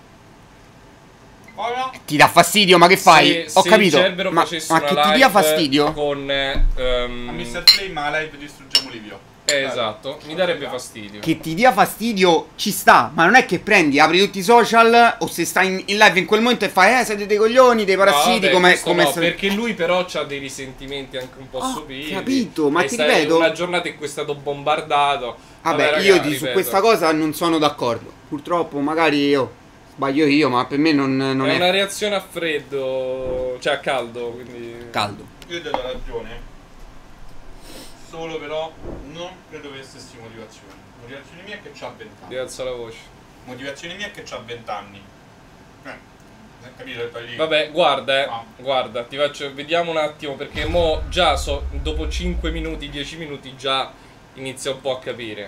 Speaker 6: Ti dà fastidio, ma che fai?
Speaker 4: Se,
Speaker 6: Ho
Speaker 4: se
Speaker 6: capito.
Speaker 4: il Cerbero
Speaker 6: Ma,
Speaker 4: facesse
Speaker 6: ma
Speaker 4: una
Speaker 6: che ti
Speaker 4: live
Speaker 6: dia fastidio?
Speaker 4: con ehm,
Speaker 15: A mister Flame alla live distruggiamo Livio.
Speaker 4: eh, esatto, mi darebbe fastidio.
Speaker 6: Che ti dia fastidio ci sta, ma non è che prendi, apri tutti i social o se stai in, in live in quel momento e fai eh siete dei coglioni, dei parassiti,
Speaker 4: No, vabbè,
Speaker 6: come
Speaker 4: questo
Speaker 6: come
Speaker 4: no,
Speaker 6: se-
Speaker 4: perché lui però ha dei risentimenti anche un po'
Speaker 6: Ho
Speaker 4: subiti.
Speaker 6: capito, ma
Speaker 4: E
Speaker 6: ti
Speaker 4: sai,
Speaker 6: ripeto-
Speaker 4: una giornata in cui è stato bombardato.
Speaker 6: Vabbè,
Speaker 4: raga,
Speaker 6: io di, su
Speaker 4: ripeto,
Speaker 6: questa cosa non sono d'accordo. Purtroppo magari io sbaglio io, ma per me non, non
Speaker 4: è
Speaker 6: è,
Speaker 4: una reazione a freddo, cioè a caldo, quindi
Speaker 6: caldo.
Speaker 15: Io ti do ragione. Solo però non credo che stessi motivazioni. Motivazioni mie è che c'ha venti anni.
Speaker 4: Ti alza la voce.
Speaker 15: Motivazioni mie è che c'ha venti anni. Eh, hai capito? Poi lì.
Speaker 4: Vabbè, guarda, eh, guarda, ti faccio, vediamo un attimo perché mo già so, dopo cinque minuti, dieci minuti già inizia un po' a capire.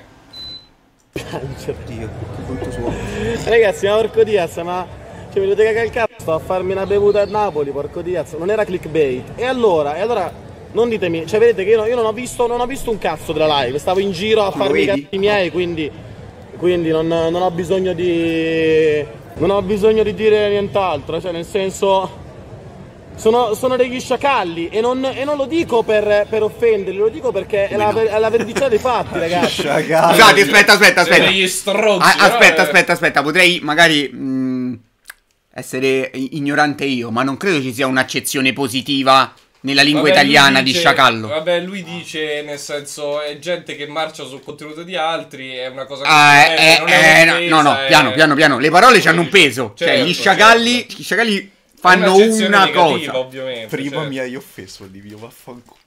Speaker 13: Dio, ragazzi, ma porco Diaz, ma cioè, mi dovete cagare il cazzo, sto a farmi una bevuta a Napoli, porco Diaz, non era clickbait. E allora, e allora non ditemi, cioè vedete che io, io non ho visto non ho visto un cazzo della live, stavo in giro a
Speaker 6: Tu lo
Speaker 13: farmi i
Speaker 6: vedi?
Speaker 13: cazzi miei, quindi quindi non, non ho bisogno di non ho bisogno di dire nient'altro, cioè nel senso sono, sono degli sciacalli e non, e non lo dico per, per offenderli, lo dico perché è la, ver- è la veridicità dei fatti, ragazzi.
Speaker 6: Scusate, aspetta, aspetta, aspetta.
Speaker 4: degli stronzi,
Speaker 6: Ah, aspetta,
Speaker 4: eh.
Speaker 6: aspetta, aspetta, potrei magari mh, essere i- ignorante io, ma non credo ci sia un'accezione positiva nella lingua
Speaker 4: Vabbè, lui
Speaker 6: italiana di
Speaker 4: dice-
Speaker 6: sciacallo.
Speaker 4: Vabbè, lui dice, nel senso, è gente che marcia sul contenuto di altri, è una cosa che
Speaker 6: Ah,
Speaker 4: non
Speaker 6: eh,
Speaker 4: è, non
Speaker 6: eh,
Speaker 4: è
Speaker 6: no,
Speaker 4: un'offesa,
Speaker 6: no, no,
Speaker 4: è-
Speaker 6: piano, piano, piano. Le parole hanno un peso. Cioè,
Speaker 4: Certo,
Speaker 6: gli sciacalli, gli sciacalli fanno
Speaker 4: un'accezione
Speaker 6: una
Speaker 4: negativa,
Speaker 6: cosa.
Speaker 4: ovviamente.
Speaker 5: Prima
Speaker 4: certo.
Speaker 5: mi hai offeso, Livio, vaffanculo.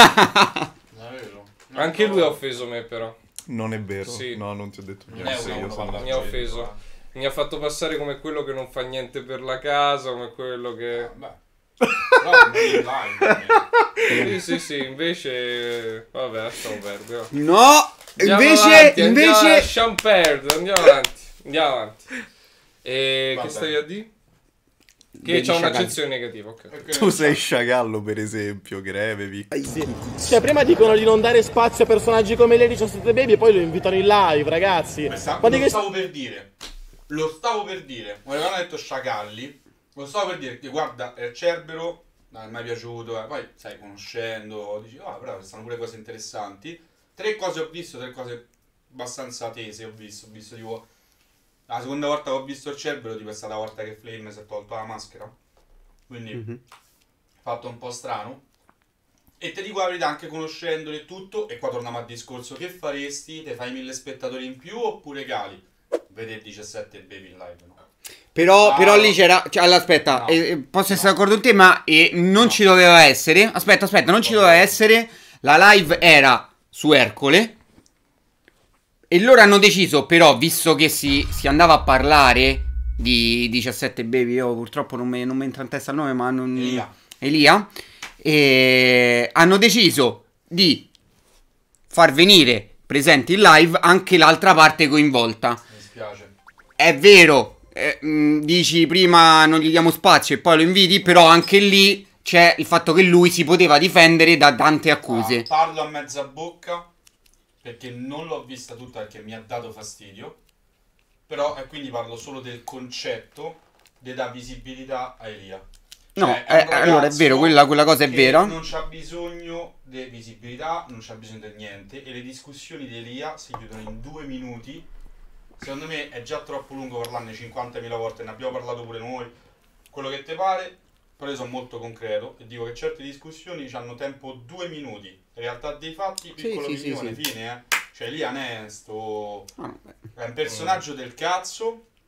Speaker 4: Anche lui ha offeso me, però.
Speaker 5: Non è vero.
Speaker 4: Sì.
Speaker 5: No, non ti ho detto
Speaker 4: Non
Speaker 5: niente.
Speaker 4: è una
Speaker 5: io sono-
Speaker 4: mi ha offeso. Mi ha fatto passare come quello che non fa niente per la casa, come quello che... Sì, sì, sì, invece... Vabbè, lasciamo perdere. va.
Speaker 6: No,
Speaker 4: Andiamo
Speaker 6: invece,
Speaker 4: avanti, andiamo-
Speaker 6: invece...
Speaker 4: lasciamo perdere, andiamo avanti. Andiamo avanti. E
Speaker 5: Va
Speaker 4: che
Speaker 5: bene.
Speaker 4: stai a dire? Che
Speaker 5: Degli
Speaker 4: c'ha
Speaker 5: sciacalli.
Speaker 4: un'accezione negativa, ok.
Speaker 5: Tu sei sciacallo, per esempio, greve, Vic.
Speaker 13: Cioè, prima dicono di non dare spazio a personaggi come lei diciassette Baby e poi lo invitano in live, ragazzi.
Speaker 15: Sta-
Speaker 13: Ma di
Speaker 15: lo
Speaker 13: che
Speaker 15: stavo per dire. Lo stavo per dire. Quando avevano detto sciacalli, lo stavo per dire che guarda, eh, Cerbero non è mai piaciuto, eh. Poi stai conoscendo, dici, ah, però stanno pure cose interessanti. Tre cose ho visto, tre cose abbastanza tese ho visto. Ho visto tipo la seconda volta che ho visto il Cerbero, tipo è stata la volta che Flame si è tolto la maschera. Quindi
Speaker 6: Mhm.
Speaker 15: fatto un po' strano. E ti dico la verità, anche conoscendoli e tutto, e qua torniamo al discorso, che faresti? Te fai mille spettatori in più oppure cali? Vede diciassette Baby in live, no?
Speaker 6: Però,
Speaker 15: Ah,
Speaker 6: però
Speaker 15: no.
Speaker 6: lì c'era. Cioè, allora, aspetta,
Speaker 15: No.
Speaker 6: eh, eh, posso essere d'accordo con te, ma eh, non ci doveva essere. Aspetta, aspetta, non ci doveva essere. La live era su Ercole. E loro hanno deciso, però, visto che si, si andava a parlare di diciassette Baby, io purtroppo non mi, non mi entra in testa il nome, ma non.
Speaker 15: Elia.
Speaker 6: Elia. E hanno deciso di far venire presenti in live anche l'altra parte coinvolta.
Speaker 15: Mi spiace.
Speaker 6: È vero, eh, mh, dici prima non gli diamo spazio e poi lo inviti, però anche lì c'è il fatto che lui si poteva difendere da tante accuse.
Speaker 15: Ah, parlo a mezza bocca perché non l'ho vista tutta perché mi ha dato fastidio. Però, e quindi parlo solo del concetto di dare visibilità a Elia.
Speaker 6: No,
Speaker 15: Cioè,
Speaker 6: eh,
Speaker 15: un
Speaker 6: allora è
Speaker 15: ragazzo
Speaker 6: vero, quella, quella cosa è
Speaker 15: che
Speaker 6: vera.
Speaker 15: Non c'ha bisogno di visibilità, non c'ha bisogno di niente. E le discussioni di Elia si chiudono in due minuti. Secondo me è già troppo lungo parlarne cinquantamila volte, ne abbiamo parlato pure noi. Quello che te pare, però io sono molto concreto e dico che certe discussioni hanno tempo due minuti. In realtà dei fatti,
Speaker 6: Sì,
Speaker 15: piccola
Speaker 6: sì, sì,
Speaker 15: opinione,
Speaker 6: sì.
Speaker 15: fine, eh. Cioè Elia è sto...
Speaker 6: Ah,
Speaker 15: è un personaggio del cazzo.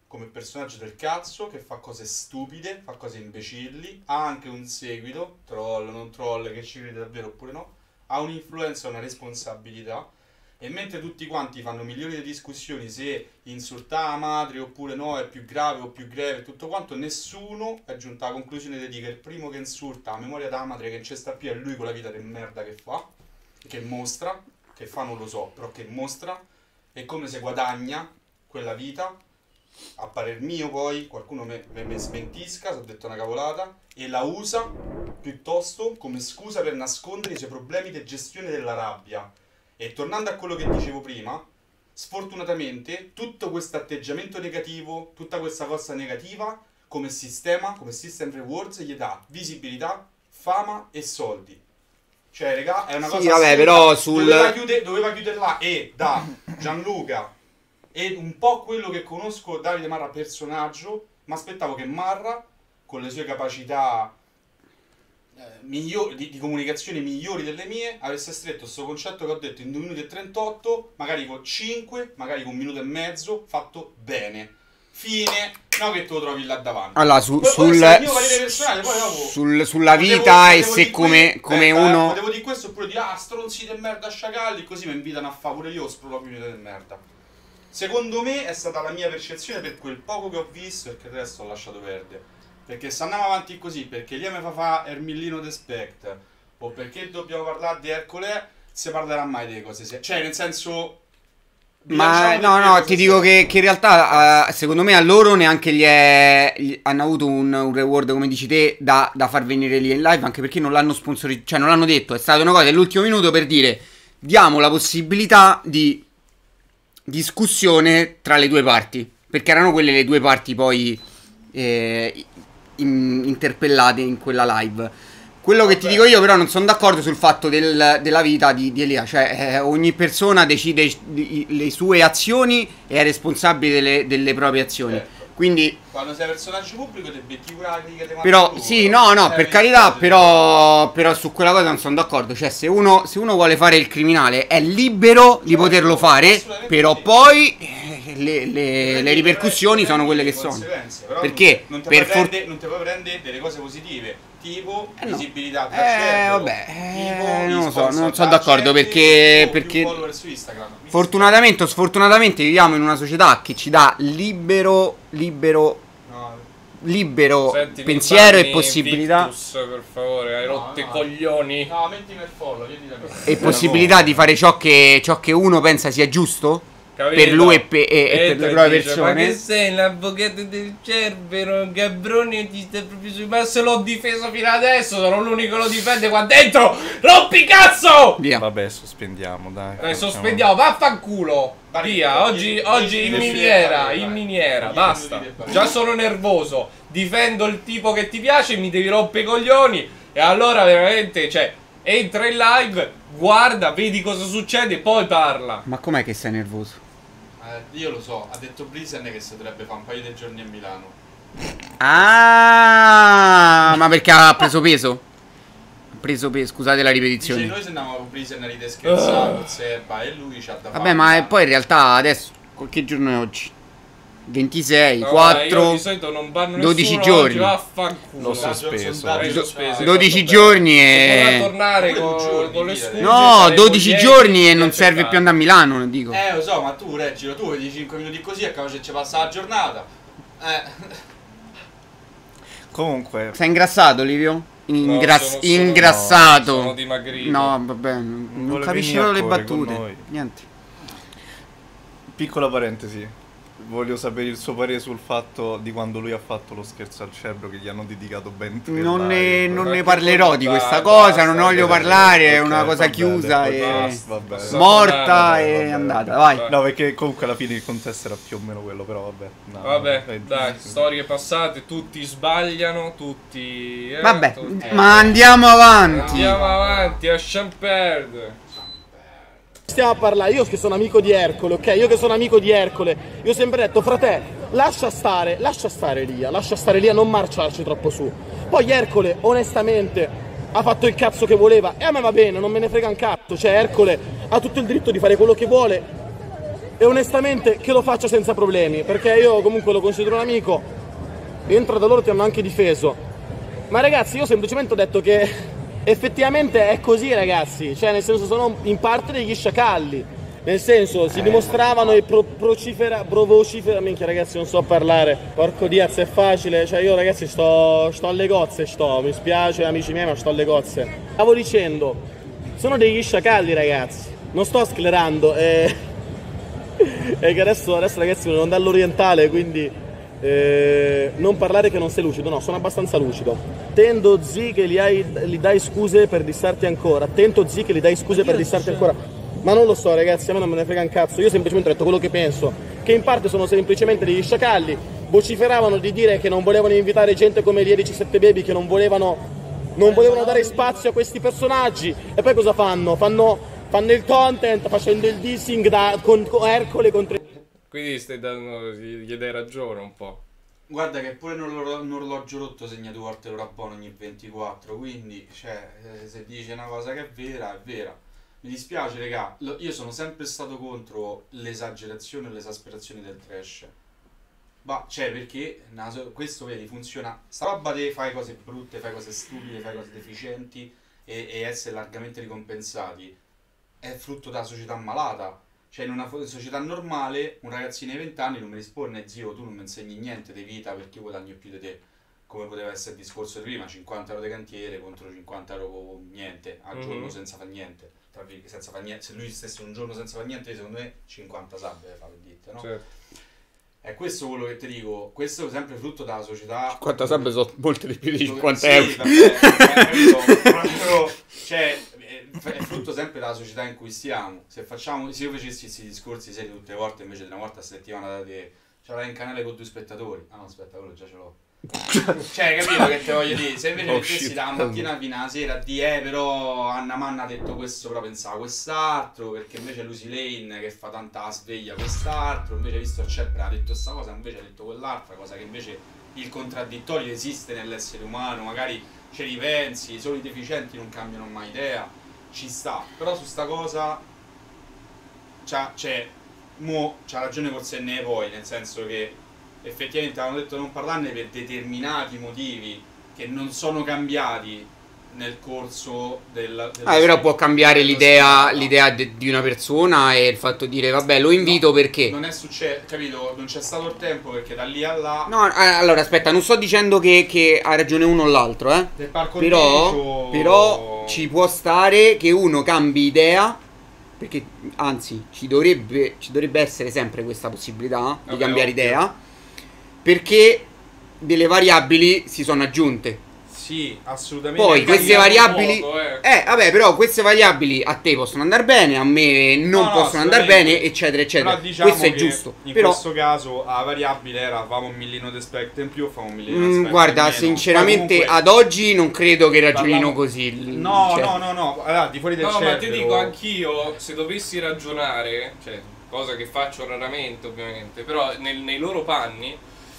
Speaker 15: come personaggio del cazzo, che fa cose stupide, fa cose imbecilli, ha anche un seguito, troll, non troll, che ci crede davvero oppure no, ha un'influenza, una responsabilità, e mentre tutti quanti fanno milioni di discussioni se insultare la madre oppure no è più grave o più greve e tutto quanto, nessuno è giunto alla conclusione di dire che il primo che insulta la memoria della madre che non c'è sta più è lui con la vita di merda che fa, che mostra, che fa non lo so, però che mostra, e come se guadagna quella vita, a parer mio poi, qualcuno me, me, me smentisca se ho detto una cavolata, e la usa piuttosto come scusa per nascondere i suoi problemi di gestione della rabbia. E tornando a quello che dicevo prima, sfortunatamente tutto questo atteggiamento negativo, tutta questa cosa negativa, come sistema, come system rewards, gli dà visibilità, fama e soldi. Cioè, raga, è una
Speaker 6: Sì,
Speaker 15: cosa
Speaker 6: vabbè,
Speaker 15: assurda.
Speaker 6: però sul-
Speaker 15: Doveva, chiude- doveva chiuderla, e da Gianluca e un po' quello che conosco Davide Marra personaggio, mi aspettavo che Marra, con le sue capacità eh, migliori, di, di comunicazione migliori delle mie, avesse stretto questo concetto che ho detto in due minuti e trentotto, magari con cinque, magari con un minuto e mezzo, fatto bene. Fine, no che te lo trovi là davanti.
Speaker 6: Allora, su-
Speaker 15: Poi- poi
Speaker 6: sul-
Speaker 15: se è il mio parere personale, poi dopo
Speaker 6: sul- sulla
Speaker 15: potevo-
Speaker 6: vita e
Speaker 15: potevo
Speaker 6: se
Speaker 15: di
Speaker 6: come,
Speaker 15: que-
Speaker 6: come
Speaker 15: aspetta, eh,
Speaker 6: uno...
Speaker 15: potevo di questo oppure di ah stronzi del merda sciacalli, così mi invitano a fare pure io sprolo più del merda. Secondo me è stata la mia percezione per quel poco che ho visto, perché il resto ho lasciato perdere. Perché se andiamo avanti così, perché lì mi fa fa Ermillino de Spect, o perché dobbiamo parlare di Ercole, si parlerà mai delle cose serie. Cioè, nel senso...
Speaker 6: Ma
Speaker 15: bilanciamo
Speaker 6: no,
Speaker 15: le
Speaker 6: no,
Speaker 15: cose
Speaker 6: ti dico che, che in realtà eh, secondo me a loro neanche gli è, gli- hanno avuto un, un reward, come dici te, da, da far venire lì in live, anche perché non l'hanno sponsorizzato, cioè non l'hanno detto, è stata una cosa dell'ultimo minuto per dire diamo la possibilità di discussione tra le due parti, perché erano quelle le due parti poi eh, in- interpellate in quella live. Quello che ti dico io però non sono d'accordo sul fatto del- della vita di, di Elia, cioè eh, ogni persona decide di- le sue azioni e è responsabile delle, delle proprie azioni. Quindi
Speaker 15: Quando sei personaggio pubblico ti becchi pure la critica di
Speaker 6: però sì, no, no, per carità, però, però su quella cosa non sono d'accordo. Cioè, se uno, se uno vuole fare il criminale è libero di poterlo fare, però poi eh, le, le- le ripercussioni sono quelle che sono.
Speaker 15: Però
Speaker 6: Perché
Speaker 15: non, non, te
Speaker 6: per
Speaker 15: puoi
Speaker 6: for-
Speaker 15: prendere, non te puoi prendere delle cose positive, tipo
Speaker 6: Eh no.
Speaker 15: visibilità del
Speaker 6: Eh,
Speaker 15: cervello,
Speaker 6: vabbè,
Speaker 15: tipo
Speaker 6: eh,
Speaker 15: gli
Speaker 6: non lo so,
Speaker 15: sponsor
Speaker 6: non sono
Speaker 15: da
Speaker 6: d'accordo
Speaker 15: certi,
Speaker 6: perché,
Speaker 15: o più
Speaker 6: perché
Speaker 15: follower su Instagram.
Speaker 6: fortunatamente o sfortunatamente viviamo in una società che ci dà libero, libero, libero
Speaker 4: Senti,
Speaker 6: pensiero e
Speaker 4: Limbani,
Speaker 6: possibilità.
Speaker 4: Victus, per favore, hai rotto i coglioni.
Speaker 15: No, mettimi il follow, vieni da me.
Speaker 6: E possibilità di fare ciò che, ciò che uno pensa sia giusto
Speaker 4: Capito?
Speaker 6: per lui e, pe- e- e per
Speaker 4: Entra
Speaker 6: le
Speaker 4: e
Speaker 6: proprie
Speaker 4: dice, Ma che
Speaker 6: persone.
Speaker 4: sei l'avvocato del Cerbero, Gabrone ti sta proprio sui... Ma se l'ho difeso fino adesso, sono l'unico che lo difende qua dentro. Rompi cazzo!
Speaker 5: Vabbè, sospendiamo, dai.
Speaker 4: Dai,
Speaker 5: facciamo-
Speaker 4: sospendiamo, vaffanculo. Via, oggi,
Speaker 15: dieci-
Speaker 4: oggi
Speaker 15: dieci
Speaker 4: in
Speaker 15: minuti
Speaker 4: miniera,
Speaker 15: vai,
Speaker 4: in
Speaker 15: vai.
Speaker 4: miniera,
Speaker 15: dieci
Speaker 4: basta.
Speaker 15: minuti e vai.
Speaker 4: Già sono nervoso. Difendo il tipo che ti piace, mi devi rompere i coglioni. E allora veramente, cioè, entra in live, guarda, vedi cosa succede, poi parla.
Speaker 6: Ma com'è che sei nervoso?
Speaker 15: Eh, io lo so, ha detto Brisen che si dovrebbe fare un paio di giorni a Milano.
Speaker 6: Ah, ma perché ha preso peso? Ha preso peso, scusate la
Speaker 15: Dice,
Speaker 6: ripetizione.
Speaker 15: noi se andiamo con Brisen a ride scherzare, con Seba, e lui c'ha da fare.
Speaker 6: Vabbè, ma è- poi in realtà adesso, che giorno è oggi? ventisei,
Speaker 4: No, io
Speaker 6: quattro,
Speaker 4: di solito non banno
Speaker 6: dodici
Speaker 4: nessuno,
Speaker 6: giorni.
Speaker 4: oggi vaffanculo.
Speaker 5: L'ho sospeso.
Speaker 4: Hai sospeso,
Speaker 6: dodici
Speaker 4: hai fatto
Speaker 6: giorni
Speaker 4: bene. Se vorrà
Speaker 6: e...
Speaker 4: tornare con, con le scuse,
Speaker 6: No,
Speaker 4: saremo
Speaker 6: dodici
Speaker 4: lieti
Speaker 6: giorni e
Speaker 4: di
Speaker 6: non serve
Speaker 4: aspettare.
Speaker 6: più andare a Milano, non dico.
Speaker 15: Eh, lo so, ma tu, reggilo, tu vedi cinque minuti così e capace ci passa la giornata. Eh.
Speaker 5: Comunque...
Speaker 6: Sei ingrassato, Livio? Ingras-
Speaker 4: sono- sono-
Speaker 6: ingrassato.
Speaker 4: no, sono dimagrito.
Speaker 6: No, vabbè, non, non
Speaker 5: volevi
Speaker 6: capisci
Speaker 5: venire a
Speaker 6: le
Speaker 5: correre con
Speaker 6: battute.
Speaker 5: noi.
Speaker 6: Niente.
Speaker 5: Piccola parentesi. Voglio sapere il suo parere sul fatto di quando lui ha fatto lo scherzo al cerbero, che gli hanno dedicato ben tre
Speaker 6: Non ne,
Speaker 5: live.
Speaker 6: non
Speaker 4: Ma
Speaker 6: ne
Speaker 4: che
Speaker 6: parlerò di
Speaker 4: dai,
Speaker 6: questa
Speaker 4: basta,
Speaker 6: cosa, non ne
Speaker 4: basta,
Speaker 6: voglio
Speaker 5: basta,
Speaker 6: parlare, è
Speaker 5: ok,
Speaker 6: una cosa
Speaker 5: va bene,
Speaker 6: chiusa
Speaker 5: va
Speaker 6: e
Speaker 5: bene, va bene.
Speaker 6: morta e
Speaker 5: Vabbè.
Speaker 6: andata, vai.
Speaker 5: No, perché comunque alla fine il contesto era più o meno quello, però vabbè. no,
Speaker 4: Vabbè,
Speaker 5: eh,
Speaker 4: dai,
Speaker 5: sì.
Speaker 4: storie passate, tutti sbagliano, tutti... eh,
Speaker 6: Vabbè,
Speaker 4: tutti-
Speaker 6: ma andiamo avanti.
Speaker 4: Andiamo avanti, lasciamo perdere.
Speaker 13: Stiamo a parlare, io che sono amico di Ercole, ok? Io che sono amico di Ercole, io ho sempre detto, frate, lascia stare, lascia stare Elia, lascia stare Elia, non marciarci troppo su. Poi Ercole, onestamente, ha fatto il cazzo che voleva, e a me va bene, non me ne frega un cazzo, cioè Ercole ha tutto il diritto di fare quello che vuole, e onestamente che lo faccia senza problemi, perché io comunque lo considero un amico, dentro da loro ti hanno anche difeso. Ma ragazzi, io semplicemente ho detto che effettivamente è così, ragazzi, cioè nel senso sono in parte degli sciacalli, nel senso si dimostravano e pro procifera, provocifera, minchia ragazzi non so parlare, porco Diaz è facile, cioè io ragazzi sto, sto alle gozze, sto, mi spiace amici miei ma sto alle gozze. Stavo dicendo, sono degli sciacalli ragazzi, non sto sclerando, eh... e che adesso, adesso ragazzi sono un'onda all'orientale, quindi eh, non parlare che non sei lucido, no, sono abbastanza lucido. Tendo zi che gli, hai, gli dai scuse per dissarti ancora, attento zi che gli dai scuse per dissarti ancora, ma non lo so ragazzi, a me non me ne frega un cazzo, io semplicemente ho detto quello che penso, che in parte sono semplicemente degli sciacalli, vociferavano di dire che non volevano invitare gente come gli Erici sette Baby, che non volevano, non volevano dare spazio a questi personaggi, e poi cosa fanno? Fanno... Fanno il content facendo il dissing da, con, con Ercole contro...
Speaker 4: Quindi stai dando, gli dai ragione un po'.
Speaker 15: Guarda che pure un orologio rotto segna due volte l'ora buono ogni ventiquattro, quindi cioè, se dice una cosa che è vera, è vera. Mi dispiace raga, io sono sempre stato contro l'esagerazione e l'esasperazione del trash. Ma cioè perché questo vedi funziona, sta roba di fai cose brutte, fai cose stupide, fai cose deficienti e, e essere largamente ricompensati. È frutto della società malata, cioè in una società normale un ragazzino ai venti anni non mi risponde zio tu non mi insegni niente di vita perché io guadagno più di te, come poteva essere il discorso di prima, cinquanta euro di cantiere contro cinquanta euro niente, al giorno mm-hmm. senza fare niente, tra virgolette, senza fare niente, se lui stesse un giorno senza fare niente secondo me cinquanta sabbe fa per dite, no? Certo. È questo quello che ti dico, questo è sempre frutto della società.
Speaker 6: cinquanta sabbe sono molte di più di cinquanta
Speaker 15: sì,
Speaker 6: euro.
Speaker 15: Vabbè, proprio, cioè è frutto sempre della società in cui stiamo. Se facciamo, se io facessi questi discorsi seri tutte le volte invece di una volta a settimana da te, ce l'hai in canale con due spettatori. Ah no, aspetta, quello già ce l'ho. Cioè, capito che te voglio dire? Se invece
Speaker 6: Oh,
Speaker 15: mettessi
Speaker 6: shit.
Speaker 15: da mattina fino alla sera a di eh, però Anna Manna ha detto questo, però pensava quest'altro, perché invece Lucy Lane che fa tanta sveglia quest'altro, invece visto il Cepra ha detto questa cosa, invece ha detto quell'altra cosa, che invece il contraddittorio esiste nell'essere umano, magari ci ripensi, solo i deficienti non cambiano mai idea. Ci sta, però su sta cosa c'ha, c'è mo c'ha ragione forse ne poi, nel senso che effettivamente avevano detto non parlarne per determinati motivi che non sono cambiati nel corso del, del
Speaker 6: ah, però può cambiare l'idea l'idea di una persona e il fatto di dire vabbè lo invito no, perché
Speaker 15: non è successo, capito? Non c'è stato il tempo perché da lì a là
Speaker 6: no, allora aspetta, non sto dicendo che, che ha ragione uno o l'altro eh. però, però ci può stare che uno cambi idea, perché anzi ci dovrebbe, ci dovrebbe essere sempre questa possibilità di vabbè, cambiare ovvio. idea, perché delle variabili si sono aggiunte.
Speaker 15: Sì, assolutamente.
Speaker 6: Poi queste variabili poco, eh. eh vabbè, però queste variabili a te possono andare bene, a me non no, possono no, andare bene, eccetera eccetera.
Speaker 15: Però diciamo
Speaker 6: questo è giusto.
Speaker 15: In
Speaker 6: però
Speaker 15: questo caso la variabile era famo un millino di spectre in più o famo un millino di
Speaker 6: mm,
Speaker 15: spectre
Speaker 6: guarda,
Speaker 15: in meno.
Speaker 6: sinceramente
Speaker 15: comunque,
Speaker 6: ad oggi non credo che ragionino
Speaker 15: parliamo...
Speaker 6: così.
Speaker 15: No,
Speaker 6: cioè...
Speaker 15: no, no, no, allora, di fuori del
Speaker 4: no,
Speaker 15: cervello.
Speaker 4: ma ti dico anch'io, se dovessi ragionare, cioè cosa che faccio raramente ovviamente, però nel, nei loro panni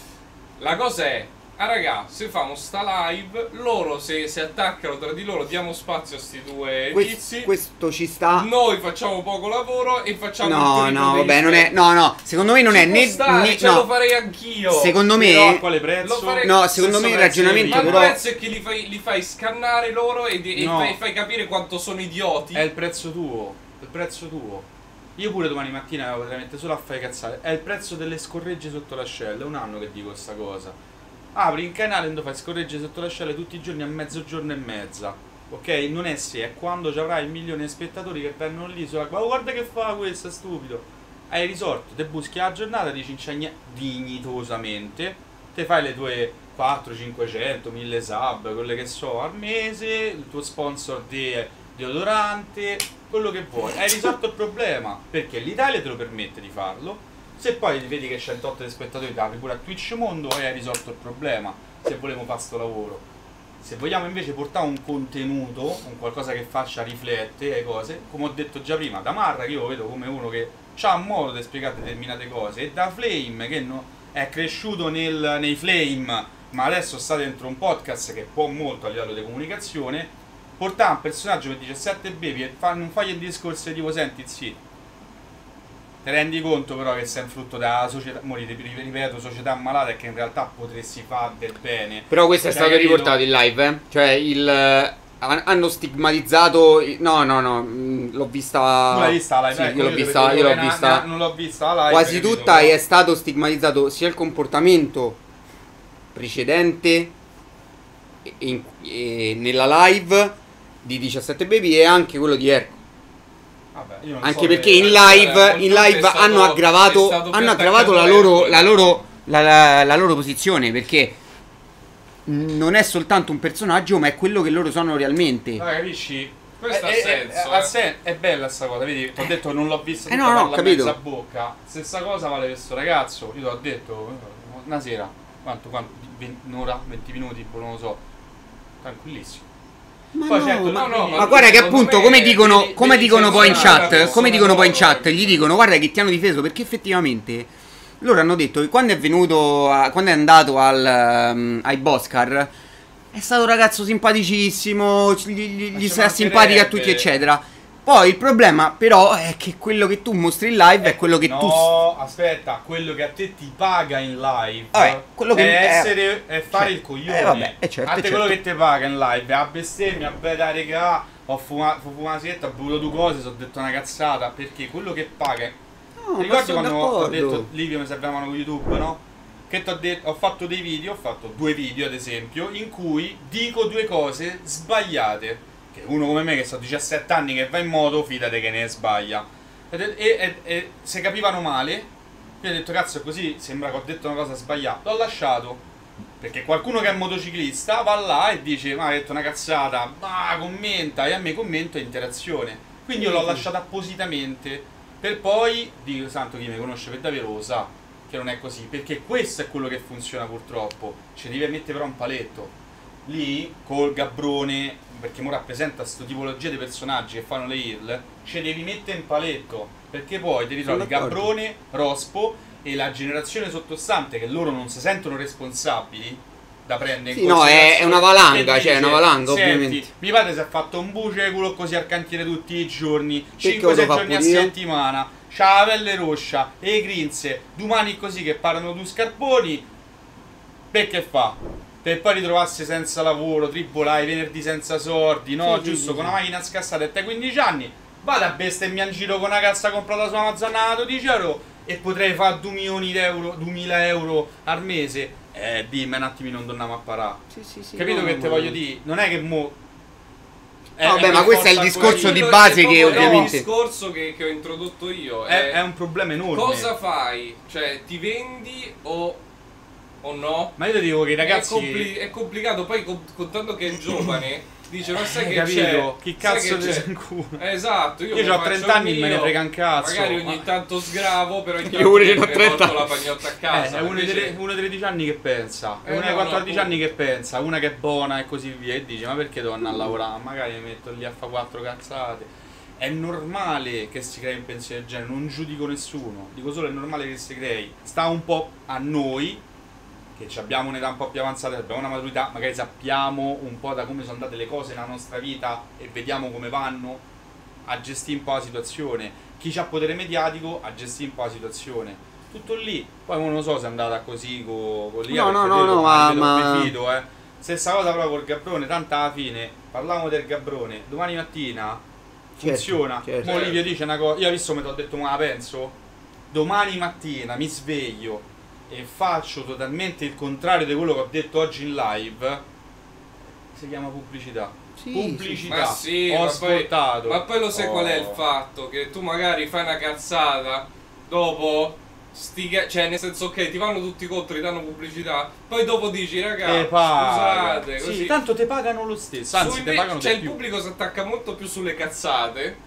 Speaker 4: la cosa è ah raga, se famo sta live, loro se si attaccano tra di loro, diamo spazio a sti due
Speaker 6: Questo,
Speaker 4: tizi.
Speaker 6: Questo ci sta.
Speaker 4: Noi facciamo poco lavoro e facciamo
Speaker 6: no,
Speaker 4: il
Speaker 6: no, vabbè, non è. No, no, secondo me non
Speaker 4: ci
Speaker 6: è né.
Speaker 4: Stare,
Speaker 6: né
Speaker 4: cioè
Speaker 6: no.
Speaker 4: lo farei anch'io.
Speaker 6: Secondo me.
Speaker 15: Però a quale prezzo?
Speaker 4: Farei,
Speaker 6: no, secondo me il ragionamento
Speaker 4: ma
Speaker 6: però.
Speaker 4: il prezzo è che li fai, li fai scannare loro e, e
Speaker 15: no.
Speaker 4: fai, fai capire quanto sono idioti.
Speaker 15: È il prezzo tuo. Il prezzo tuo. Io pure domani mattina potrei mettere solo a fare cazzate. È il prezzo delle scorregge sotto l'ascella. È un anno che dico sta cosa. Apri in canale e fai scorregge sotto l'ascella tutti i giorni a mezzogiorno e mezza. Ok? Non è se, è quando ci avrai il milione di spettatori che vengono lì sulla. Ma guarda che fa questo, è stupido. Hai risorto, te buschi la giornata, ti cinciagna dignitosamente, te fai le tue quattrocento, cinquecento, mille sub, quelle che so, al mese, il tuo sponsor di deodorante, quello che vuoi. Hai risolto il problema, perché l'Italia te lo permette di farlo. Se poi vedi che c'è il tot di spettatori, ti apri pure a Twitch Mondo e hai risolto il problema, se volevo fare sto lavoro. Se vogliamo invece portare un contenuto, un qualcosa che faccia riflettere le cose, come ho detto già prima, da Marra che io lo vedo come uno che ha un modo di spiegare determinate cose, e da Flame che no, è cresciuto nel, nei Flame, ma adesso sta dentro un podcast che può molto a livello di comunicazione, portare un personaggio che dice sette baby e fa, non fai il discorso tipo senti zitto. ti rendi conto però che sei un frutto della società, mo ripeto, società malata e che in realtà potresti fare del bene.
Speaker 6: Però questo è
Speaker 15: Cioè,
Speaker 6: stato
Speaker 15: capito?
Speaker 6: riportato in live, eh? Cioè il... hanno stigmatizzato... No, no, no, mh, l'ho vista...
Speaker 15: Non l'hai vista la live?
Speaker 6: Sì,
Speaker 15: Ecco,
Speaker 6: io l'ho
Speaker 15: io
Speaker 6: vista,
Speaker 15: vedo
Speaker 6: io l'ho
Speaker 15: che
Speaker 6: vista...
Speaker 15: na- na- non l'ho vista la live.
Speaker 6: Quasi
Speaker 15: capito?
Speaker 6: tutta è stato stigmatizzato sia il comportamento precedente in- e nella live di diciassette Baby e anche quello di Erco.
Speaker 15: Vabbè, io non
Speaker 6: Anche
Speaker 15: so
Speaker 6: perché
Speaker 15: che-
Speaker 6: in
Speaker 15: eh,
Speaker 6: live,
Speaker 15: molto
Speaker 6: in live
Speaker 15: è stato-
Speaker 6: hanno
Speaker 15: è
Speaker 6: aggravato,
Speaker 15: stato più
Speaker 6: hanno aggravato la
Speaker 15: attaccato
Speaker 6: loro,
Speaker 15: Erco.
Speaker 6: la, loro, la, la- la loro posizione, perché non è soltanto un personaggio, ma è quello che loro sono realmente.
Speaker 15: Ma capisci?
Speaker 4: Questo
Speaker 15: è,
Speaker 4: ha
Speaker 15: è-
Speaker 4: senso,
Speaker 15: è- ha
Speaker 4: eh.
Speaker 15: sen- è bella sta cosa, vedi, ti ho detto non l'ho vista
Speaker 6: Eh,
Speaker 15: tutta,
Speaker 6: no, no,
Speaker 15: parla
Speaker 6: ho capito.
Speaker 15: mezza bocca. Stessa cosa vale per sto ragazzo, io ti ho detto una sera, quanto, quanto, venti un'ora, venti minuti, boh, non lo so, tranquillissimo.
Speaker 6: Ma
Speaker 15: Poi
Speaker 6: no,
Speaker 15: certo,
Speaker 6: ma,
Speaker 15: no, no,
Speaker 6: ma guarda che
Speaker 15: secondo
Speaker 6: appunto
Speaker 15: me
Speaker 6: come dicono,
Speaker 15: devi-
Speaker 6: come
Speaker 15: devi
Speaker 6: dicono poi in
Speaker 15: censurare la
Speaker 6: chat, come
Speaker 15: persona
Speaker 6: dicono poi in
Speaker 15: loro.
Speaker 6: chat, gli dicono guarda che ti hanno difeso perché effettivamente loro hanno detto che quando è venuto, a- quando è andato al, um, ai Boscar è stato un ragazzo simpaticissimo, gli, gli, gli
Speaker 15: ci
Speaker 6: sarà simpatica a
Speaker 15: mancherebbe.
Speaker 6: tutti eccetera. Poi il problema però è che quello che tu mostri in live è quello che tu...
Speaker 15: No, aspetta, quello che a te ti paga in live
Speaker 6: Vabbè, quello che-
Speaker 15: è,
Speaker 6: eh,
Speaker 15: essere, è fare
Speaker 6: cioè,
Speaker 15: il coglione.
Speaker 6: eh, vabbè, eh, certo,
Speaker 15: a te
Speaker 6: eh,
Speaker 15: quello
Speaker 6: certo.
Speaker 15: che ti paga in live è a bestemmia, a bella regà, ho fumato, ho fumato una sigaretta, ho bevuto due cose, ho detto una cazzata, perché quello che paga...
Speaker 6: No, ma
Speaker 15: Ricordi
Speaker 6: sono
Speaker 15: quando ho
Speaker 6: d'accordo.
Speaker 15: detto Livio mi servivano con YouTube, no? Che t'ho detto, ho fatto dei video, ho fatto due video ad esempio, in cui dico due cose sbagliate. Che uno come me che sto diciassette anni che va in moto, fidate che ne sbaglia. Ed- E, e- e se capivano male, io ho detto cazzo è così, sembra che ho detto una cosa sbagliata. L'ho lasciato. Perché qualcuno che è motociclista va là e dice ma hai detto una cazzata, ma commenta, e a me commento e interazione. Quindi io l'ho lasciato appositamente. Per poi, dico santo chi mi conosce per davvero lo sa che non è così. Perché questo è quello che funziona purtroppo. Ci devi mettere però un paletto. Lì col Gabbrone, perché mo rappresenta sto tipologia di personaggi che fanno le heal, ci devi mettere in paletto, perché poi ti ritrovi
Speaker 6: Sono d'accordo.
Speaker 15: Gabbrone, Rospo e la generazione sottostante che loro non si sentono responsabili da prendere
Speaker 6: Sì,
Speaker 15: in
Speaker 6: no,
Speaker 15: considerazione.
Speaker 6: è- è una valanga,
Speaker 15: Che
Speaker 6: cioè, è una
Speaker 15: dice,
Speaker 6: valanga,
Speaker 15: "Senti,
Speaker 6: ovviamente."
Speaker 15: mio padre si è fatto un buceculo così al cantiere tutti i giorni,
Speaker 6: Perché
Speaker 15: cinque
Speaker 6: lo
Speaker 15: sei
Speaker 6: fa
Speaker 15: giorni a
Speaker 6: pure io?
Speaker 15: settimana, c'ha la pelle roscia e i grinze, domani così che parlano due scarponi, perché fa? Per poi ritrovarsi senza lavoro, tribolai, venerdì senza sordi, no?
Speaker 6: Sì, sì,
Speaker 15: Giusto,
Speaker 6: sì,
Speaker 15: con
Speaker 6: sì.
Speaker 15: una macchina scassata e te quindici anni, vado a bestemmiare in giro con una cassa comprata su Amazon a dodici euro e potrei fare due milioni di euro, duemila euro al mese. Eh, dimmi un attimino, non torniamo a parare.
Speaker 6: Sì, sì, sì,
Speaker 15: Capito
Speaker 6: no,
Speaker 15: che
Speaker 6: no,
Speaker 15: te
Speaker 6: ma-
Speaker 15: voglio dire? Non è che mo...
Speaker 6: No, vabbè, ma questo è il
Speaker 15: una
Speaker 6: discorso
Speaker 15: forza
Speaker 6: di
Speaker 15: quella-
Speaker 6: base che
Speaker 4: proprio
Speaker 6: ovviamente...
Speaker 4: il discorso che, che ho introdotto io
Speaker 15: È, è un problema enorme.
Speaker 4: cosa fai? Cioè ti vendi o, o no?
Speaker 15: Ma io ti dico che i ragazzi...
Speaker 4: è, compli- è complicato, poi con- contando che è giovane dice ma sai
Speaker 15: Hai
Speaker 4: che
Speaker 15: capito?
Speaker 4: c'è?
Speaker 15: Chi
Speaker 4: Sai
Speaker 15: cazzo
Speaker 4: che
Speaker 15: ti
Speaker 4: c'è?
Speaker 15: sei in culo?
Speaker 4: Esatto, io,
Speaker 15: Io
Speaker 4: mi
Speaker 15: ho
Speaker 4: faccio
Speaker 15: trenta anni
Speaker 4: il
Speaker 15: e me ne
Speaker 4: mio,
Speaker 15: frega un cazzo.
Speaker 4: Magari ogni
Speaker 15: Ma-
Speaker 4: tanto sgravo, però
Speaker 6: Io
Speaker 4: intanto
Speaker 6: pure ce
Speaker 4: mi
Speaker 6: n'ho trenta.
Speaker 4: porto la pagnotta a casa.
Speaker 15: Eh, è uno dei
Speaker 4: invece-
Speaker 15: tre- uno dei tredici anni che pensa, è
Speaker 4: Eh,
Speaker 15: una dei
Speaker 4: no,
Speaker 15: quattordici
Speaker 4: no,
Speaker 15: anni che pensa, una che è buona e così via, e dice ma perché devo andare a lavorare? Magari mi metto lì a fare quattro cazzate. È normale che si crei un pensiero del genere, non giudico nessuno, dico solo è normale che si crei. Sta un po' a noi, che ci abbiamo un'età un po' più avanzata, abbiamo una maturità, magari sappiamo un po' da come sono andate le cose nella nostra vita e vediamo come vanno, a gestire un po' la situazione. Chi ha potere mediatico a gestire un po' la situazione. Tutto lì. Poi non lo so se è andata così con, con l'I A,
Speaker 6: No, no,
Speaker 15: perché
Speaker 6: no,
Speaker 15: vedo-
Speaker 6: no, ma-
Speaker 15: vedo
Speaker 6: ma-
Speaker 15: mi fido, eh. Stessa cosa proprio col Gabbrone, tanto alla fine parlavamo del Gabbrone, domani mattina
Speaker 6: Certo,
Speaker 15: funziona.
Speaker 6: certo.
Speaker 15: Mo Olivia dice una cosa, io ho visto come ti ho detto ma la penso. Domani mattina mi sveglio e faccio totalmente il contrario di quello che ho detto oggi in live. Si chiama pubblicità.
Speaker 6: Sì,
Speaker 15: pubblicità.
Speaker 4: Ma sì,
Speaker 15: ho
Speaker 4: ma poi,
Speaker 15: ascoltato.
Speaker 4: ma poi lo sai qual è il
Speaker 15: Oh.
Speaker 4: fatto? Che tu magari fai una cazzata, dopo sti ca- cioè nel senso ok ti vanno tutti contro, ti danno pubblicità, poi dopo dici raga
Speaker 15: Te paga.
Speaker 4: scusate
Speaker 15: Sì,
Speaker 4: così.
Speaker 15: tanto te pagano lo stesso, anzi
Speaker 4: Su
Speaker 15: te
Speaker 4: invece-
Speaker 15: pagano
Speaker 4: cioè
Speaker 15: di
Speaker 4: il
Speaker 15: più.
Speaker 4: pubblico si attacca molto più sulle cazzate.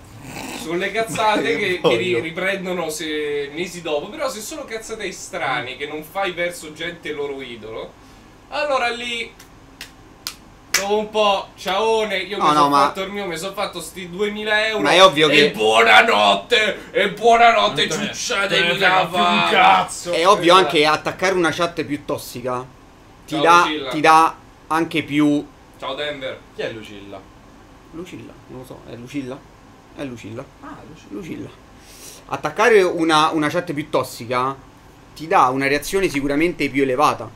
Speaker 4: Sulle cazzate
Speaker 15: Che
Speaker 4: che, che
Speaker 15: voglio.
Speaker 4: ri- riprendono se, mesi dopo. Però se sono cazzate strani che non fai verso gente loro idolo, allora lì dopo un po' ciaone, io
Speaker 6: No,
Speaker 4: mi
Speaker 6: no,
Speaker 4: sono
Speaker 6: ma-
Speaker 4: fatto il mio, mi sono fatto sti duemila euro.
Speaker 6: Ma è ovvio che-
Speaker 4: E buonanotte! E buonanotte,
Speaker 15: Non te ne-
Speaker 4: ciucciatemi
Speaker 15: te ne
Speaker 4: la
Speaker 15: frega più un
Speaker 4: vara.
Speaker 15: cazzo.
Speaker 6: È ovvio
Speaker 4: Esatto.
Speaker 6: anche attaccare una chat più tossica ti
Speaker 4: Ciao,
Speaker 6: dà,
Speaker 4: Lucilla.
Speaker 6: ti dà anche più...
Speaker 4: Ciao Denver.
Speaker 15: Chi è Lucilla?
Speaker 6: Lucilla, non lo so, è Lucilla? È Lucilla.
Speaker 15: Ah, Lucilla.
Speaker 6: Lucilla. attaccare una, una chat più tossica ti dà una reazione sicuramente più elevata.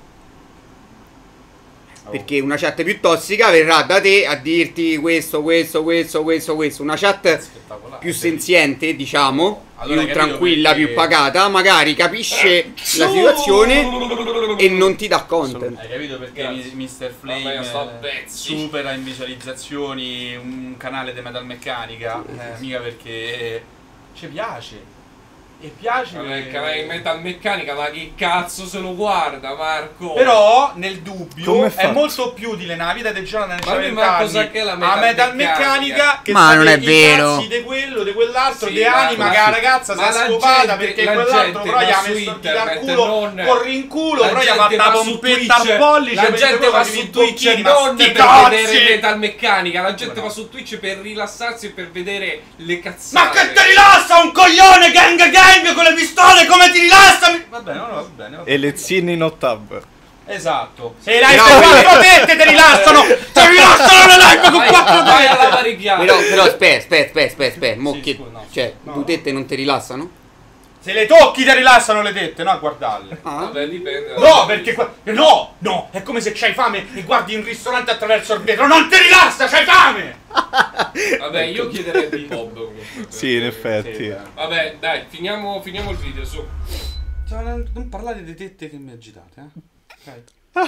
Speaker 6: Perché una chat più tossica verrà da te a dirti questo, questo, questo, questo, questo. Una chat più senziente, diciamo,
Speaker 15: Allora,
Speaker 6: più
Speaker 15: hai capito
Speaker 6: tranquilla,
Speaker 15: perché-
Speaker 6: più pacata, magari capisce la situazione e non ti dà content.
Speaker 15: Hai capito perché mi- mister
Speaker 4: Vabbè,
Speaker 15: Flame
Speaker 4: sto a
Speaker 15: eh,
Speaker 4: pezzi.
Speaker 15: supera in visualizzazioni un canale di Metalmeccanica? Eh, mica perché ci piace. E piace.
Speaker 4: Vabbè, il canale di Metalmeccanica, ma chi cazzo se lo guarda, Marco?
Speaker 15: Però nel dubbio
Speaker 4: Come
Speaker 15: è
Speaker 4: fa?
Speaker 15: molto più utile nella vita del giorno
Speaker 4: Ma lui, ma cos'è che è la
Speaker 15: a
Speaker 4: metalmeccanica?
Speaker 15: Metalmeccanica che
Speaker 6: Ma
Speaker 15: sa
Speaker 6: non
Speaker 15: che
Speaker 6: è
Speaker 15: i
Speaker 6: vero.
Speaker 15: cazzi di quello, di quell'altro,
Speaker 4: Sì,
Speaker 15: di
Speaker 4: ma-
Speaker 15: anima
Speaker 4: ma-
Speaker 15: che la ragazza si
Speaker 4: ma
Speaker 15: è
Speaker 4: la
Speaker 15: scopata
Speaker 4: gente-
Speaker 15: perché
Speaker 4: la
Speaker 15: quell'altro
Speaker 4: gente
Speaker 15: però gli
Speaker 4: va
Speaker 15: ha
Speaker 4: su
Speaker 15: messo il dito al
Speaker 4: internet,
Speaker 15: culo,
Speaker 4: non-
Speaker 15: corri in culo,
Speaker 4: La
Speaker 15: però gli ha
Speaker 4: gente
Speaker 15: fatto
Speaker 4: va
Speaker 15: la
Speaker 4: su
Speaker 15: pompetta
Speaker 4: Twitch,
Speaker 15: al pollice.
Speaker 4: la
Speaker 15: mentre
Speaker 4: gente
Speaker 15: poi
Speaker 4: va
Speaker 15: facevi
Speaker 4: su
Speaker 15: i
Speaker 4: Twitch
Speaker 15: bocchini,
Speaker 4: non
Speaker 15: ma
Speaker 4: per
Speaker 15: sti
Speaker 4: vedere
Speaker 15: cazzi!
Speaker 4: Metalmeccanica, la gente va su Twitch per rilassarsi e per vedere le cazzate.
Speaker 15: Ma che ti rilassa un coglione gang gang con le pistole, come ti rilassa? Mi- Va bene, no, no, va bene, va bene.
Speaker 5: E le zinne in ottav.
Speaker 15: Esatto. E le quattro tette ti rilassano! Ti rilassano le live con
Speaker 4: Vai-
Speaker 15: quattro
Speaker 4: vai alla
Speaker 15: tette!
Speaker 4: variegata.
Speaker 6: Però, però aspetta, aspetta, aspetta, aspetta, aspetta. Mo
Speaker 15: Sì,
Speaker 6: che-
Speaker 15: scusa, no.
Speaker 6: cioè,
Speaker 15: No.
Speaker 6: due tette non ti rilassano?
Speaker 15: Se le tocchi ti rilassano le tette, no a guardarle.
Speaker 4: Vabbè, dipende.
Speaker 15: No, perché qua- no, no, è come se c'hai fame e guardi un ristorante attraverso il vetro, non ti rilassa, c'hai fame!
Speaker 4: Vabbè, io chiederei di Bob comunque.
Speaker 5: Sì, in effetti.
Speaker 4: Vabbè, dai, finiamo, finiamo il video, su.
Speaker 15: Cioè, non non parlate di tette che mi agitate, eh? Ok.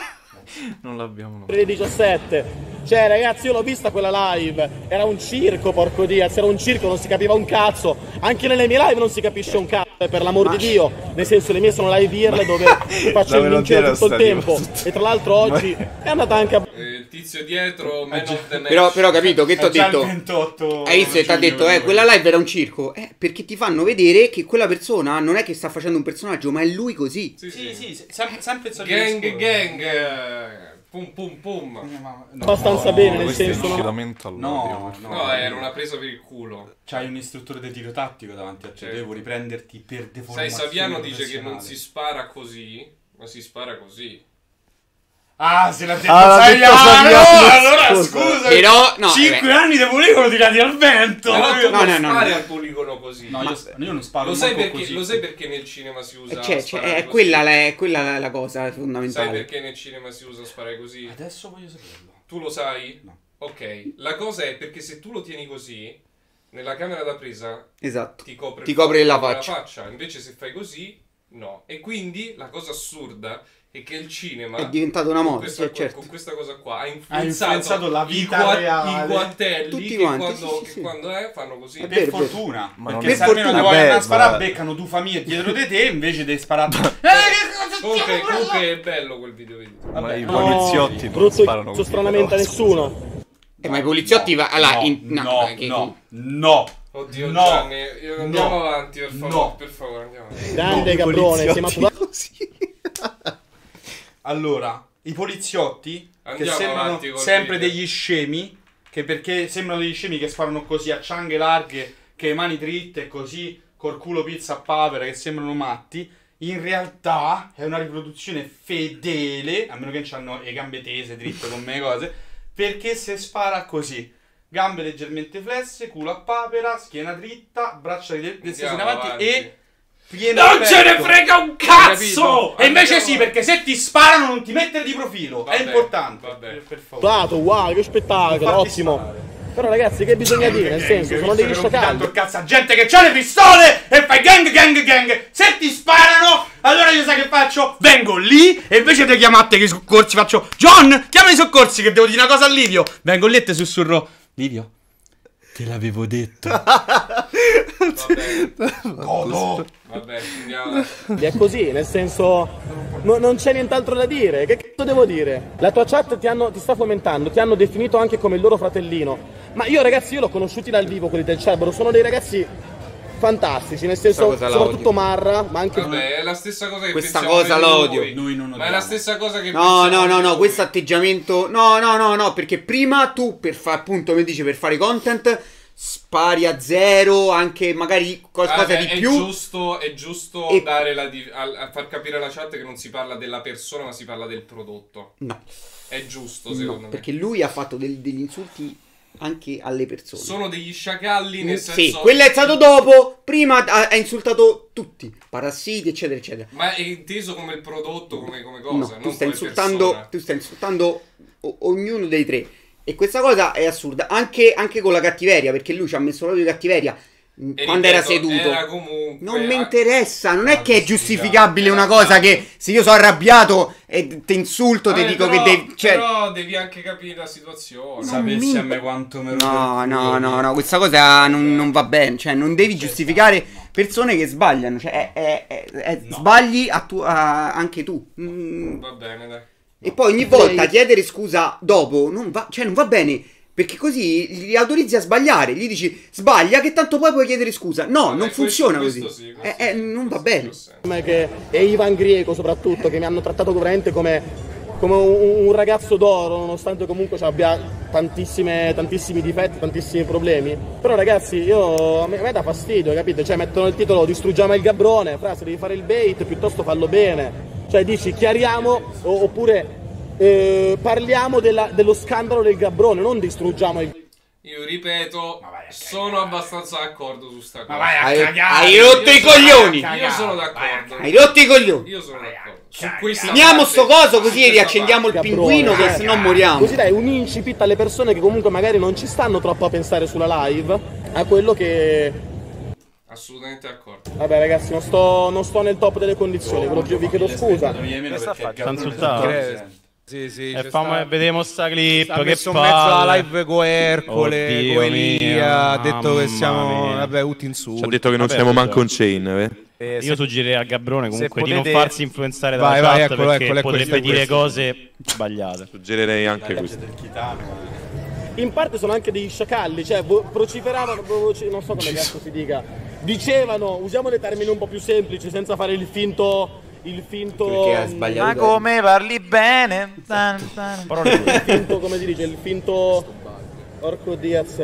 Speaker 5: Non l'abbiamo no.
Speaker 13: tre diciassette. Cioè, ragazzi, io l'ho vista quella live. Era un circo, porco Diaz. Era un circo, non si capiva un cazzo. Anche nelle mie live non si capisce un cazzo, eh, per l'amor di Dio. Nel senso, le mie sono live irle dove faccio
Speaker 5: Dove
Speaker 13: il
Speaker 5: non
Speaker 13: vincere
Speaker 5: c'era
Speaker 13: tutto il
Speaker 5: stadio.
Speaker 13: tempo. E tra l'altro oggi è andata anche a.
Speaker 4: Eh, il tizio dietro, man of the match.
Speaker 6: Però, però capito che ti ho
Speaker 15: È già il
Speaker 6: detto?
Speaker 15: ventotto
Speaker 6: Hai visto che ti ha
Speaker 15: giugno,
Speaker 6: detto, eh,
Speaker 15: quindi.
Speaker 6: quella live era un circo? Eh, perché ti fanno vedere che quella persona non è che sta facendo un personaggio, ma è lui così.
Speaker 4: Sì,
Speaker 15: Sì,
Speaker 4: sì.
Speaker 15: sì, sempre, sempre il solito
Speaker 4: Gang,
Speaker 15: discorso.
Speaker 4: gang. eh, Pum, pum, pum.
Speaker 13: abbastanza bene, nel
Speaker 5: Questo è
Speaker 13: senso.
Speaker 5: il
Speaker 13: non-
Speaker 5: filamento all'odio.
Speaker 15: No, no,
Speaker 4: No, era una presa per il culo.
Speaker 15: C'hai un istruttore di tiro tattico davanti a te,
Speaker 4: Certo.
Speaker 15: devo riprenderti per
Speaker 4: Sai,
Speaker 15: deformazione
Speaker 4: Saviano dice che non
Speaker 15: professionale.
Speaker 4: si spara così, ma si spara così.
Speaker 15: Ah, se l'ha detto
Speaker 5: Ah, l'ha detto
Speaker 15: Saviano!
Speaker 5: Saviano,
Speaker 15: Allora
Speaker 5: scusa.
Speaker 15: scusa!
Speaker 6: Però, no,
Speaker 15: cinque
Speaker 6: eh,
Speaker 15: anni di poligono tirati al vento!
Speaker 4: Però tu
Speaker 6: no,
Speaker 4: non
Speaker 6: no, no,
Speaker 4: spari
Speaker 6: no.
Speaker 4: al poligono così.
Speaker 15: No, io, io non sparo
Speaker 4: Lo sai,
Speaker 15: manco
Speaker 4: perché,
Speaker 15: così.
Speaker 4: lo sai perché nel cinema si usa
Speaker 6: eh, cioè, cioè,
Speaker 4: sparare
Speaker 6: è
Speaker 4: così?
Speaker 6: quella, la, è quella la, la cosa
Speaker 4: Sai
Speaker 6: fondamentale.
Speaker 4: perché nel cinema si usa sparare così?
Speaker 15: Adesso voglio saperlo.
Speaker 4: Tu lo sai?
Speaker 15: No.
Speaker 4: Ok, la cosa è perché se tu lo tieni così, nella camera da presa
Speaker 6: Esatto.
Speaker 4: ti copre,
Speaker 6: Ti copre la
Speaker 4: copre
Speaker 6: faccia.
Speaker 4: Invece se fai così, no. E quindi la cosa assurda è che il cinema
Speaker 6: È diventato una
Speaker 4: con
Speaker 6: moda,
Speaker 4: questa,
Speaker 6: sì, certo.
Speaker 4: con questa cosa qua ha
Speaker 15: Ha
Speaker 4: influenzato,
Speaker 15: influenzato la
Speaker 4: i,
Speaker 15: vita
Speaker 4: gua-
Speaker 15: reale.
Speaker 4: i guatelli
Speaker 6: Tutti
Speaker 4: che,
Speaker 6: quanti,
Speaker 4: quando,
Speaker 6: sì, sì,
Speaker 4: che
Speaker 6: sì.
Speaker 4: quando è fanno così.
Speaker 6: È
Speaker 15: Per
Speaker 6: vero, vero.
Speaker 15: fortuna,
Speaker 5: Ma non
Speaker 15: perché
Speaker 5: è-
Speaker 15: se almeno ti
Speaker 5: Vabbè,
Speaker 15: vogliono
Speaker 5: ma-
Speaker 15: sparare, beccano due famiglie dietro di te invece di sparare.
Speaker 4: Comunque, comunque è bello quel video, vedi.
Speaker 5: Ma i
Speaker 13: No,
Speaker 5: poliziotti non
Speaker 13: brutto
Speaker 5: sparano
Speaker 13: cazzo
Speaker 5: così,
Speaker 13: stranamente a
Speaker 5: però,
Speaker 13: nessuno.
Speaker 6: Eh, ma i poliziotti va... allora,
Speaker 15: no,
Speaker 6: in- no,
Speaker 15: no,
Speaker 6: che-
Speaker 15: no, no.
Speaker 4: Oddio,
Speaker 15: No.
Speaker 4: Gianni, io- andiamo
Speaker 15: No.
Speaker 4: avanti, per favore,
Speaker 15: No.
Speaker 4: per favore, andiamo avanti.
Speaker 13: Grande
Speaker 5: i
Speaker 13: Gabrone, sei
Speaker 5: poliziotti
Speaker 13: maturato.
Speaker 5: così.
Speaker 15: Allora, i poliziotti che
Speaker 4: Andiamo
Speaker 15: sembrano
Speaker 4: avanti col
Speaker 15: sempre
Speaker 4: video.
Speaker 15: degli scemi, che perché sembrano degli scemi che sparano così a cianghe larghe, che mani dritte così, col culo pizza a papera, che sembrano matti, in realtà è una riproduzione fedele, a meno che non hanno le gambe tese, dritte con me cose, perché se spara così. Gambe leggermente flesse, culo a papera, schiena dritta, braccia di stesse in
Speaker 4: Andiamo
Speaker 15: avanti
Speaker 4: avanti.
Speaker 15: e pieno
Speaker 4: Non ce ne
Speaker 15: aperto.
Speaker 4: frega un
Speaker 15: Hai
Speaker 4: cazzo!
Speaker 15: capito? E invece
Speaker 4: Andiamo-
Speaker 15: sì, perché se ti sparano non ti mettere di profilo.
Speaker 4: Vabbè,
Speaker 15: è importante.
Speaker 4: vabbè.
Speaker 15: Per, per favore.
Speaker 13: Maturato, wow, che spettacolo,
Speaker 15: Fatti
Speaker 13: ottimo.
Speaker 15: sparare.
Speaker 13: Però ragazzi, che bisogna dire? Nel senso, sono degli
Speaker 15: Visto che rompi tanto
Speaker 13: scioccanti.
Speaker 15: il cazzo a gente che ha le pistole e fai gang gang gang. Se ti sparano, allora io sai che faccio? Vengo lì e invece di chiamate i soccorsi faccio John, chiama i soccorsi che devo dire una cosa a Livio. Vengo lì e te sussurro Livio, te l'avevo detto. Godo.
Speaker 4: Vabbè, andiamo.
Speaker 13: È così, nel senso, no- non c'è nient'altro da dire. Che cazzo devo dire? La tua chat ti, hanno- ti sta fomentando, ti hanno definito anche come il loro fratellino. Ma io, ragazzi, io l'ho conosciuti dal vivo, quelli del Cerbero. Sono dei ragazzi fantastici, nel senso,
Speaker 6: Questa cosa la
Speaker 13: soprattutto
Speaker 6: odio.
Speaker 13: Marra, ma anche.
Speaker 4: Vabbè, è la stessa cosa che
Speaker 6: Questa
Speaker 4: pensiamo
Speaker 6: cosa
Speaker 4: di
Speaker 6: la
Speaker 4: noi.
Speaker 6: odio.
Speaker 15: Noi non
Speaker 4: Ma è la
Speaker 15: odiamo.
Speaker 4: stessa cosa che
Speaker 6: No,
Speaker 4: pensiamo
Speaker 6: no, no,
Speaker 4: di
Speaker 6: no,
Speaker 4: noi.
Speaker 6: questo atteggiamento. No, no, no, no, perché prima tu per fare, appunto, come dici, per fare content spari a zero, anche magari qualcosa
Speaker 4: Vabbè,
Speaker 6: di
Speaker 4: è
Speaker 6: più.
Speaker 4: giusto, è giusto
Speaker 6: E-
Speaker 4: dare la di- a, a far capire alla chat che non si parla della persona, ma si parla del prodotto.
Speaker 6: No,
Speaker 4: È giusto,
Speaker 6: no,
Speaker 4: secondo me.
Speaker 6: perché lui ha fatto del- degli insulti anche alle persone.
Speaker 4: Sono degli sciacalli nel senso...
Speaker 6: Sì, quello è stato dopo, prima ha, ha insultato tutti, parassiti eccetera eccetera.
Speaker 4: Ma è inteso come il prodotto, come, come cosa,
Speaker 6: No,
Speaker 4: non
Speaker 6: tu stai
Speaker 4: come
Speaker 6: insultando,
Speaker 4: persona.
Speaker 6: tu stai insultando o- ognuno dei tre. E questa cosa è assurda, anche, anche con la cattiveria, perché lui ci ha messo proprio cattiveria mh,
Speaker 4: E
Speaker 6: quando
Speaker 4: ripeto,
Speaker 6: era seduto.
Speaker 4: era comunque
Speaker 6: Non mi
Speaker 4: a-
Speaker 6: interessa, non è che è giustificabile una cosa che se io sono arrabbiato e ti insulto, ti
Speaker 4: Vabbè,
Speaker 6: dico
Speaker 4: però,
Speaker 6: che devi... Cioè,
Speaker 4: però devi anche capire la situazione.
Speaker 5: Sapessi
Speaker 6: mi-
Speaker 5: a me quanto me lo
Speaker 6: no, no, no, no, questa cosa non, non va bene, cioè non devi giustificare persone che sbagliano, cioè è- è- è- è- sbagli a tu- a- anche tu. Mm.
Speaker 4: Va bene, dai.
Speaker 6: E poi ogni volta chiedere scusa dopo non va, cioè non va bene, perché così li autorizzi a sbagliare, gli dici sbaglia che tanto poi puoi chiedere scusa. No, non funziona
Speaker 13: questo
Speaker 6: così.
Speaker 13: sì,
Speaker 6: Eh, eh, non va bene.
Speaker 13: Come che, e Ivan Grieco soprattutto, che mi hanno trattato veramente come, come un, un ragazzo d'oro, nonostante comunque abbia tantissime, tantissimi difetti, tantissimi problemi. Però ragazzi, io, a me, a me dà fastidio, capite? Cioè mettono il titolo distruggiamo il Gabbrone, fra se devi fare il bait piuttosto fallo bene. Cioè dici chiariamo o- oppure eh, parliamo della- dello scandalo del Gabbrone, non distruggiamo il...
Speaker 4: Io ripeto, sono abbastanza d'accordo su sta cosa.
Speaker 13: vai a
Speaker 6: Hai-
Speaker 13: cagare!
Speaker 6: hai rotto
Speaker 4: Io
Speaker 6: i
Speaker 4: sono-
Speaker 6: coglioni!
Speaker 4: Io sono d'accordo.
Speaker 6: Hai rotto i coglioni!
Speaker 4: Io sono d'accordo. Su questa
Speaker 6: Finiamo
Speaker 4: parte-
Speaker 6: sto coso così
Speaker 4: su questa
Speaker 6: riaccendiamo il
Speaker 4: parte.
Speaker 6: pinguino che se no moriamo.
Speaker 13: Così dai un incipit alle persone che comunque magari non ci stanno troppo a pensare sulla live, a quello che...
Speaker 4: Assolutamente d'accordo.
Speaker 13: Vabbè ragazzi, non sto, non sto nel top delle condizioni, ve lo vi chiedo scusa.
Speaker 11: Sta insultando.
Speaker 10: Sì, sì,
Speaker 11: E
Speaker 10: c'è
Speaker 11: fammi
Speaker 10: sta-
Speaker 11: vediamo sta clip.
Speaker 10: Ha
Speaker 11: che
Speaker 10: messo in mezzo alla
Speaker 11: palle.
Speaker 10: live con Ercole,
Speaker 11: Oddio
Speaker 10: con Elia,
Speaker 11: mio,
Speaker 10: ha detto che
Speaker 11: mamma
Speaker 10: siamo,
Speaker 11: mia.
Speaker 10: vabbè, tutti insulti.
Speaker 8: Ci ha detto che non
Speaker 11: Vabbè,
Speaker 8: siamo
Speaker 11: scusa.
Speaker 8: manco un chain, eh?
Speaker 11: Eh, Io suggerirei a Gabbrone comunque
Speaker 8: se
Speaker 11: di non
Speaker 8: potete-
Speaker 11: farsi influenzare dalla
Speaker 10: Vai,
Speaker 11: chat
Speaker 10: vai, eccolo,
Speaker 11: perché
Speaker 10: eccolo, eccolo,
Speaker 11: potrebbe
Speaker 10: eccolo,
Speaker 11: dire
Speaker 10: questo.
Speaker 11: cose sbagliate.
Speaker 8: Suggerirei anche questo.
Speaker 13: In parte sono anche degli sciacalli, cioè vo- vociferavano, voci- non so come cazzo si dica, dicevano, usiamo dei termini un po' più semplici senza fare il finto... Il finto...
Speaker 6: Perché ha sbagliato.
Speaker 12: Ma come parli bene?
Speaker 13: Il finto, come si dice, il finto... Orco Diaz.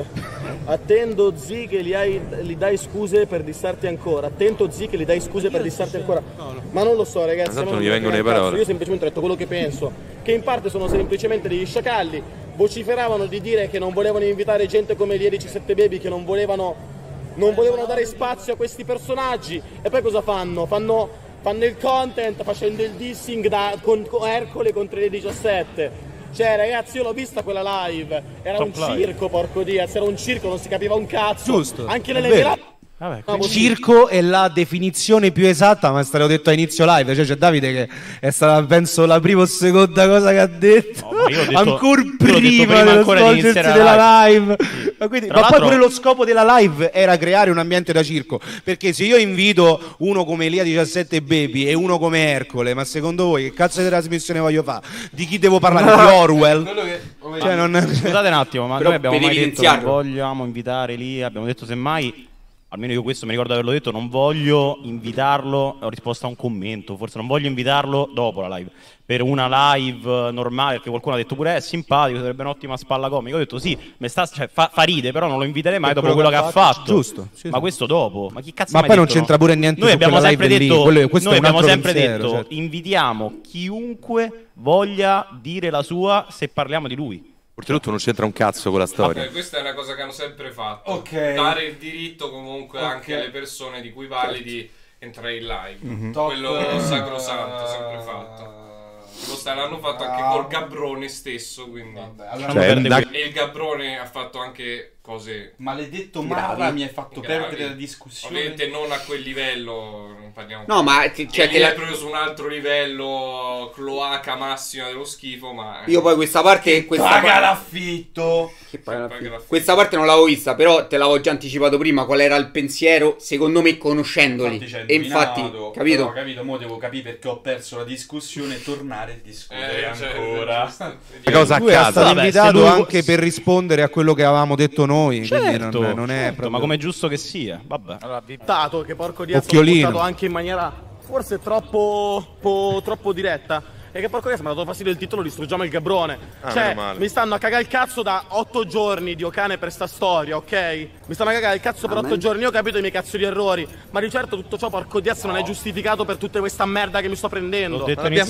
Speaker 13: Attendo zi che gli, hai, gli dai scuse per dissarti ancora. Attento zi che gli dai scuse per dissarti ancora. Ma non lo so ragazzi.
Speaker 8: Esatto,
Speaker 13: a me
Speaker 8: non gli
Speaker 13: mi
Speaker 8: vengono
Speaker 13: frega
Speaker 8: le
Speaker 13: un cazzo.
Speaker 8: parole.
Speaker 13: Io semplicemente ho detto quello che penso. Che in parte sono semplicemente degli sciacalli. Vociferavano di dire che non volevano invitare gente come gli diciassette Baby, che non volevano, non volevano dare spazio a questi personaggi. E poi cosa fanno? Fanno... Fanno il content facendo il dissing da, con, con Ercole contro le diciassette. Cioè ragazzi, io l'ho vista quella live. Era
Speaker 10: Top
Speaker 13: un
Speaker 10: live.
Speaker 13: circo, porco Diaz. Era un circo, non si capiva un cazzo.
Speaker 10: Giusto,
Speaker 13: Anche
Speaker 10: è
Speaker 13: nelle
Speaker 10: vero.
Speaker 13: mele-
Speaker 11: Vabbè,
Speaker 13: Ah,
Speaker 10: Circo è la definizione più esatta, ma è stato detto a inizio live. Cioè, c'è Davide che è stata, penso, la prima o seconda cosa che ha detto.
Speaker 11: ma io ho detto-
Speaker 10: ancora
Speaker 11: io l'ho detto
Speaker 10: prima
Speaker 11: prima
Speaker 10: dello
Speaker 11: ancora di
Speaker 10: svolgersi
Speaker 11: iniziare
Speaker 10: della
Speaker 11: la
Speaker 10: live. Ma, quindi-
Speaker 11: Tra
Speaker 10: ma poi
Speaker 11: l'altro-
Speaker 10: pure lo scopo della live era creare un ambiente da circo. Perché se io invito uno come Elia diciassette Baby e uno come Ercole, ma secondo voi che cazzo di trasmissione voglio fare? Di chi devo parlare? Di Orwell? Cioè, non...
Speaker 11: Scusate un attimo, ma
Speaker 6: Però
Speaker 11: noi abbiamo
Speaker 6: per
Speaker 11: mai detto
Speaker 6: evidenziarlo.
Speaker 11: non vogliamo invitare lì, abbiamo detto semmai, almeno io questo mi ricordo di averlo detto, non voglio invitarlo, ho risposto a un commento, forse non voglio invitarlo dopo la live, per una live normale, perché qualcuno ha detto pure è simpatico, sarebbe un'ottima spalla comica, ho detto sì, me sta, cioè, fa, fa ride, però non lo inviterei mai
Speaker 10: Per
Speaker 11: dopo quello che ha fatto.
Speaker 10: Giusto, sì,
Speaker 11: Ma
Speaker 10: sì.
Speaker 11: questo dopo, ma chi cazzo
Speaker 10: Ma
Speaker 11: ha mai
Speaker 10: poi non
Speaker 11: detto no?
Speaker 10: c'entra pure niente
Speaker 11: Noi
Speaker 10: su
Speaker 11: abbiamo
Speaker 10: quella
Speaker 11: sempre
Speaker 10: live lì,
Speaker 11: detto,
Speaker 10: quello- questo
Speaker 11: noi
Speaker 10: è un
Speaker 11: abbiamo
Speaker 10: altro
Speaker 11: sempre
Speaker 10: pensiero,
Speaker 11: detto,
Speaker 10: certo.
Speaker 11: invitiamo chiunque voglia dire la sua se parliamo di lui.
Speaker 8: Oltretutto non c'entra un cazzo con la storia.
Speaker 4: Vabbè, questa è una cosa che hanno sempre fatto.
Speaker 5: Ok.
Speaker 4: Dare il diritto comunque
Speaker 5: Ok.
Speaker 4: anche alle persone di cui parli di entrare in live.
Speaker 5: Mhm.
Speaker 4: Quello
Speaker 5: Top, eh,
Speaker 4: sacrosanto, sempre fatto. Lo sta- l'hanno fatto anche
Speaker 5: bravo.
Speaker 4: col Gabbrone stesso, quindi...
Speaker 5: allora
Speaker 8: Cioè,
Speaker 5: non
Speaker 8: da-
Speaker 5: perde-
Speaker 4: E il Gabbrone ha fatto anche cose...
Speaker 5: Maledetto
Speaker 4: gravi,
Speaker 5: Marra mi hai fatto
Speaker 4: gravi.
Speaker 5: perdere la discussione.
Speaker 4: Ovviamente non a quel livello, non parliamo...
Speaker 6: No, ma ti- cioè,
Speaker 4: E
Speaker 6: te
Speaker 4: lì
Speaker 6: la-
Speaker 4: è proprio su un altro livello, cloaca massima dello schifo, ma...
Speaker 6: Io poi questa parte... Questa
Speaker 5: Paga
Speaker 6: parte-
Speaker 5: l'affitto.
Speaker 6: Che paga
Speaker 4: Paga
Speaker 6: l'affitto.
Speaker 4: l'affitto.
Speaker 6: Questa parte non l'avevo vista, però te l'avevo già anticipato prima qual era il pensiero, secondo me conoscendoli.
Speaker 5: Infatti c'è
Speaker 6: E infatti,
Speaker 5: indovinato,
Speaker 6: capito?
Speaker 5: però, capito, mo devo capire perché ho perso la discussione e tornare a discutere
Speaker 4: Eh, cioè,
Speaker 5: ancora.
Speaker 4: giusto.
Speaker 8: La cosa a
Speaker 10: Lui era
Speaker 8: casa.
Speaker 10: stato
Speaker 11: Vabbè,
Speaker 10: invitato
Speaker 11: se lui-
Speaker 10: anche per rispondere a quello che avevamo detto noi. quindi
Speaker 11: Certo,
Speaker 10: non, non è
Speaker 11: certo,
Speaker 10: proprio...
Speaker 11: ma come è giusto che sia, vabbè.
Speaker 12: Allora, vi-
Speaker 13: Tato, che porco Diaz l'ho
Speaker 10: Occhiolino.
Speaker 13: buttato anche in maniera forse troppo, po- troppo diretta. E che porco Diaz mi ha dato fastidio il titolo Distruggiamo il Gabbrone.
Speaker 8: Ah,
Speaker 13: Cioè,
Speaker 8: meno male.
Speaker 13: mi stanno a cagare il cazzo da otto giorni di Okane per sta storia, ok? Mi stanno a cagare il cazzo per
Speaker 6: Amen.
Speaker 13: otto giorni, io ho capito i miei cazzo di errori. Ma di certo tutto ciò, porco Diaz, non è giustificato per tutta questa merda che mi sto prendendo.
Speaker 11: L'ho detto
Speaker 6: L'abbiamo
Speaker 11: inizio
Speaker 6: detto.
Speaker 11: live.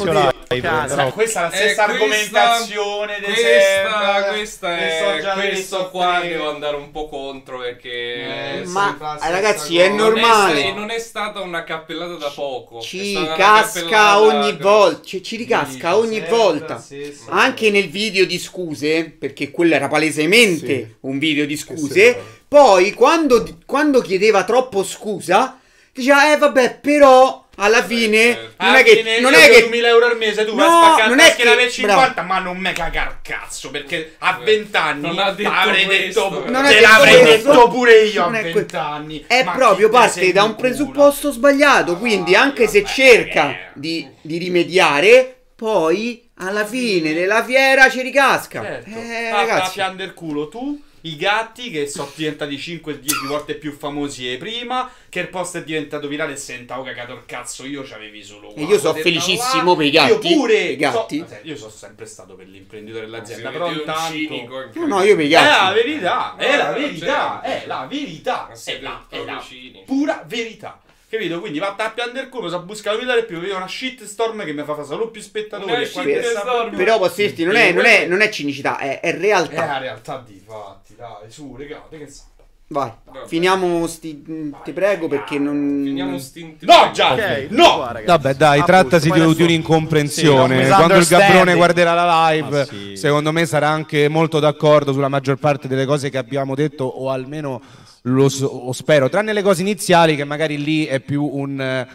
Speaker 12: Cane. Questa è la stessa
Speaker 4: Eh,
Speaker 12: argomentazione di
Speaker 4: questa,
Speaker 12: sempre.
Speaker 4: questa
Speaker 12: Ne
Speaker 4: è
Speaker 12: so già
Speaker 4: questo
Speaker 12: visto
Speaker 4: qua
Speaker 12: tre.
Speaker 4: devo andare un po' contro perché
Speaker 6: Eh, ma, ragazzi, è
Speaker 4: Non
Speaker 6: normale.
Speaker 4: sta- non è stata una cappellata da poco. è
Speaker 6: Ci
Speaker 4: stata una
Speaker 6: casca
Speaker 4: cappellata
Speaker 6: ogni
Speaker 4: grossa.
Speaker 6: volta, ci, ci ricasca ogni
Speaker 12: sempre,
Speaker 6: volta.
Speaker 12: sì, sì.
Speaker 6: Anche nel video di scuse, perché quello era palesemente
Speaker 5: Sì.
Speaker 6: un video di
Speaker 5: Che
Speaker 6: scuse.
Speaker 5: sembra.
Speaker 6: Poi quando, quando chiedeva troppo scusa, diceva eh vabbè, però alla fine non
Speaker 12: Alla
Speaker 6: è che
Speaker 12: fine
Speaker 6: non
Speaker 12: io
Speaker 6: è
Speaker 12: do
Speaker 6: che
Speaker 12: duemila euro al mese, tu
Speaker 6: No,
Speaker 12: vai a spaccare
Speaker 6: non
Speaker 12: la
Speaker 6: è
Speaker 12: tastiera
Speaker 6: che-
Speaker 12: per cinquanta,
Speaker 6: bravo.
Speaker 12: ma non me cagar cazzo, perché a venti anni
Speaker 4: Non ha detto
Speaker 12: avrei
Speaker 4: questo,
Speaker 12: detto,
Speaker 4: però.
Speaker 6: Non è
Speaker 12: te
Speaker 6: che
Speaker 12: l'avrei
Speaker 6: questo-
Speaker 12: detto pure io a
Speaker 6: non è que-
Speaker 12: venti anni.
Speaker 6: è
Speaker 12: Ma
Speaker 6: proprio
Speaker 12: chi te
Speaker 6: parte
Speaker 12: sei
Speaker 6: da un
Speaker 12: in culo?
Speaker 6: presupposto sbagliato. Quindi, anche se cerca di, di rimediare, poi alla fine della fiera ci ricasca.
Speaker 12: Certo.
Speaker 6: Eh,
Speaker 12: Ah,
Speaker 6: ragazzi,
Speaker 12: a pian culo tu, i gatti che sono diventati cinque dieci volte più famosi di prima, che il post è diventato virale e senta ho cagato il cazzo, io c'avevi solo
Speaker 6: E io so
Speaker 12: uno,
Speaker 6: felicissimo
Speaker 12: là.
Speaker 6: per i gatti,
Speaker 12: Io pure
Speaker 6: per i gatti.
Speaker 12: so- io sono sempre stato per l'imprenditore dell'azienda,
Speaker 4: Si
Speaker 12: però
Speaker 4: vede un
Speaker 12: intanto
Speaker 4: cinico
Speaker 6: No, no, io per i
Speaker 12: è la
Speaker 6: gatti.
Speaker 12: verità, è
Speaker 4: No,
Speaker 12: la
Speaker 4: no,
Speaker 12: verità,
Speaker 4: certo.
Speaker 12: è la verità,
Speaker 4: Ma
Speaker 12: è
Speaker 4: siete
Speaker 12: la, è
Speaker 4: proprio
Speaker 12: la
Speaker 4: cinici.
Speaker 12: pura verità. Capito? Quindi va a pian del culo, si busca la vita e più vedo una shitstorm che mi fa fare solo più spettatori.
Speaker 4: Una
Speaker 12: e qualche
Speaker 4: shitstorm.
Speaker 12: sa-
Speaker 6: Però posso dirti, non è, non è, non è cinicità, è, è
Speaker 12: È
Speaker 6: realtà.
Speaker 12: la realtà di fatti, dai, su, regate, che sa.
Speaker 6: Vai,
Speaker 4: Vabbè.
Speaker 6: finiamo sti, ti prego, perché non...
Speaker 4: Finiamo sti
Speaker 12: No, già,
Speaker 16: Ok,
Speaker 12: no!
Speaker 16: qua, ragazzi.
Speaker 10: Vabbè, dai,
Speaker 16: A
Speaker 10: trattasi
Speaker 16: posto,
Speaker 10: di,
Speaker 16: poi
Speaker 10: di
Speaker 16: adesso-
Speaker 10: un'incomprensione.
Speaker 12: Sì,
Speaker 10: Quando il Gabbrone
Speaker 12: misunderstanding.
Speaker 10: guarderà la live,
Speaker 11: Ma sì.
Speaker 10: secondo me sarà anche molto d'accordo sulla maggior parte delle cose che abbiamo detto, o almeno lo, s- lo spero, tranne le cose iniziali, che magari lì è più un.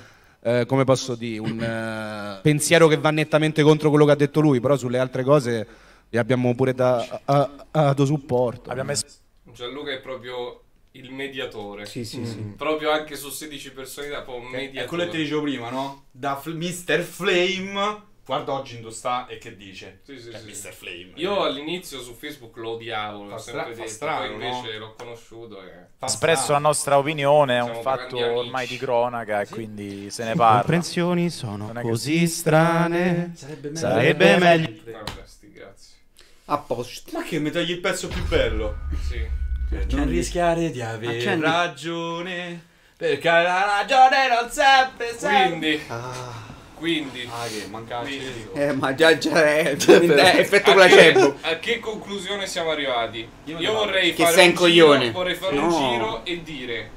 Speaker 10: eh, come posso dire, un eh, pensiero che va nettamente contro quello che ha detto lui, però sulle altre cose vi abbiamo pure da, a, a, dato supporto.
Speaker 12: Abbiamo es-
Speaker 4: Gianluca è proprio il mediatore.
Speaker 6: Sì, sì, sì.
Speaker 4: Proprio anche su sedici personalità, poi un
Speaker 12: È
Speaker 4: mediatore.
Speaker 12: quello che ti dicevo prima, no? Da Fl- mister Flame, guarda oggi in sta e che dice?
Speaker 4: Sì, sì,
Speaker 12: Cioè,
Speaker 4: sì.
Speaker 12: mister Flame.
Speaker 4: Io all'inizio su Facebook lo odiavo, l'ho
Speaker 12: Fa
Speaker 4: sempre
Speaker 12: stra- fa
Speaker 4: detto,
Speaker 12: strano,
Speaker 4: poi invece
Speaker 12: no?
Speaker 4: l'ho conosciuto e...
Speaker 12: Fa
Speaker 17: espresso
Speaker 12: strano.
Speaker 17: la nostra opinione, è un
Speaker 4: Siamo
Speaker 17: fatto
Speaker 4: grandi amici.
Speaker 17: ormai di cronaca e quindi se ne parla.
Speaker 11: Comprensioni sono
Speaker 17: Non è che-
Speaker 11: così strane.
Speaker 12: Sarebbe meglio.
Speaker 11: Sarebbe meglio.
Speaker 4: Vabbè, sti grazie.
Speaker 6: A posto.
Speaker 12: Ma che mi togli il pezzo più bello?
Speaker 4: Sì.
Speaker 12: Non rischiare di avere
Speaker 6: Accendi.
Speaker 12: ragione, perché la ragione non sempre serve.
Speaker 4: Quindi,
Speaker 6: Ah,
Speaker 4: quindi...
Speaker 12: Ah, che manca
Speaker 4: Quindi-
Speaker 12: acceso.
Speaker 6: eh, ma già, già è, è effetto placebo.
Speaker 4: A che, a che conclusione siamo arrivati?
Speaker 12: Io
Speaker 4: Io,
Speaker 12: non-
Speaker 4: vorrei
Speaker 6: Che
Speaker 4: fare,
Speaker 6: sei
Speaker 4: un
Speaker 6: un coglione.
Speaker 4: giro, vorrei fare un
Speaker 6: No.
Speaker 4: giro e dire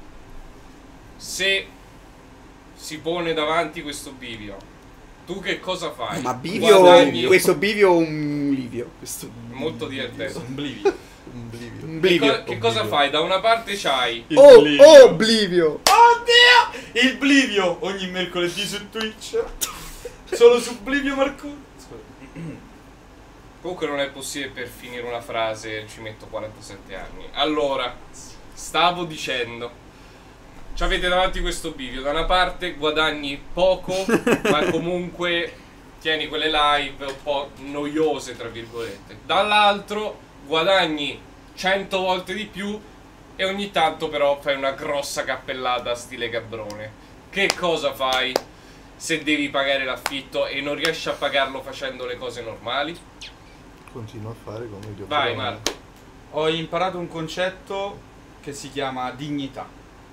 Speaker 4: se si pone davanti questo bivio, tu che cosa fai?
Speaker 6: Ma bivio,
Speaker 4: Guadagni-
Speaker 6: questo bivio o un livio?
Speaker 5: Questo
Speaker 4: molto divertente.
Speaker 12: Un blivio.
Speaker 5: un blivio.
Speaker 6: Un
Speaker 4: Che,
Speaker 6: blivio.
Speaker 4: co- che cosa fai? Da una parte c'hai
Speaker 12: Il
Speaker 6: Oh,
Speaker 12: blivio.
Speaker 6: oh, oblivio!
Speaker 12: Oddio! Il blivio ogni mercoledì su Twitch. Solo su Blivio Marconi.
Speaker 4: Comunque non è possibile, per finire una frase ci metto quarantasette anni. Allora, stavo dicendo, ci avete davanti questo bivio, da una parte guadagni poco, ma comunque tieni quelle live un po' noiose, tra virgolette. Dall'altro guadagni cento volte di più e ogni tanto però fai una grossa cappellata stile Gabbrone. Che cosa fai se devi pagare l'affitto e non riesci a pagarlo facendo le cose normali?
Speaker 5: Continuo a fare come gli ho
Speaker 4: Vai
Speaker 5: provato.
Speaker 4: Marco.
Speaker 12: Ho imparato un concetto che si chiama dignità.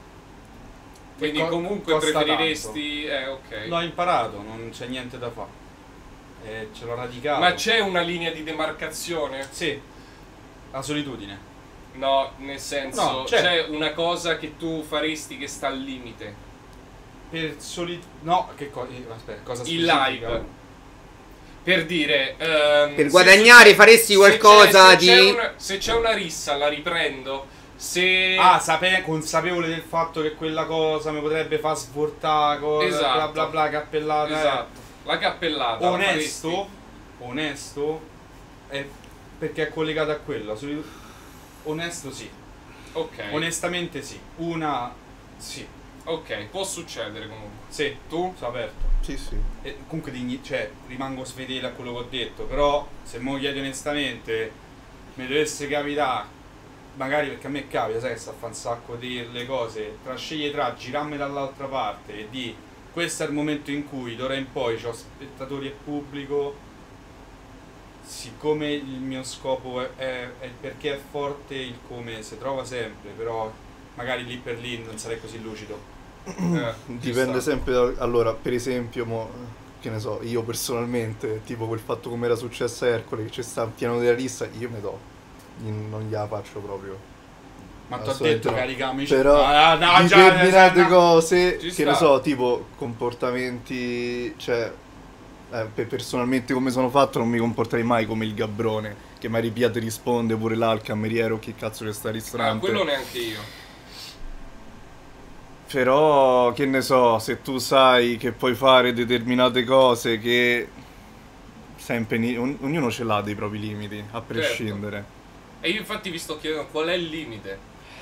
Speaker 4: Quindi
Speaker 12: Che co-
Speaker 4: comunque
Speaker 12: costa
Speaker 4: preferiresti... Eh, ok.
Speaker 12: tanto. L'ho imparato, non c'è niente da fare. E ce l'ho radicato.
Speaker 4: Ma c'è una linea di demarcazione?
Speaker 12: Sì. La solitudine.
Speaker 4: No, nel senso,
Speaker 12: No, c'è.
Speaker 4: c'è una cosa che tu faresti che sta al limite.
Speaker 12: Per soli... No, che cosa... Aspetta, cosa
Speaker 4: Il
Speaker 12: specifica?
Speaker 4: live. Per dire... ehm,
Speaker 6: Per
Speaker 4: se
Speaker 6: guadagnare
Speaker 4: succede-
Speaker 6: faresti
Speaker 4: se
Speaker 6: qualcosa
Speaker 4: c'è- se c'è
Speaker 6: di-
Speaker 4: una- se c'è una rissa la riprendo. Se...
Speaker 12: Ah, sape- consapevole del fatto che quella cosa mi potrebbe far svortare, cosa,
Speaker 4: Esatto.
Speaker 12: bla bla bla, cappellata. eh.
Speaker 4: Esatto. La cappellata. la
Speaker 12: Onesto,
Speaker 4: faresti?
Speaker 12: onesto, è perché è collegato a quello. soli- Onesto sì.
Speaker 4: Ok.
Speaker 12: Onestamente sì. Una sì.
Speaker 4: Ok, può succedere comunque.
Speaker 12: Sì.
Speaker 4: Tu?
Speaker 12: Sono aperto.
Speaker 5: Sì, sì.
Speaker 12: E comunque digni- cioè, rimango sfedele a quello che ho detto, però se mo chiedi onestamente mi dovesse capitare, magari perché a me capita, sai che sta a fare un sacco di le cose, tra sceglie tra girarmi dall'altra parte e di questo è il momento in cui d'ora in poi ho spettatori e pubblico, siccome il mio scopo è, è, è perché è forte, il come si trova sempre, però magari lì per lì non sarei così lucido.
Speaker 4: Eh, ci
Speaker 5: Dipende
Speaker 4: sta.
Speaker 5: sempre da... Allora, per esempio, mo, che ne so, io personalmente, tipo quel fatto come era successo a Ercole, che c'è sta pieno della lista, io me do, non gliela faccio proprio.
Speaker 15: Ma ti ho detto carichiamo i
Speaker 5: Però
Speaker 15: ah, no, già,
Speaker 5: determinate
Speaker 15: già,
Speaker 5: cose,
Speaker 15: ci
Speaker 5: che
Speaker 15: sta.
Speaker 5: ne so, tipo comportamenti, cioè eh, per- personalmente come sono fatto non mi comporterei mai come il Gabbrone, che mi ripiate risponde, pure là al cameriero, chi cazzo c'è sta al
Speaker 4: Ah,
Speaker 5: ristorante.
Speaker 4: quello neanche io.
Speaker 5: Però, che ne so, se tu sai che puoi fare determinate cose che sempre ni- ogn- ognuno ce l'ha dei propri limiti, a prescindere.
Speaker 4: E io infatti vi sto chiedendo qual è il limite.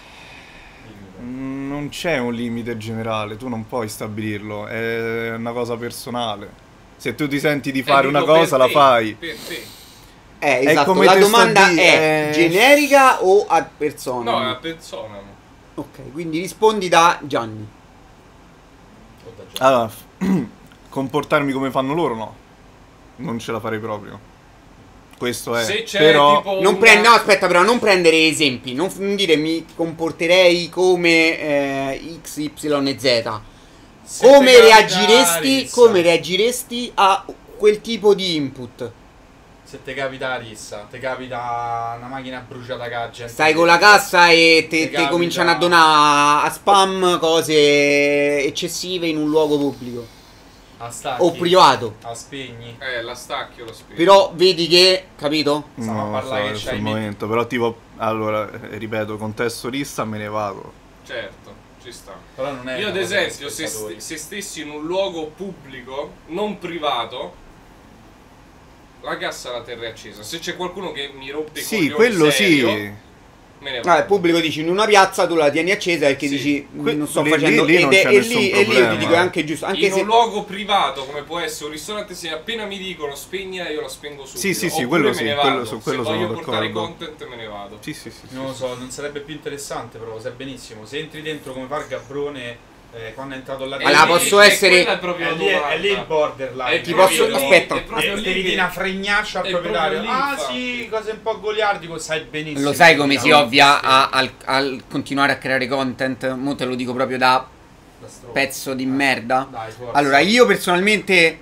Speaker 5: Mm, Non c'è un limite generale, tu non puoi stabilirlo, è una cosa personale. Se tu ti senti di fare
Speaker 4: Eh,
Speaker 5: una
Speaker 4: dico per
Speaker 5: cosa, la
Speaker 4: te,
Speaker 5: fai.
Speaker 4: Per te.
Speaker 6: Eh,
Speaker 5: È
Speaker 6: esatto,
Speaker 5: come
Speaker 6: la
Speaker 5: te sto
Speaker 6: domanda
Speaker 5: di-
Speaker 6: è
Speaker 5: eh,
Speaker 6: generica o a persona?
Speaker 4: No, è a persona.
Speaker 6: Ok, quindi rispondi da Gianni.
Speaker 5: Allora, comportarmi come fanno loro, no. Non ce la farei proprio. Questo è.
Speaker 4: Se c'è
Speaker 5: Però
Speaker 4: tipo
Speaker 6: Non
Speaker 4: una-
Speaker 6: pre- no, aspetta, però non prendere esempi, non, f- non dire mi comporterei come eh, X, Y e Z.
Speaker 15: Se
Speaker 6: Come
Speaker 15: te capita
Speaker 6: reagiresti,
Speaker 15: rissa.
Speaker 6: come reagiresti a quel tipo di input?
Speaker 15: Se ti capita la rissa, ti capita una macchina bruciata che la gente...
Speaker 6: Stai con la cassa e te,
Speaker 15: Ti
Speaker 6: te
Speaker 15: capita-
Speaker 6: cominciano a donare a spam cose eccessive in un luogo pubblico
Speaker 15: A stacchi,
Speaker 6: o privato.
Speaker 15: a spegni.
Speaker 4: Eh, la stacchi o la spegni.
Speaker 6: Però vedi che, capito?
Speaker 15: Stiamo a
Speaker 5: no,
Speaker 15: parlare
Speaker 5: so,
Speaker 15: che
Speaker 5: sul
Speaker 15: c'hai metti-
Speaker 5: momento. Però tipo, allora, eh, ripeto, contesto rissa me ne vado.
Speaker 4: Certo, ci sta.
Speaker 15: Però non è
Speaker 4: Io ad
Speaker 15: una cosa
Speaker 4: esempio,
Speaker 15: per
Speaker 4: se,
Speaker 15: spettatori.
Speaker 4: st- se stessi in un luogo pubblico, non privato, la cassa la terrei accesa. Se c'è qualcuno che mi rompe i
Speaker 5: Sì,
Speaker 4: coglioni
Speaker 5: quello
Speaker 4: serio,
Speaker 5: sì.
Speaker 4: me ne
Speaker 6: Ah,
Speaker 4: vado.
Speaker 6: il pubblico dici in una piazza tu la tieni accesa perché
Speaker 4: Sì.
Speaker 6: dici
Speaker 5: Que-
Speaker 6: non sto
Speaker 5: lì-
Speaker 6: facendo
Speaker 5: lì- lì
Speaker 6: ed
Speaker 5: non
Speaker 6: è-
Speaker 5: c'è
Speaker 6: e
Speaker 5: nessun
Speaker 6: lì, e lì io ti
Speaker 5: problema.
Speaker 6: dico è anche giusto, anche
Speaker 4: in
Speaker 6: se
Speaker 4: un luogo privato come può essere un ristorante, se appena mi dicono spegnila io la spengo subito.
Speaker 5: Sì, sì, sì,
Speaker 4: Oppure
Speaker 5: quello
Speaker 4: me
Speaker 5: sì,
Speaker 4: ne
Speaker 5: quello-
Speaker 4: vado.
Speaker 5: su quello
Speaker 4: se
Speaker 5: sono
Speaker 4: voglio portare
Speaker 5: d'accordo.
Speaker 4: content me ne vado.
Speaker 5: Sì, sì, sì.
Speaker 15: Non lo so, non sarebbe più interessante, però lo sai benissimo. Se entri dentro come fa il Gabbrone, eh, quando è entrato là
Speaker 6: Allora,
Speaker 15: dentro-
Speaker 6: posso
Speaker 15: è-
Speaker 6: essere-
Speaker 15: quella è, proprio è, lì, è lì il borderline.
Speaker 4: È
Speaker 6: Ti
Speaker 4: proprio
Speaker 6: posso-
Speaker 4: lì-
Speaker 6: aspetta.
Speaker 4: è proprio
Speaker 15: E
Speaker 4: lì
Speaker 15: devi
Speaker 4: che-
Speaker 15: dire una fregnaccia al
Speaker 4: è
Speaker 15: proprietario.
Speaker 4: proprio lì,
Speaker 15: Ah
Speaker 4: infatti.
Speaker 15: sì, cose un po' goliardico, sai benissimo.
Speaker 6: lo sai come
Speaker 15: che
Speaker 6: si
Speaker 15: non
Speaker 6: ovvia
Speaker 15: esiste.
Speaker 6: a- al, al continuare a creare content? Mo te lo dico proprio da
Speaker 15: Da stronzo.
Speaker 6: pezzo di merda.
Speaker 15: Dai, forza.
Speaker 6: Allora, io personalmente,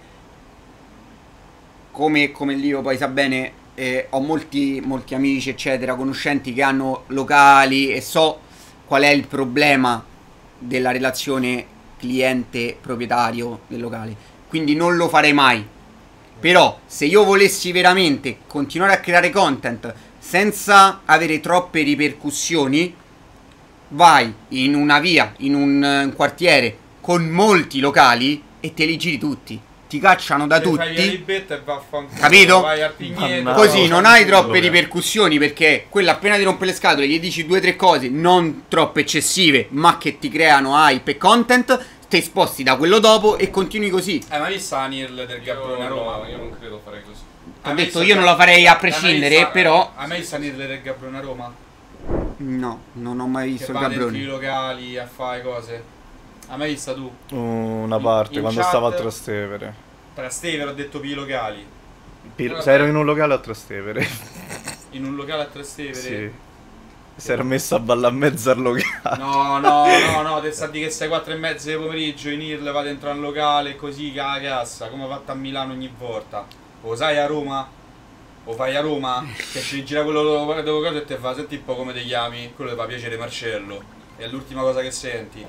Speaker 6: come, come Lio poi sa bene, eh, ho molti, molti amici, eccetera, conoscenti che hanno locali e so qual è il problema della relazione cliente-proprietario del locale. Quindi non lo farei mai. Però, se io volessi veramente continuare a creare content senza avere troppe ripercussioni, vai in una via, in un, eh, un quartiere con molti locali e te li giri tutti. Ti cacciano da
Speaker 15: Te fai via
Speaker 6: tutti.
Speaker 15: Libetta e vaffanculo,
Speaker 6: Capito?
Speaker 15: Vai al Pigneto.
Speaker 5: No,
Speaker 6: Così non hai troppe
Speaker 5: allora.
Speaker 6: ripercussioni perché quella appena ti rompe le scatole gli dici due o tre cose non troppo eccessive ma che ti creano hype e content, te sposti da quello dopo e continui così.
Speaker 15: Hai mai visto la N I R del Gabbrone a
Speaker 4: Io,
Speaker 15: Roma?
Speaker 4: no, io non credo farei così.
Speaker 6: Ti ho detto io non lo farei a prescindere, però
Speaker 15: Hai mai visto la N I R del Gabbrone a Roma?
Speaker 6: no, non ho mai
Speaker 15: Che
Speaker 6: visto il
Speaker 15: va dentro i
Speaker 6: Gabbrone.
Speaker 15: locali a fare cose. Hai mai vista tu?
Speaker 5: Una parte,
Speaker 15: In
Speaker 5: quando
Speaker 15: chat-
Speaker 5: stavo a Trastevere.
Speaker 15: Trastevere ho detto pi locali.
Speaker 5: Pil- Se ero in un locale a Trastevere.
Speaker 15: In un locale a Trastevere?
Speaker 5: Sì. Si era messo a ballare a mezzo al locale.
Speaker 15: No, no, no, no, te sta di che sei quattro e mezza di pomeriggio in I R L, va dentro al locale così che la cassa, come ho fatto a Milano ogni volta. Lo sai a Roma? O vai a Roma? Che ci gira quello dove dove cosa e te fa, senti un po' come ti chiami? Quello ti fa piacere Marcello. È l'ultima cosa che senti.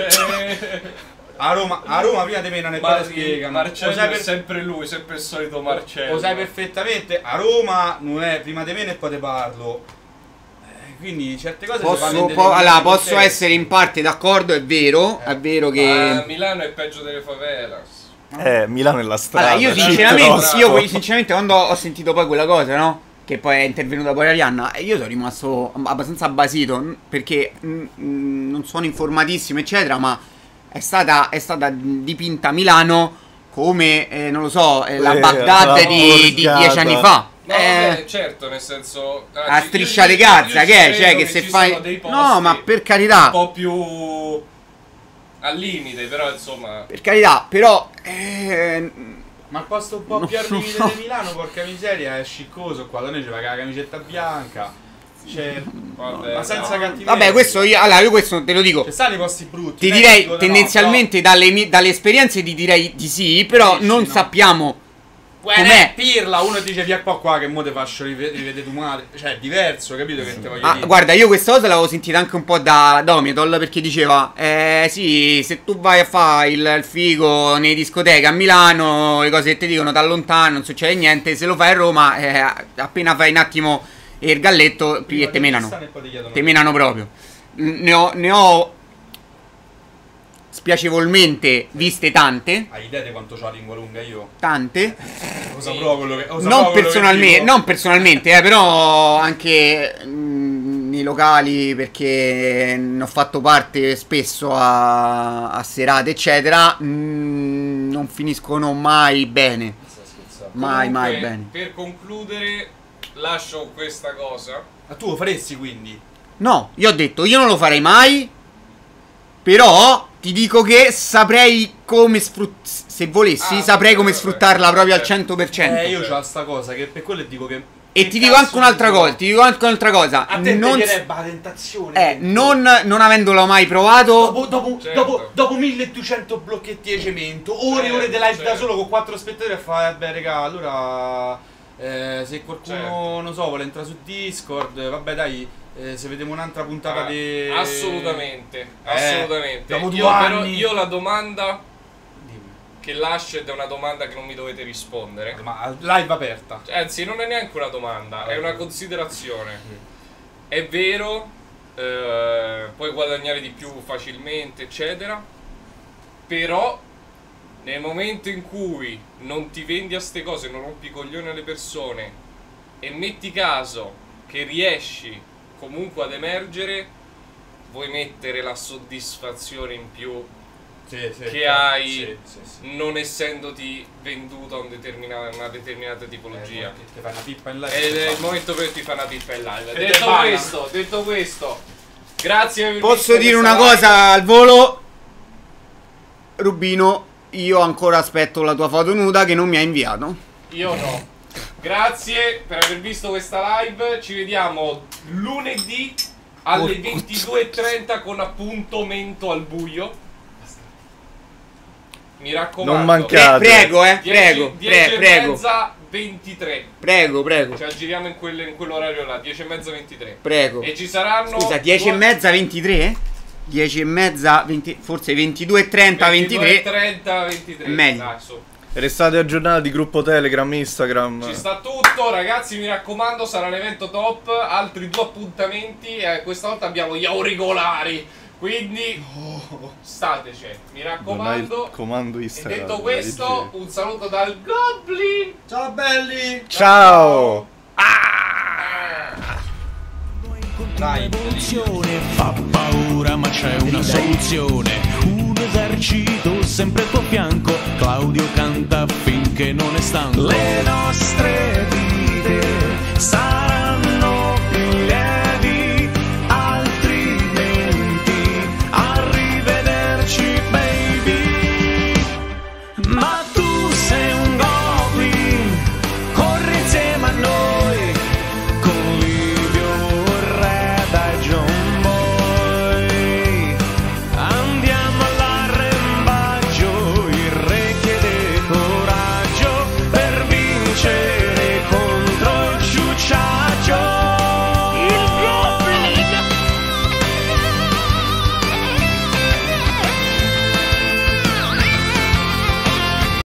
Speaker 15: A Roma, a Roma prima di me non è
Speaker 4: Ma
Speaker 15: poi spiegano.
Speaker 4: Marcello
Speaker 15: Lo sai
Speaker 4: è
Speaker 15: per-
Speaker 4: sempre lui, sempre il solito Marcello.
Speaker 15: Lo sai perfettamente, a Roma non è prima di me ne poi te parlo. Eh, Quindi certe cose si fanno
Speaker 6: Posso,
Speaker 15: in
Speaker 6: po-
Speaker 15: determinati
Speaker 6: allora, posso
Speaker 15: contesti.
Speaker 6: essere in parte d'accordo, è vero, è vero
Speaker 4: Ma
Speaker 6: che...
Speaker 4: Milano è peggio delle favelas.
Speaker 5: Eh, Milano è la strada.
Speaker 6: Allora, io
Speaker 5: cheat
Speaker 6: sinceramente,
Speaker 5: tosto.
Speaker 6: io poi sinceramente quando ho sentito poi quella cosa, no? Che poi è intervenuta poi Arianna, e io sono rimasto abbastanza basito, n- perché mm, mm, non sono informatissimo, eccetera, ma è stata, è stata dipinta Milano come, eh, non lo so, eh, la
Speaker 5: Eh,
Speaker 6: Baghdad
Speaker 5: la
Speaker 6: di, di
Speaker 5: borgata.
Speaker 6: dieci anni fa.
Speaker 4: No,
Speaker 6: Eh,
Speaker 4: vabbè, certo, nel senso...
Speaker 6: a
Speaker 4: ci-
Speaker 6: striscia
Speaker 4: io-
Speaker 6: di
Speaker 4: io-
Speaker 6: cazza,
Speaker 4: io
Speaker 6: che è?
Speaker 4: ci
Speaker 6: Cioè,
Speaker 4: credo
Speaker 6: che se
Speaker 4: ci
Speaker 6: fai...
Speaker 4: sono dei posti
Speaker 6: No, ma per
Speaker 4: un
Speaker 6: carità,
Speaker 4: po' più al limite, però insomma...
Speaker 6: per carità, però... eh,
Speaker 15: Ma il posto un po' più al limite di Milano, porca miseria, è sciccoso qua, da noi c'è la camicetta bianca. Certo.
Speaker 4: Vabbè,
Speaker 15: ma senza
Speaker 4: no.
Speaker 15: cattiveria.
Speaker 6: Vabbè, questo io, allora, io questo te lo dico.
Speaker 15: Ci stanno i posti brutti.
Speaker 6: Ti
Speaker 15: eh,
Speaker 6: direi
Speaker 15: dico,
Speaker 6: tendenzialmente
Speaker 15: no,
Speaker 6: dalle, mi- dalle esperienze ti direi di sì, però
Speaker 15: Dici,
Speaker 6: non
Speaker 15: no.
Speaker 6: sappiamo
Speaker 15: però...
Speaker 6: com'è.
Speaker 15: Pirla, uno dice via qua qua che mo te faccio rive- rivedere tu male. Cioè è diverso, capito che te voglio
Speaker 6: Ah,
Speaker 15: dire?
Speaker 6: guarda, io questa cosa l'avevo sentita anche un po' da Domitol, perché diceva, eh sì, se tu vai a fare il, il figo nei discoteche a Milano, le cose che ti dicono da lontano, non succede niente, se lo fai a Roma, eh, appena fai un attimo il galletto, e te menano. Te menano proprio. Ne ho, ne ho spiacevolmente viste tante.
Speaker 15: Hai idea di quanto c'ho la lingua lunga io?
Speaker 6: Tante.
Speaker 15: Lo saprò quello che... lo saprò
Speaker 6: Non
Speaker 15: quello che
Speaker 6: personalmente,
Speaker 15: dico.
Speaker 6: non personalmente, eh, però anche mh, nei locali, perché ne ho fatto parte spesso a, a serate, eccetera. mh, non finiscono mai bene. Mai, mai
Speaker 4: Comunque,
Speaker 6: bene.
Speaker 4: Per concludere, lascio questa cosa.
Speaker 15: Ma tu lo faresti quindi?
Speaker 6: No, io ho detto, io non lo farei mai. Però ti dico che saprei come sfruttare. Se volessi,
Speaker 15: Ah,
Speaker 6: saprei
Speaker 15: vabbè,
Speaker 6: come
Speaker 15: vabbè.
Speaker 6: sfruttarla proprio al cento per cento.
Speaker 15: Eh, io c'ho sta cosa che per quello dico che...
Speaker 6: E
Speaker 15: che
Speaker 6: ti dico
Speaker 15: cazzo
Speaker 6: anche un'altra
Speaker 15: dico?
Speaker 6: cosa, ti dico anche un'altra cosa.
Speaker 15: A te
Speaker 6: non,
Speaker 15: piacerebbe la tentazione.
Speaker 6: eh, non, non avendolo mai provato.
Speaker 15: Dopo, dopo,
Speaker 4: Certo.
Speaker 15: dopo, dopo milleduecento blocchetti di cemento, ore e
Speaker 4: Certo,
Speaker 15: ore di live da
Speaker 4: certo.
Speaker 15: solo con quattro spettatori a fare, vabbè raga, allora eh, se qualcuno,
Speaker 4: Certo.
Speaker 15: non so, vuole entrare su Discord, vabbè dai, eh, se vediamo un'altra puntata
Speaker 4: Ah,
Speaker 15: di...
Speaker 4: Assolutamente,
Speaker 15: Eh,
Speaker 4: assolutamente.
Speaker 15: dopo due
Speaker 4: Io, però,
Speaker 15: anni...
Speaker 4: io la domanda che lascio è una domanda che non mi dovete rispondere.
Speaker 15: Ma live aperta.
Speaker 4: Anzi, non è neanche una domanda, è una considerazione. È vero, eh, puoi guadagnare di più facilmente, eccetera. Però nel momento in cui non ti vendi a ste cose, non rompi i coglioni alle persone e metti caso che riesci comunque ad emergere, vuoi mettere la soddisfazione in più
Speaker 15: Sì, sì,
Speaker 4: che
Speaker 15: chiaro.
Speaker 4: hai
Speaker 15: Sì, sì, sì.
Speaker 4: non essendoti venduto a un determinata, una determinata tipologia.
Speaker 15: Eh, ti fai una pippa in live.
Speaker 4: Ed è il momento per cui ti fa una pippa in live.
Speaker 15: E te
Speaker 4: Detto
Speaker 15: bana.
Speaker 4: questo, detto questo, grazie per aver
Speaker 6: Posso
Speaker 4: visto
Speaker 6: dire
Speaker 4: questa
Speaker 6: una
Speaker 4: live.
Speaker 6: cosa al volo? Rubino, io ancora aspetto la tua foto nuda che non mi hai inviato.
Speaker 4: Io no. Grazie per aver visto questa live. Ci vediamo lunedì alle ventidue e trenta con appuntamento al buio. Mi raccomando.
Speaker 5: Non mancate.
Speaker 6: Pre- prego, eh,
Speaker 4: dieci,
Speaker 6: prego,
Speaker 4: dieci
Speaker 6: pre-
Speaker 4: e
Speaker 6: prego.
Speaker 4: mezza, ventitré.
Speaker 6: Prego, prego.
Speaker 4: Ci aggiriamo in, quelle- in quell'orario là, dieci e mezza, ventitré.
Speaker 6: Prego.
Speaker 4: E ci saranno...
Speaker 6: Scusa, dieci e
Speaker 4: due-
Speaker 6: mezza, ventitré? dieci e mezza, venti, forse ventidue e trenta,
Speaker 4: ventidue e
Speaker 6: ventitré.
Speaker 4: trenta, ventitré.
Speaker 6: Meglio.
Speaker 4: Dai, su.
Speaker 5: Restate aggiornati, gruppo Telegram, Instagram.
Speaker 4: Ci sta tutto, ragazzi, mi raccomando, sarà un evento top, altri due appuntamenti, eh, questa volta abbiamo gli auricolari, quindi stateci, mi
Speaker 5: Non hai
Speaker 4: raccomando.
Speaker 5: il comando
Speaker 4: E
Speaker 5: Instagram.
Speaker 4: detto questo, un saluto dal Goblin.
Speaker 15: Ciao belli.
Speaker 5: Ciao.
Speaker 2: Evoluzione fa paura ma c'è una soluzione. Un esercito sempre al tuo fianco. Claudio canta finché non è stanco. Le nostre vite saranno